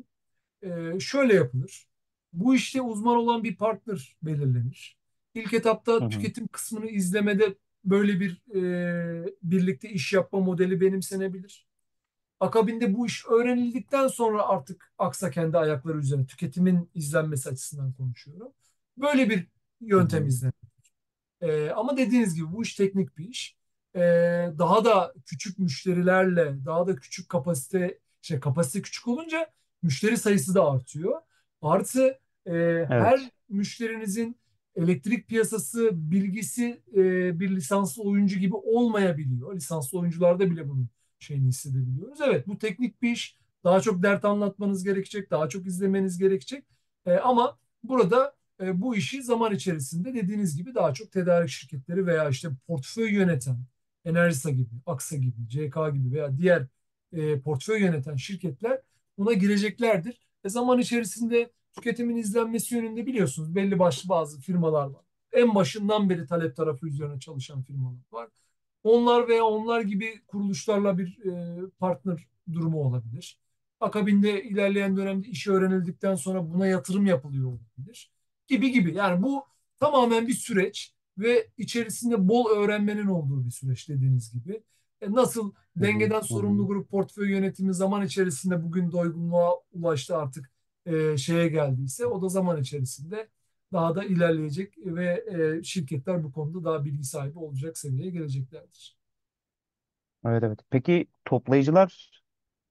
E, şöyle yapılır. Bu işte uzman olan bir partner belirlenir. İlk hı etapta hı, tüketim kısmını izlemede böyle bir e, birlikte iş yapma modeli benimsenebilir. Akabinde bu iş öğrenildikten sonra artık aksa kendi ayakları üzerine tüketimin izlenmesi açısından konuşuyorum. Böyle bir hı yöntem hı, izlenir. Ee, ama dediğiniz gibi bu iş teknik bir iş. Ee, daha da küçük müşterilerle, daha da küçük kapasite, şey kapasite küçük olunca müşteri sayısı da artıyor. Artı e, her evet. müşterinizin elektrik piyasası bilgisi e, bir lisanslı oyuncu gibi olmayabiliyor. Lisanslı oyuncularda bile bunun şeyini hissedebiliyoruz. Evet, bu teknik bir iş. Daha çok dert anlatmanız gerekecek, daha çok izlemeniz gerekecek. E, ama burada e, bu işi zaman içerisinde dediğiniz gibi daha çok tedarik şirketleri veya işte portföy yöneten Enerjisa gibi, Aksa gibi, C K gibi veya diğer e, portföy yöneten şirketler buna gireceklerdir. E, zaman içerisinde tüketimin izlenmesi yönünde biliyorsunuz belli başlı bazı firmalar var. En başından beri talep tarafı üzerine çalışan firmalar var. Onlar veya onlar gibi kuruluşlarla bir e, partner durumu olabilir. Akabinde ilerleyen dönemde iş öğrenildikten sonra buna yatırım yapılıyor olabilir gibi gibi. Yani bu tamamen bir süreç ve içerisinde bol öğrenmenin olduğu bir süreç dediğiniz gibi. E, nasıl Hı hı, dengeden hı sorumlu hı. grup portföy yönetimi zaman içerisinde bugün doygunluğa ulaştı artık e, şeye geldiyse o da zaman içerisinde daha da ilerleyecek ve e, şirketler bu konuda daha bilgi sahibi olacak seviyeye geleceklerdir. Evet, evet. Peki toplayıcılar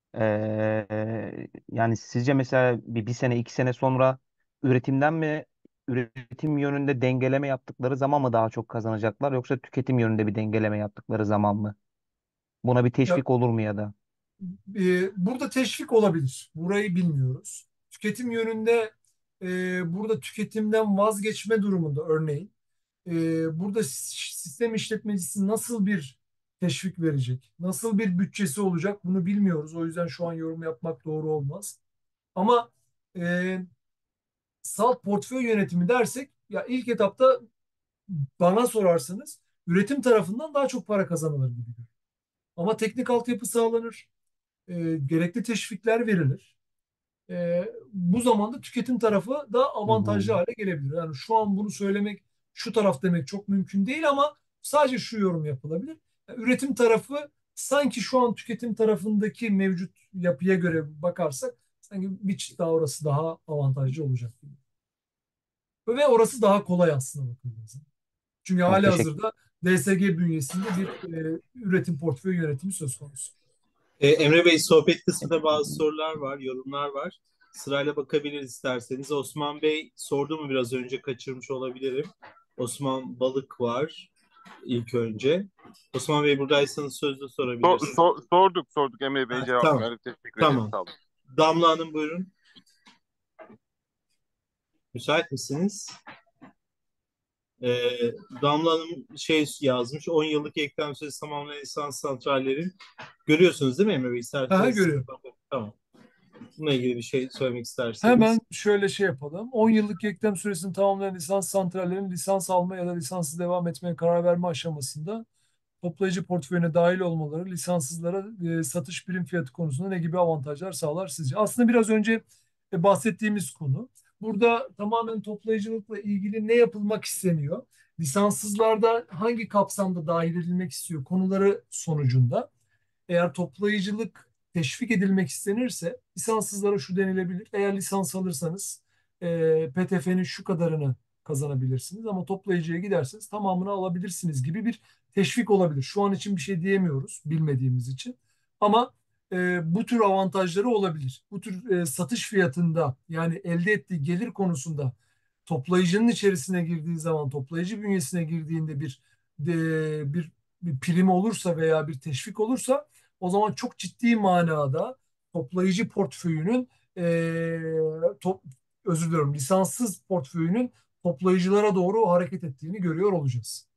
Ee, yani sizce mesela bir, bir sene iki sene sonra üretimden mi üretim yönünde dengeleme yaptıkları zaman mı daha çok kazanacaklar yoksa tüketim yönünde bir dengeleme yaptıkları zaman mı? Buna bir Ya, teşvik olur mu ya da? e, burada teşvik olabilir. Burayı bilmiyoruz. Tüketim yönünde e, burada tüketimden vazgeçme durumunda örneğin e, burada sistem işletmecisi nasıl bir teşvik verecek? Nasıl bir bütçesi olacak? Bunu bilmiyoruz. O yüzden şu an yorum yapmak doğru olmaz. Ama e, salt portföy yönetimi dersek ya ilk etapta bana sorarsanız üretim tarafından daha çok para kazanılır gibi görünüyor. Ama teknik altyapı sağlanır, e, gerekli teşvikler verilir. E, bu zamanda tüketim tarafı da Hı hı. avantajlı hale gelebilir. Yani şu an bunu söylemek, şu taraf demek çok mümkün değil ama sadece şu yorum yapılabilir. Yani üretim tarafı sanki şu an tüketim tarafındaki mevcut yapıya göre bakarsak sanki bir çıt daha orası daha avantajlı olacak gibi. Ve orası daha kolay aslında bakıldığınızda. Çünkü Ha, hali teşekkür. hazırda D S G bünyesinde bir e, üretim portföyü yönetimi söz konusu. E, Emre Bey, sohbet kısmında bazı sorular var, yorumlar var. Sırayla bakabiliriz isterseniz. Osman Bey sordu mu, biraz önce kaçırmış olabilirim. Osman Balık var ilk önce. Osman Bey, buradaysanız sözlü So- sorabilirsiniz. so- sorduk sorduk Emre Bey Ha, cevap tamam, verdi. Teşekkür ederiz. tamam. Sağ olun. Damla Hanım, buyurun. Müsait misiniz? Ee, Damla Hanım şey yazmış, on yıllık eklem süresi tamamlayan lisans santrallerin. Görüyorsunuz değil mi Emre Bey? Ha, İsterseniz görüyorum. tamam. Bununla ilgili bir şey söylemek Hemen isterseniz. şöyle şey yapalım. on yıllık eklem süresini tamamlayan lisans santrallerin lisans alma ya da lisanssız devam etmeye karar verme aşamasında toplayıcı portföyüne dahil olmaları lisanssızlara e, satış prim fiyatı konusunda ne gibi avantajlar sağlar sizce? Aslında biraz önce e, bahsettiğimiz konu. Burada tamamen toplayıcılıkla ilgili ne yapılmak isteniyor? Lisanssızlarda hangi kapsamda dahil edilmek istiyor konuları sonucunda. Eğer toplayıcılık teşvik edilmek istenirse lisanssızlara şu denilebilir. Eğer lisans alırsanız e, P T F'nin şu kadarını kazanabilirsiniz ama toplayıcıya giderseniz tamamını alabilirsiniz gibi bir teşvik olabilir. Şu an için bir şey diyemiyoruz bilmediğimiz için. Ama e, bu tür avantajları olabilir. Bu tür e, satış fiyatında yani elde ettiği gelir konusunda toplayıcının içerisine girdiği zaman toplayıcı bünyesine girdiğinde bir de, bir, bir prim olursa veya bir teşvik olursa o zaman çok ciddi manada toplayıcı portföyünün eee, top, özür diliyorum lisanssız portföyünün toplayıcılara doğru hareket ettiğini görüyor olacağız.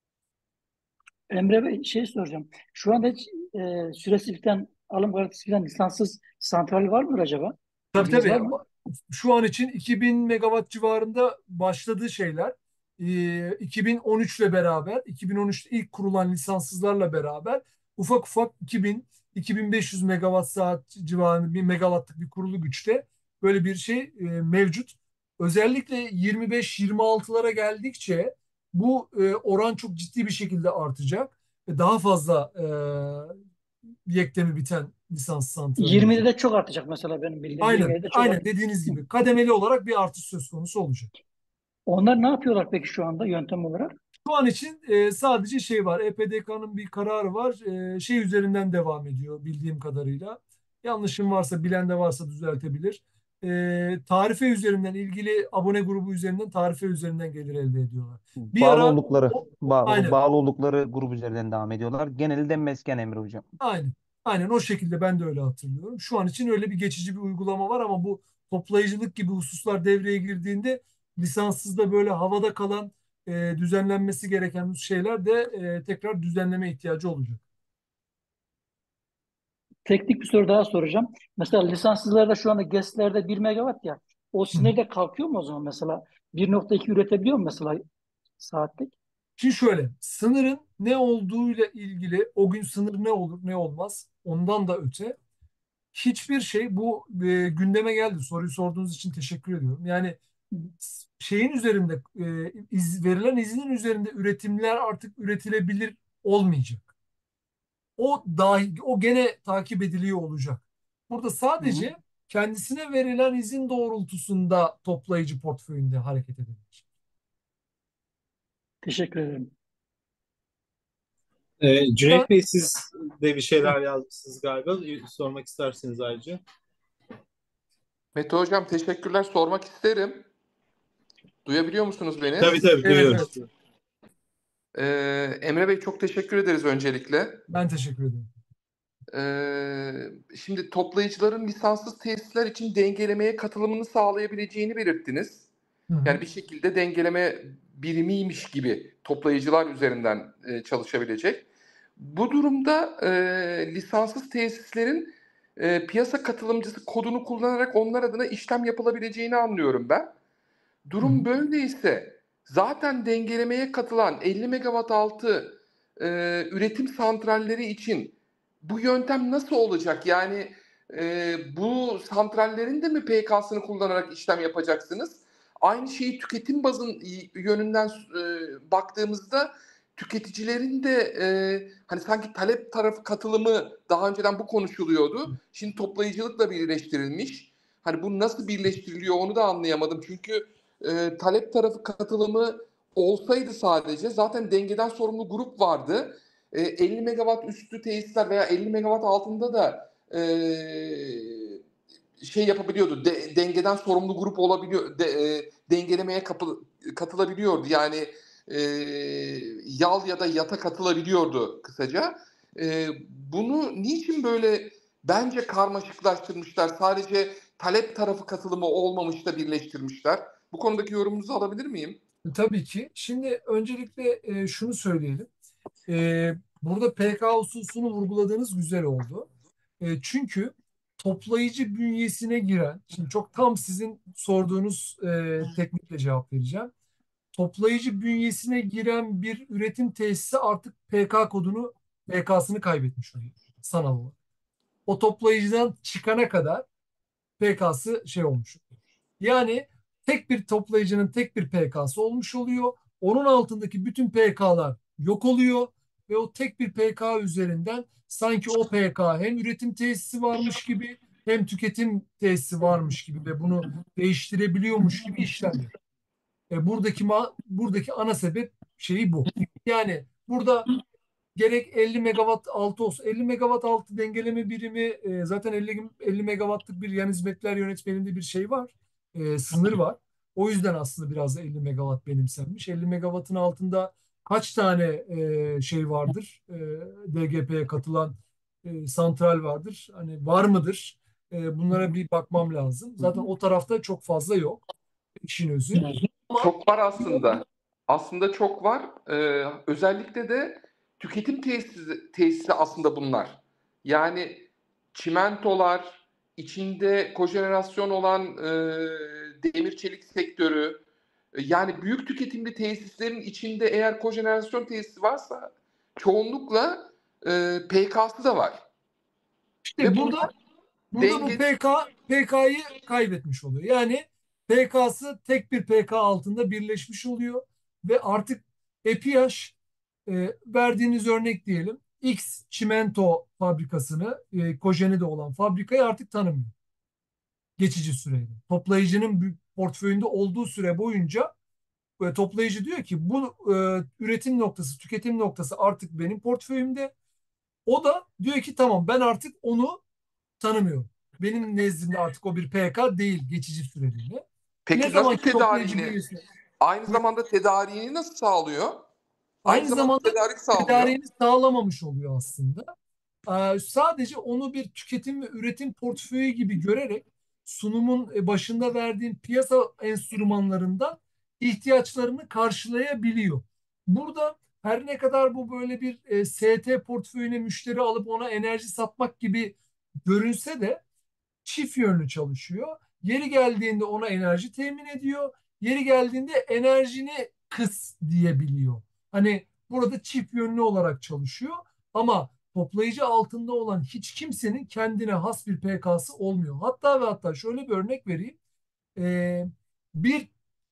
Emre Bey şey soracağım. Şu anda hiç e, süresi biten, alım garantisi biten lisanssız santral var mıdır acaba? Tabii Bilginiz tabii. var mı? Şu an için iki bin megawatt civarında başladığı şeyler e, iki bin on üç ile beraber iki bin on üçte ilk kurulan lisanssızlarla beraber ufak ufak iki bin iki bin beş yüz megawatt saat civarında bir megawattlık bir kurulu güçte böyle bir şey e, mevcut. Özellikle yirmi beş yirmi altılara geldikçe bu e, oran çok ciddi bir şekilde artacak ve daha fazla e, yektemi biten lisans santrali olacak. yirmide de çok artacak mesela benim bildiğim. Aynen, yirmide de çok aynen artacak. dediğiniz Hı. gibi kademeli olarak bir artış söz konusu olacak. Onlar ne yapıyorlar peki şu anda yöntem olarak? Şu an için e, sadece şey var, E P D K'nın bir kararı var, e, şey üzerinden devam ediyor bildiğim kadarıyla. Yanlışım varsa, bilen de varsa düzeltebilir. E, tarife üzerinden, ilgili abone grubu üzerinden, tarife üzerinden gelir elde ediyorlar. Bir Bağlı ara, oldukları o, ba- aynen, bağlı oldukları grup üzerinden devam ediyorlar. Genelde mesken Emre hocam. aynen, aynen o şekilde ben de öyle hatırlıyorum. Şu an için öyle bir geçici bir uygulama var ama bu toplayıcılık gibi hususlar devreye girdiğinde lisanssızda böyle havada kalan e, düzenlenmesi gereken şeyler de e, tekrar düzenleme ihtiyacı olacak. Teknik bir soru daha soracağım. Mesela lisanssızlarda şu anda GES'lerde bir megawatt ya. O Hı hı. sinirde kalkıyor mu o zaman mesela? bir nokta iki üretebiliyor mu mesela saatlik? Şimdi şöyle, sınırın ne olduğuyla ilgili o gün sınır ne olur ne olmaz ondan da öte hiçbir şey bu e, gündeme geldi. Soruyu sorduğunuz için teşekkür ediyorum. Yani şeyin üzerinde e, iz, verilen iznin üzerinde üretimler artık üretilebilir olmayacak. O dahi, o gene takip ediliyor olacak. Burada Hı hı. sadece kendisine verilen izin doğrultusunda toplayıcı portföyünde hareket edilecek. Teşekkür ederim. Ee, Ya, Cüneyt Bey, siz de bir şeyler yazmışsınız galiba. Sormak isterseniz ayrıca. Mete Hocam teşekkürler. Sormak isterim. Duyabiliyor musunuz beni? Tabii tabii, evet, duyuyoruz. evet. Ee, Emre Bey çok teşekkür ederiz öncelikle. Ben teşekkür ederim. Ee, şimdi toplayıcıların lisanssız tesisler için dengelemeye katılımını sağlayabileceğini belirttiniz. Hı hı. Yani bir şekilde dengeleme birimiymiş gibi toplayıcılar üzerinden e, çalışabilecek. Bu durumda e, lisanssız tesislerin e, piyasa katılımcısı kodunu kullanarak onlar adına işlem yapılabileceğini anlıyorum ben. Hı hı. Durum böyleyse zaten dengelemeye katılan elli megawatt altı e, üretim santralleri için bu yöntem nasıl olacak? Yani e, bu santrallerin de mi P K'sını kullanarak işlem yapacaksınız? Aynı şeyi tüketim bazın yönünden e, baktığımızda tüketicilerin de e, hani sanki talep tarafı katılımı daha önceden bu konuşuluyordu. Şimdi toplayıcılıkla birleştirilmiş. Hani bu nasıl birleştiriliyor onu da anlayamadım. Çünkü e, talep tarafı katılımı olsaydı sadece zaten dengeden sorumlu grup vardı. E, elli megawatt üstü tesisler veya elli megawatt altında da e, şey yapabiliyordu. De, dengeden sorumlu grup olabiliyor. De, e, dengelemeye kapı, katılabiliyordu. Yani e, yal ya da yata katılabiliyordu kısaca. E, bunu niçin böyle bence karmaşıklaştırmışlar? Sadece talep tarafı katılımı olmamış da birleştirmişler. Bu konudaki yorumunuzu alabilir miyim? Tabii ki. Şimdi öncelikle e, şunu söyleyelim. E, burada P K hususunu vurguladığınız güzel oldu. E, çünkü toplayıcı bünyesine giren, şimdi çok tam sizin sorduğunuz e, teknikle cevap vereceğim. Toplayıcı bünyesine giren bir üretim tesisi artık P K kodunu, P K'sını kaybetmiş oluyor sanal olarak. O toplayıcıdan çıkana kadar P K'sı şey olmuş. Yani tek bir toplayıcının tek bir P K'sı olmuş oluyor. Onun altındaki bütün P K'lar yok oluyor ve o tek bir P K üzerinden sanki o P K hem üretim tesisi varmış gibi hem tüketim tesisi varmış gibi ve bunu değiştirebiliyormuş gibi işlem yapıyor. E, buradaki ma buradaki ana sebep şeyi bu. Yani burada gerek elli megawatt altı olsun. elli megawatt altı dengeleme birimi e, zaten elli, elli megawattlık bir yan hizmetler yönetmeliğinde bir şey var. E, sınır var. O yüzden aslında biraz da elli megawatt benimsenmiş. elli megawattın altında kaç tane e, şey vardır? E, D G P'ye katılan e, santral vardır. Hani var mıdır? E, bunlara bir bakmam lazım. Zaten o tarafta çok fazla yok. İşin özü. Ama Çok var aslında. Aslında çok var. Ee, özellikle de tüketim tesisi, tesisi aslında bunlar. Yani çimentolar, içinde kojenerasyon olan e, demir çelik sektörü, e, yani büyük tüketimli tesislerin içinde eğer kojenerasyon tesisi varsa çoğunlukla e, P K'sı da var. işte Ve burada bunlar Burada bu denge P K P K'yı kaybetmiş oluyor. Yani P K'sı tek bir P K altında birleşmiş oluyor ve artık EPİAŞ e, verdiğiniz örnek diyelim X çimento fabrikasını e, Kojene'de olan fabrikayı artık tanımıyor. Geçici süreyle. Toplayıcının bir portföyünde olduğu süre boyunca e, toplayıcı diyor ki bu e, üretim noktası, tüketim noktası artık benim portföyümde. O da diyor ki tamam ben artık onu tanımıyorum. Benim nezdimde artık o bir P K değil geçici süreliğine. Ne peki zaman nasıl ki toplayıcı tedariğini, bünyesine aynı zamanda tedariğini nasıl sağlıyor? Aynı aynı zamanda zamanda tedarik sağlıyor. tedariğini sağlamamış oluyor aslında. Ee, sadece onu bir tüketim ve üretim portföyü gibi görerek sunumun e, başında verdiğim piyasa enstrümanlarından ihtiyaçlarını karşılayabiliyor. Burada her ne kadar bu böyle bir e, S T portföyüne müşteri alıp ona enerji satmak gibi görünse de çift yönlü çalışıyor. Yeri geldiğinde ona enerji temin ediyor. Yeri geldiğinde enerjini kıs diyebiliyor. Hani burada çift yönlü olarak çalışıyor ama toplayıcı altında olan hiç kimsenin kendine has bir P K'sı olmuyor. Hatta ve hatta şöyle bir örnek vereyim. Ee, bir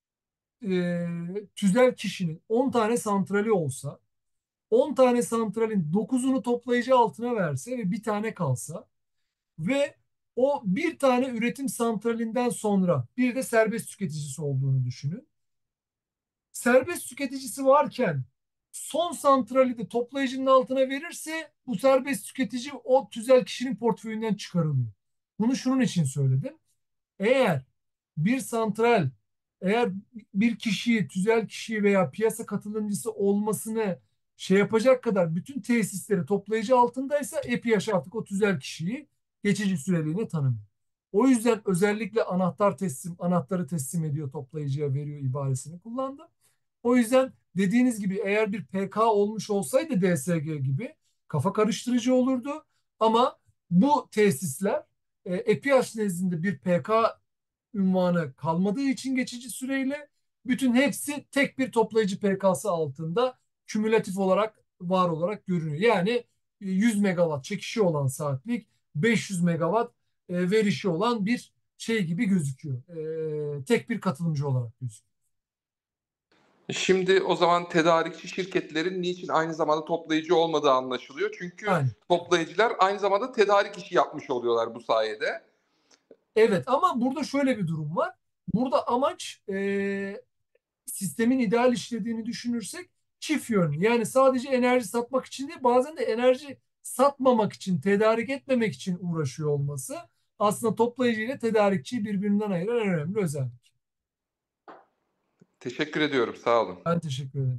e, tüzel kişinin on tane santrali olsa on tane santralin dokuzunu toplayıcı altına verse ve bir tane kalsa ve o bir tane üretim santralinden sonra bir de serbest tüketicisi olduğunu düşünün. Serbest tüketicisi varken son santrali de toplayıcının altına verirse bu serbest tüketici o tüzel kişinin portföyünden çıkarılıyor. Bunu şunun için söyledim. Eğer bir santral eğer bir kişiyi, tüzel kişiyi veya piyasa katılımcısı olmasını şey yapacak kadar bütün tesisleri toplayıcı altındaysa EPİAŞ artık o tüzel kişiyi geçici süreliğine tanımıyor. O yüzden özellikle anahtar teslim, anahtarı teslim ediyor toplayıcıya veriyor ibaresini kullandı. O yüzden dediğiniz gibi eğer bir P K olmuş olsaydı D S G gibi kafa karıştırıcı olurdu. Ama bu tesisler e, EPİAŞ nezdinde bir P K ünvanı kalmadığı için geçici süreyle Bütün hepsi tek bir toplayıcı P K S altında kümülatif olarak var olarak görünüyor. Yani e, yüz megawatt çekişi olan saatlik, beş yüz megawatt e, verişi olan bir şey gibi gözüküyor. E, tek bir katılımcı olarak gözüküyor. Şimdi o zaman tedarikçi şirketlerin niçin aynı zamanda toplayıcı olmadığı anlaşılıyor. Çünkü Yani toplayıcılar aynı zamanda tedarik işi yapmış oluyorlar bu sayede. evet, ama burada şöyle bir durum var. Burada amaç e, sistemin ideal işlediğini düşünürsek çift yönlü. Yani sadece enerji satmak için değil, bazen de enerji satmamak için, tedarik etmemek için uğraşıyor olması aslında toplayıcı ile tedarikçiyi birbirinden ayıran en önemli özellik. Teşekkür ediyorum. Sağ olun. Ben teşekkür ederim.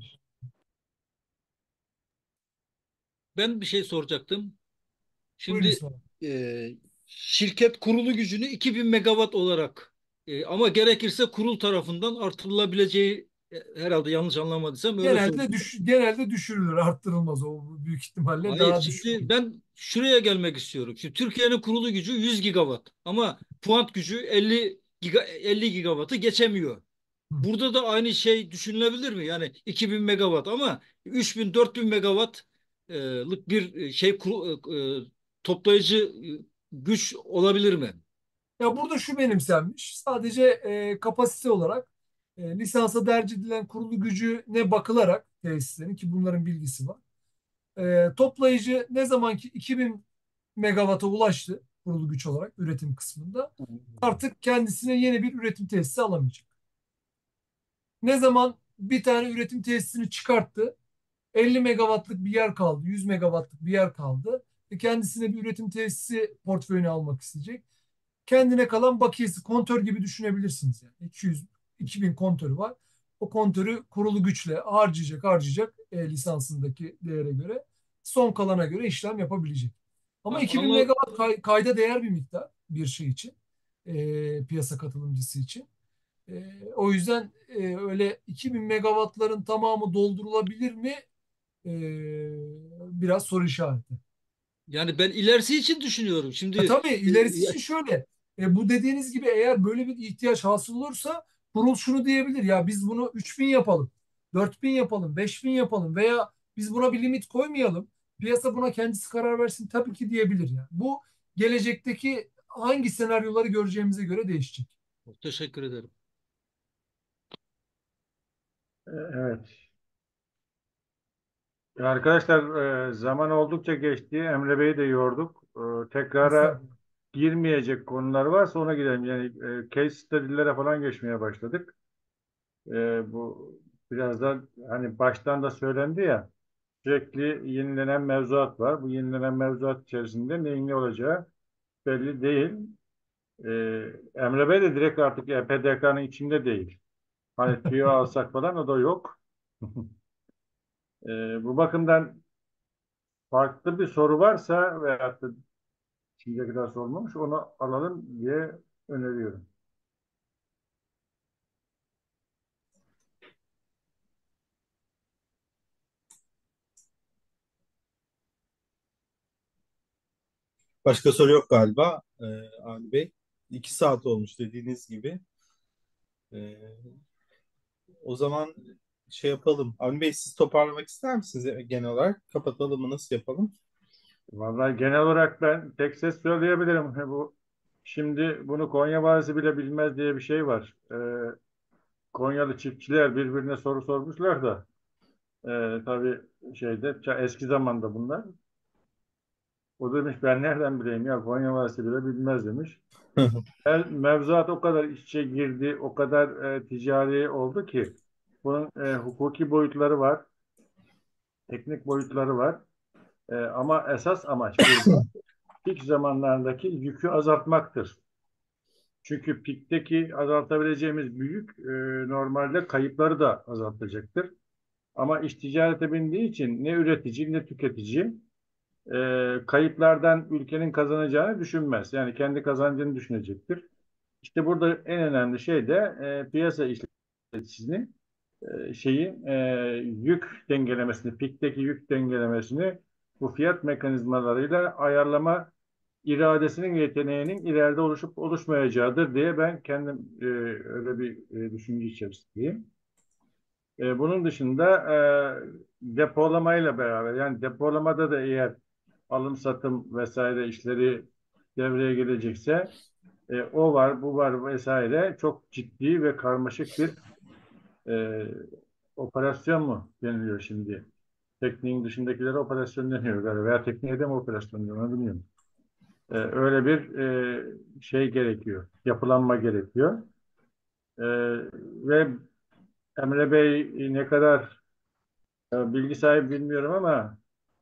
Ben bir şey soracaktım. Buyurun Şimdi sonra. e, şirket kurulu gücünü iki bin megawatt olarak e, ama gerekirse kurul tarafından artırılabileceği e, herhalde yanlış anlamadıysam öyle Genelde söylüyor. düş, genelde düşürülür, arttırılmaz o büyük ihtimalle Hayır, daha düşük şimdi olur. ben şuraya gelmek istiyorum. Şimdi Türkiye'nin kurulu gücü yüz gigawatt ama puant gücü elli giga, elli gigawattı geçemiyor. Hı. Burada da aynı şey düşünülebilir mi? Yani iki bin megawatt ama üç bin dört bin megawattlık bir şey kuru- e, toplayıcı e, güç olabilir mi? Ya burada şu benimsenmiş. Sadece e, kapasite olarak e, lisansa derc edilen kurulu gücüne bakılarak tesislerin, ki bunların bilgisi var. E, toplayıcı ne zamanki iki bin megawatt'a ulaştı kurulu güç olarak üretim kısmında, artık kendisine yeni bir üretim tesisi alamayacak. Ne zaman bir tane üretim tesisini çıkarttı, elli megawattlık bir yer kaldı, yüz megawattlık bir yer kaldı. E, kendisine bir üretim tesisi portföyüne almak isteyecek. Kendine kalan bakiyesi, kontör gibi düşünebilirsiniz yani. iki yüz iki bin kontörü var. O kontörü kurulu güçle harcayacak, harcayacak e, lisansındaki değere göre. Son kalana göre işlem yapabilecek. Ama A- iki bin Ama megawatt kay- kayda değer bir miktar bir şey için. E, piyasa katılımcısı için. E, o yüzden e, öyle iki bin megawattların tamamı doldurulabilir mi? E, biraz soru işareti. yani ben ilerisi için düşünüyorum. E, Şimdi tabii e, ilerisi için şöyle. E, bu dediğiniz gibi eğer böyle bir ihtiyaç hasıl olursa kurul şunu diyebilir: ya biz bunu üç bin yapalım, dört bin yapalım, beş bin yapalım veya biz buna bir limit koymayalım. Piyasa buna kendisi karar versin, tabii ki diyebilir yani. Bu gelecekteki hangi senaryoları göreceğimize göre değişecek. teşekkür ederim. E, Evet. Ya arkadaşlar, e, zaman oldukça geçti. Emre Bey'i de yorduk. E, tekrara Estağfurullah. girmeyecek konular varsa ona gidelim. Yani e, case study'lere falan geçmeye başladık. E, bu biraz da hani baştan da söylendi ya, sürekli yenilenen mevzuat var. Bu yenilenen mevzuat içerisinde neyin ne olacağı belli değil. E, Emre Bey de direkt artık E P D K'nın içinde değil. Hani tüyo alsak falan o da yok. E, bu bakımdan farklı bir soru varsa veyahut da şimdiye kadar sorulmamış, onu alalım diye öneriyorum. Başka soru yok galiba e, Ali Bey. İki saat olmuş dediğiniz gibi. E, O zaman şey yapalım. Avni Bey, siz toparlamak ister misiniz e, genel olarak? Kapatalım mı? Nasıl yapalım? Vallahi genel olarak ben tek ses söyleyebilirim. Bu şimdi bunu Konya valisi bile bilmez diye bir şey var. Ee, Konyalı çiftçiler birbirine soru sormuşlar da e, tabii şeyde ça- eski zamanda bunlar. O demiş ben nereden bileyim ya, Konya valisi bile bilmez demiş. Mev- Mevzuat o kadar iç içe girdi, o kadar e, ticari oldu ki bunun e, hukuki boyutları var, teknik boyutları var. E, ama esas amaç burada pik zamanlarındaki yükü azaltmaktır. Çünkü pikteki azaltabileceğimiz büyük e, normalde kayıpları da azaltacaktır. Ama iş ticarete bindiği için ne üretici ne tüketici e, kayıplardan ülkenin kazanacağını düşünmez. Yani kendi kazancını düşünecektir. İşte burada en önemli şey de e, piyasa işletmecisinin e, şeyi e, yük dengelemesini, pikteki yük dengelemesini bu fiyat mekanizmalarıyla ayarlama iradesinin, yeteneğinin ileride oluşup oluşmayacağıdır diye ben kendim e, öyle bir e, düşünce içerisindeyim. E, bunun dışında e, depolamayla beraber, yani depolamada da eğer alım satım vesaire işleri devreye gelecekse e, o var, bu var vesaire, çok ciddi ve karmaşık bir e, operasyon mu deniliyor şimdi? Tekniğin dışındakilere operasyon deniyor galiba. Veya tekniğe de mi operasyon deniyor, onu bilmiyorum. E, öyle bir e, şey gerekiyor. Yapılanma gerekiyor. E, ve Emre Bey ne kadar e, bilgi sahibi bilmiyorum ama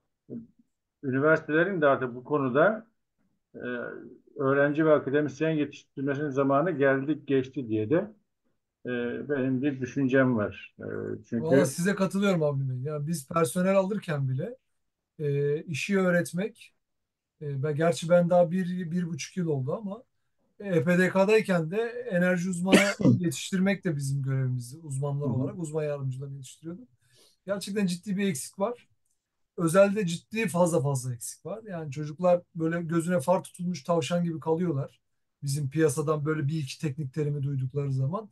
üniversitelerin de artık bu konuda e, öğrenci ve akademisyen yetiştirmesinin zamanı geldi geçti diye de e, benim bir düşüncem var. E, Valla çünkü size katılıyorum Avni Bey. Ya biz personel alırken bile e, işi öğretmek, e, ben, gerçi ben daha bir, bir buçuk yıl oldu ama E P D K'dayken de enerji uzmanı yetiştirmek de bizim görevimizdi. Uzmanlar hı hı, olarak uzman yardımcıları yetiştiriyorduk. Gerçekten ciddi bir eksik var. Özelde ciddi fazla fazla eksik var. Yani çocuklar böyle gözüne far tutulmuş tavşan gibi kalıyorlar. Bizim piyasadan böyle bir iki teknik terimi duydukları zaman.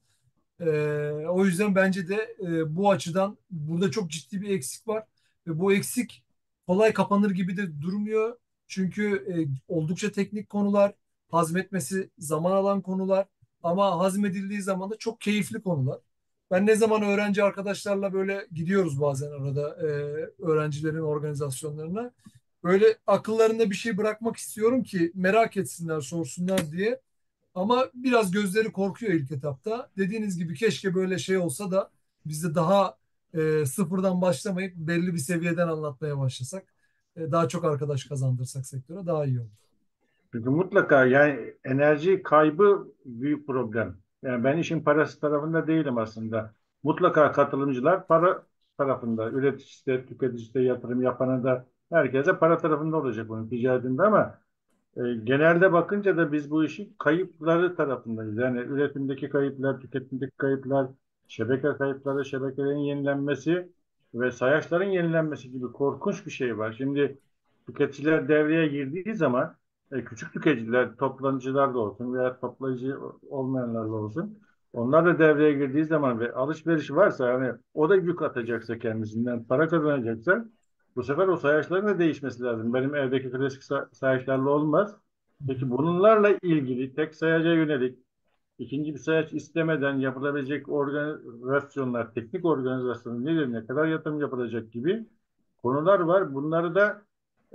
Ee, o yüzden bence de e, bu açıdan burada çok ciddi bir eksik var. Ve bu eksik kolay kapanır gibi de durmuyor. Çünkü e, oldukça teknik konular, hazmetmesi zaman alan konular ama hazmedildiği zaman da çok keyifli konular. Ben ne zaman öğrenci arkadaşlarla böyle gidiyoruz bazen arada e, öğrencilerin organizasyonlarına. Böyle akıllarında bir şey bırakmak istiyorum ki merak etsinler, sorsunlar diye. Ama biraz gözleri korkuyor ilk etapta. Dediğiniz gibi keşke böyle şey olsa da biz de daha e, sıfırdan başlamayıp belli bir seviyeden anlatmaya başlasak. E, daha çok arkadaş kazandırsak sektöre daha iyi olur. çünkü mutlaka yani enerji kaybı büyük problem. Yani ben işin parası tarafında değilim aslında. Mutlaka katılımcılar para tarafında, üreticisi de, tüketicisi de, yatırım yapanı da, herkese para tarafında olacak bunun ticaretinde ama E, genelde bakınca da biz bu işin kayıpları tarafındayız. Yani üretimdeki kayıplar, tüketimdeki kayıplar, şebeke kayıpları, şebekelerin yenilenmesi ve sayaçların yenilenmesi gibi korkunç bir şey var. Şimdi tüketiciler devreye girdiği zaman e, küçük tüketiciler, toplanıcılar da olsun veya toplayıcı olmayanlar da olsun, onlar da devreye girdiği zaman ve alışveriş varsa, yani o da yük atacaksa, kendisinden para kazanacaksa, bu sefer o sayaçların da değişmesi lazım. Benim evdeki klasik sa- sayaçlarla olmaz. Hı Peki hı. bunlarla ilgili tek sayaca yönelik ikinci bir sayaç istemeden yapılabilecek organizasyonlar, teknik organizasyonlar nedir, ne kadar yatırım yapılacak gibi konular var. Bunları da e,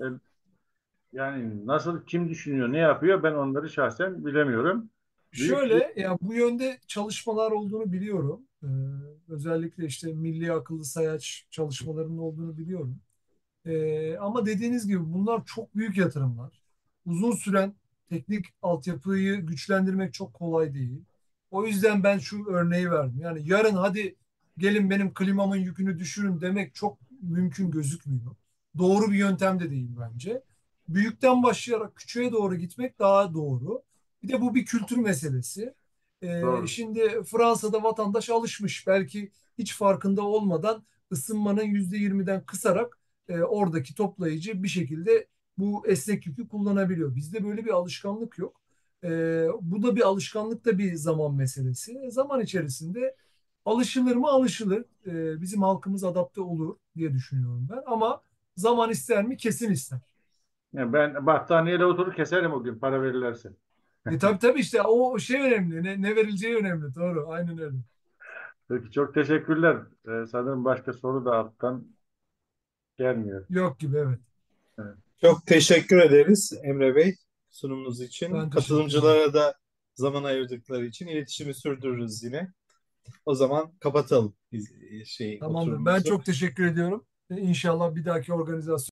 yani nasıl, kim düşünüyor, ne yapıyor, ben onları şahsen bilemiyorum. Büyük bir Şöyle ya bu yönde çalışmalar olduğunu biliyorum. Ee, özellikle işte milli akıllı sayaç çalışmalarının olduğunu biliyorum. Ee, ama dediğiniz gibi bunlar çok büyük yatırımlar. Uzun süren teknik altyapıyı güçlendirmek çok kolay değil. O yüzden ben şu örneği verdim. Yani yarın hadi gelin benim klimamın yükünü düşürün demek çok mümkün gözükmüyor. Doğru bir yöntem de değil bence. Büyükten başlayarak küçüğe doğru gitmek daha doğru. Bir de bu bir kültür meselesi. Ee, doğru. şimdi Fransa'da vatandaş alışmış. Belki hiç farkında olmadan ısınmanın yüzde yirmiden kısarak e, oradaki toplayıcı bir şekilde bu esnek yükü kullanabiliyor. Bizde böyle bir alışkanlık yok. E, bu da bir alışkanlık da bir zaman meselesi. E, zaman içerisinde alışılır mı? Alışılır. E, bizim halkımız adapte olur diye düşünüyorum ben. Ama zaman ister mi? Kesin ister. Yani ben battaniyeyle oturur keserim o gün, para verirlerse. E tabii tabii işte o şey önemli. Ne, ne verileceği önemli. Doğru. Aynen öyle. Peki, çok teşekkürler. Ee, sanırım başka soru da alttan gelmiyor. Yok gibi evet. Evet. Çok teşekkür ederiz Emre Bey sunumunuz için. Ben teşekkür ederim. Katılımcılara da zaman ayırdıkları için iletişimi sürdürürüz yine. O zaman kapatalım biz, şey Tamamdır. Ben oturumumuzu. çok teşekkür ediyorum. E, İnşallah bir dahaki organizasyon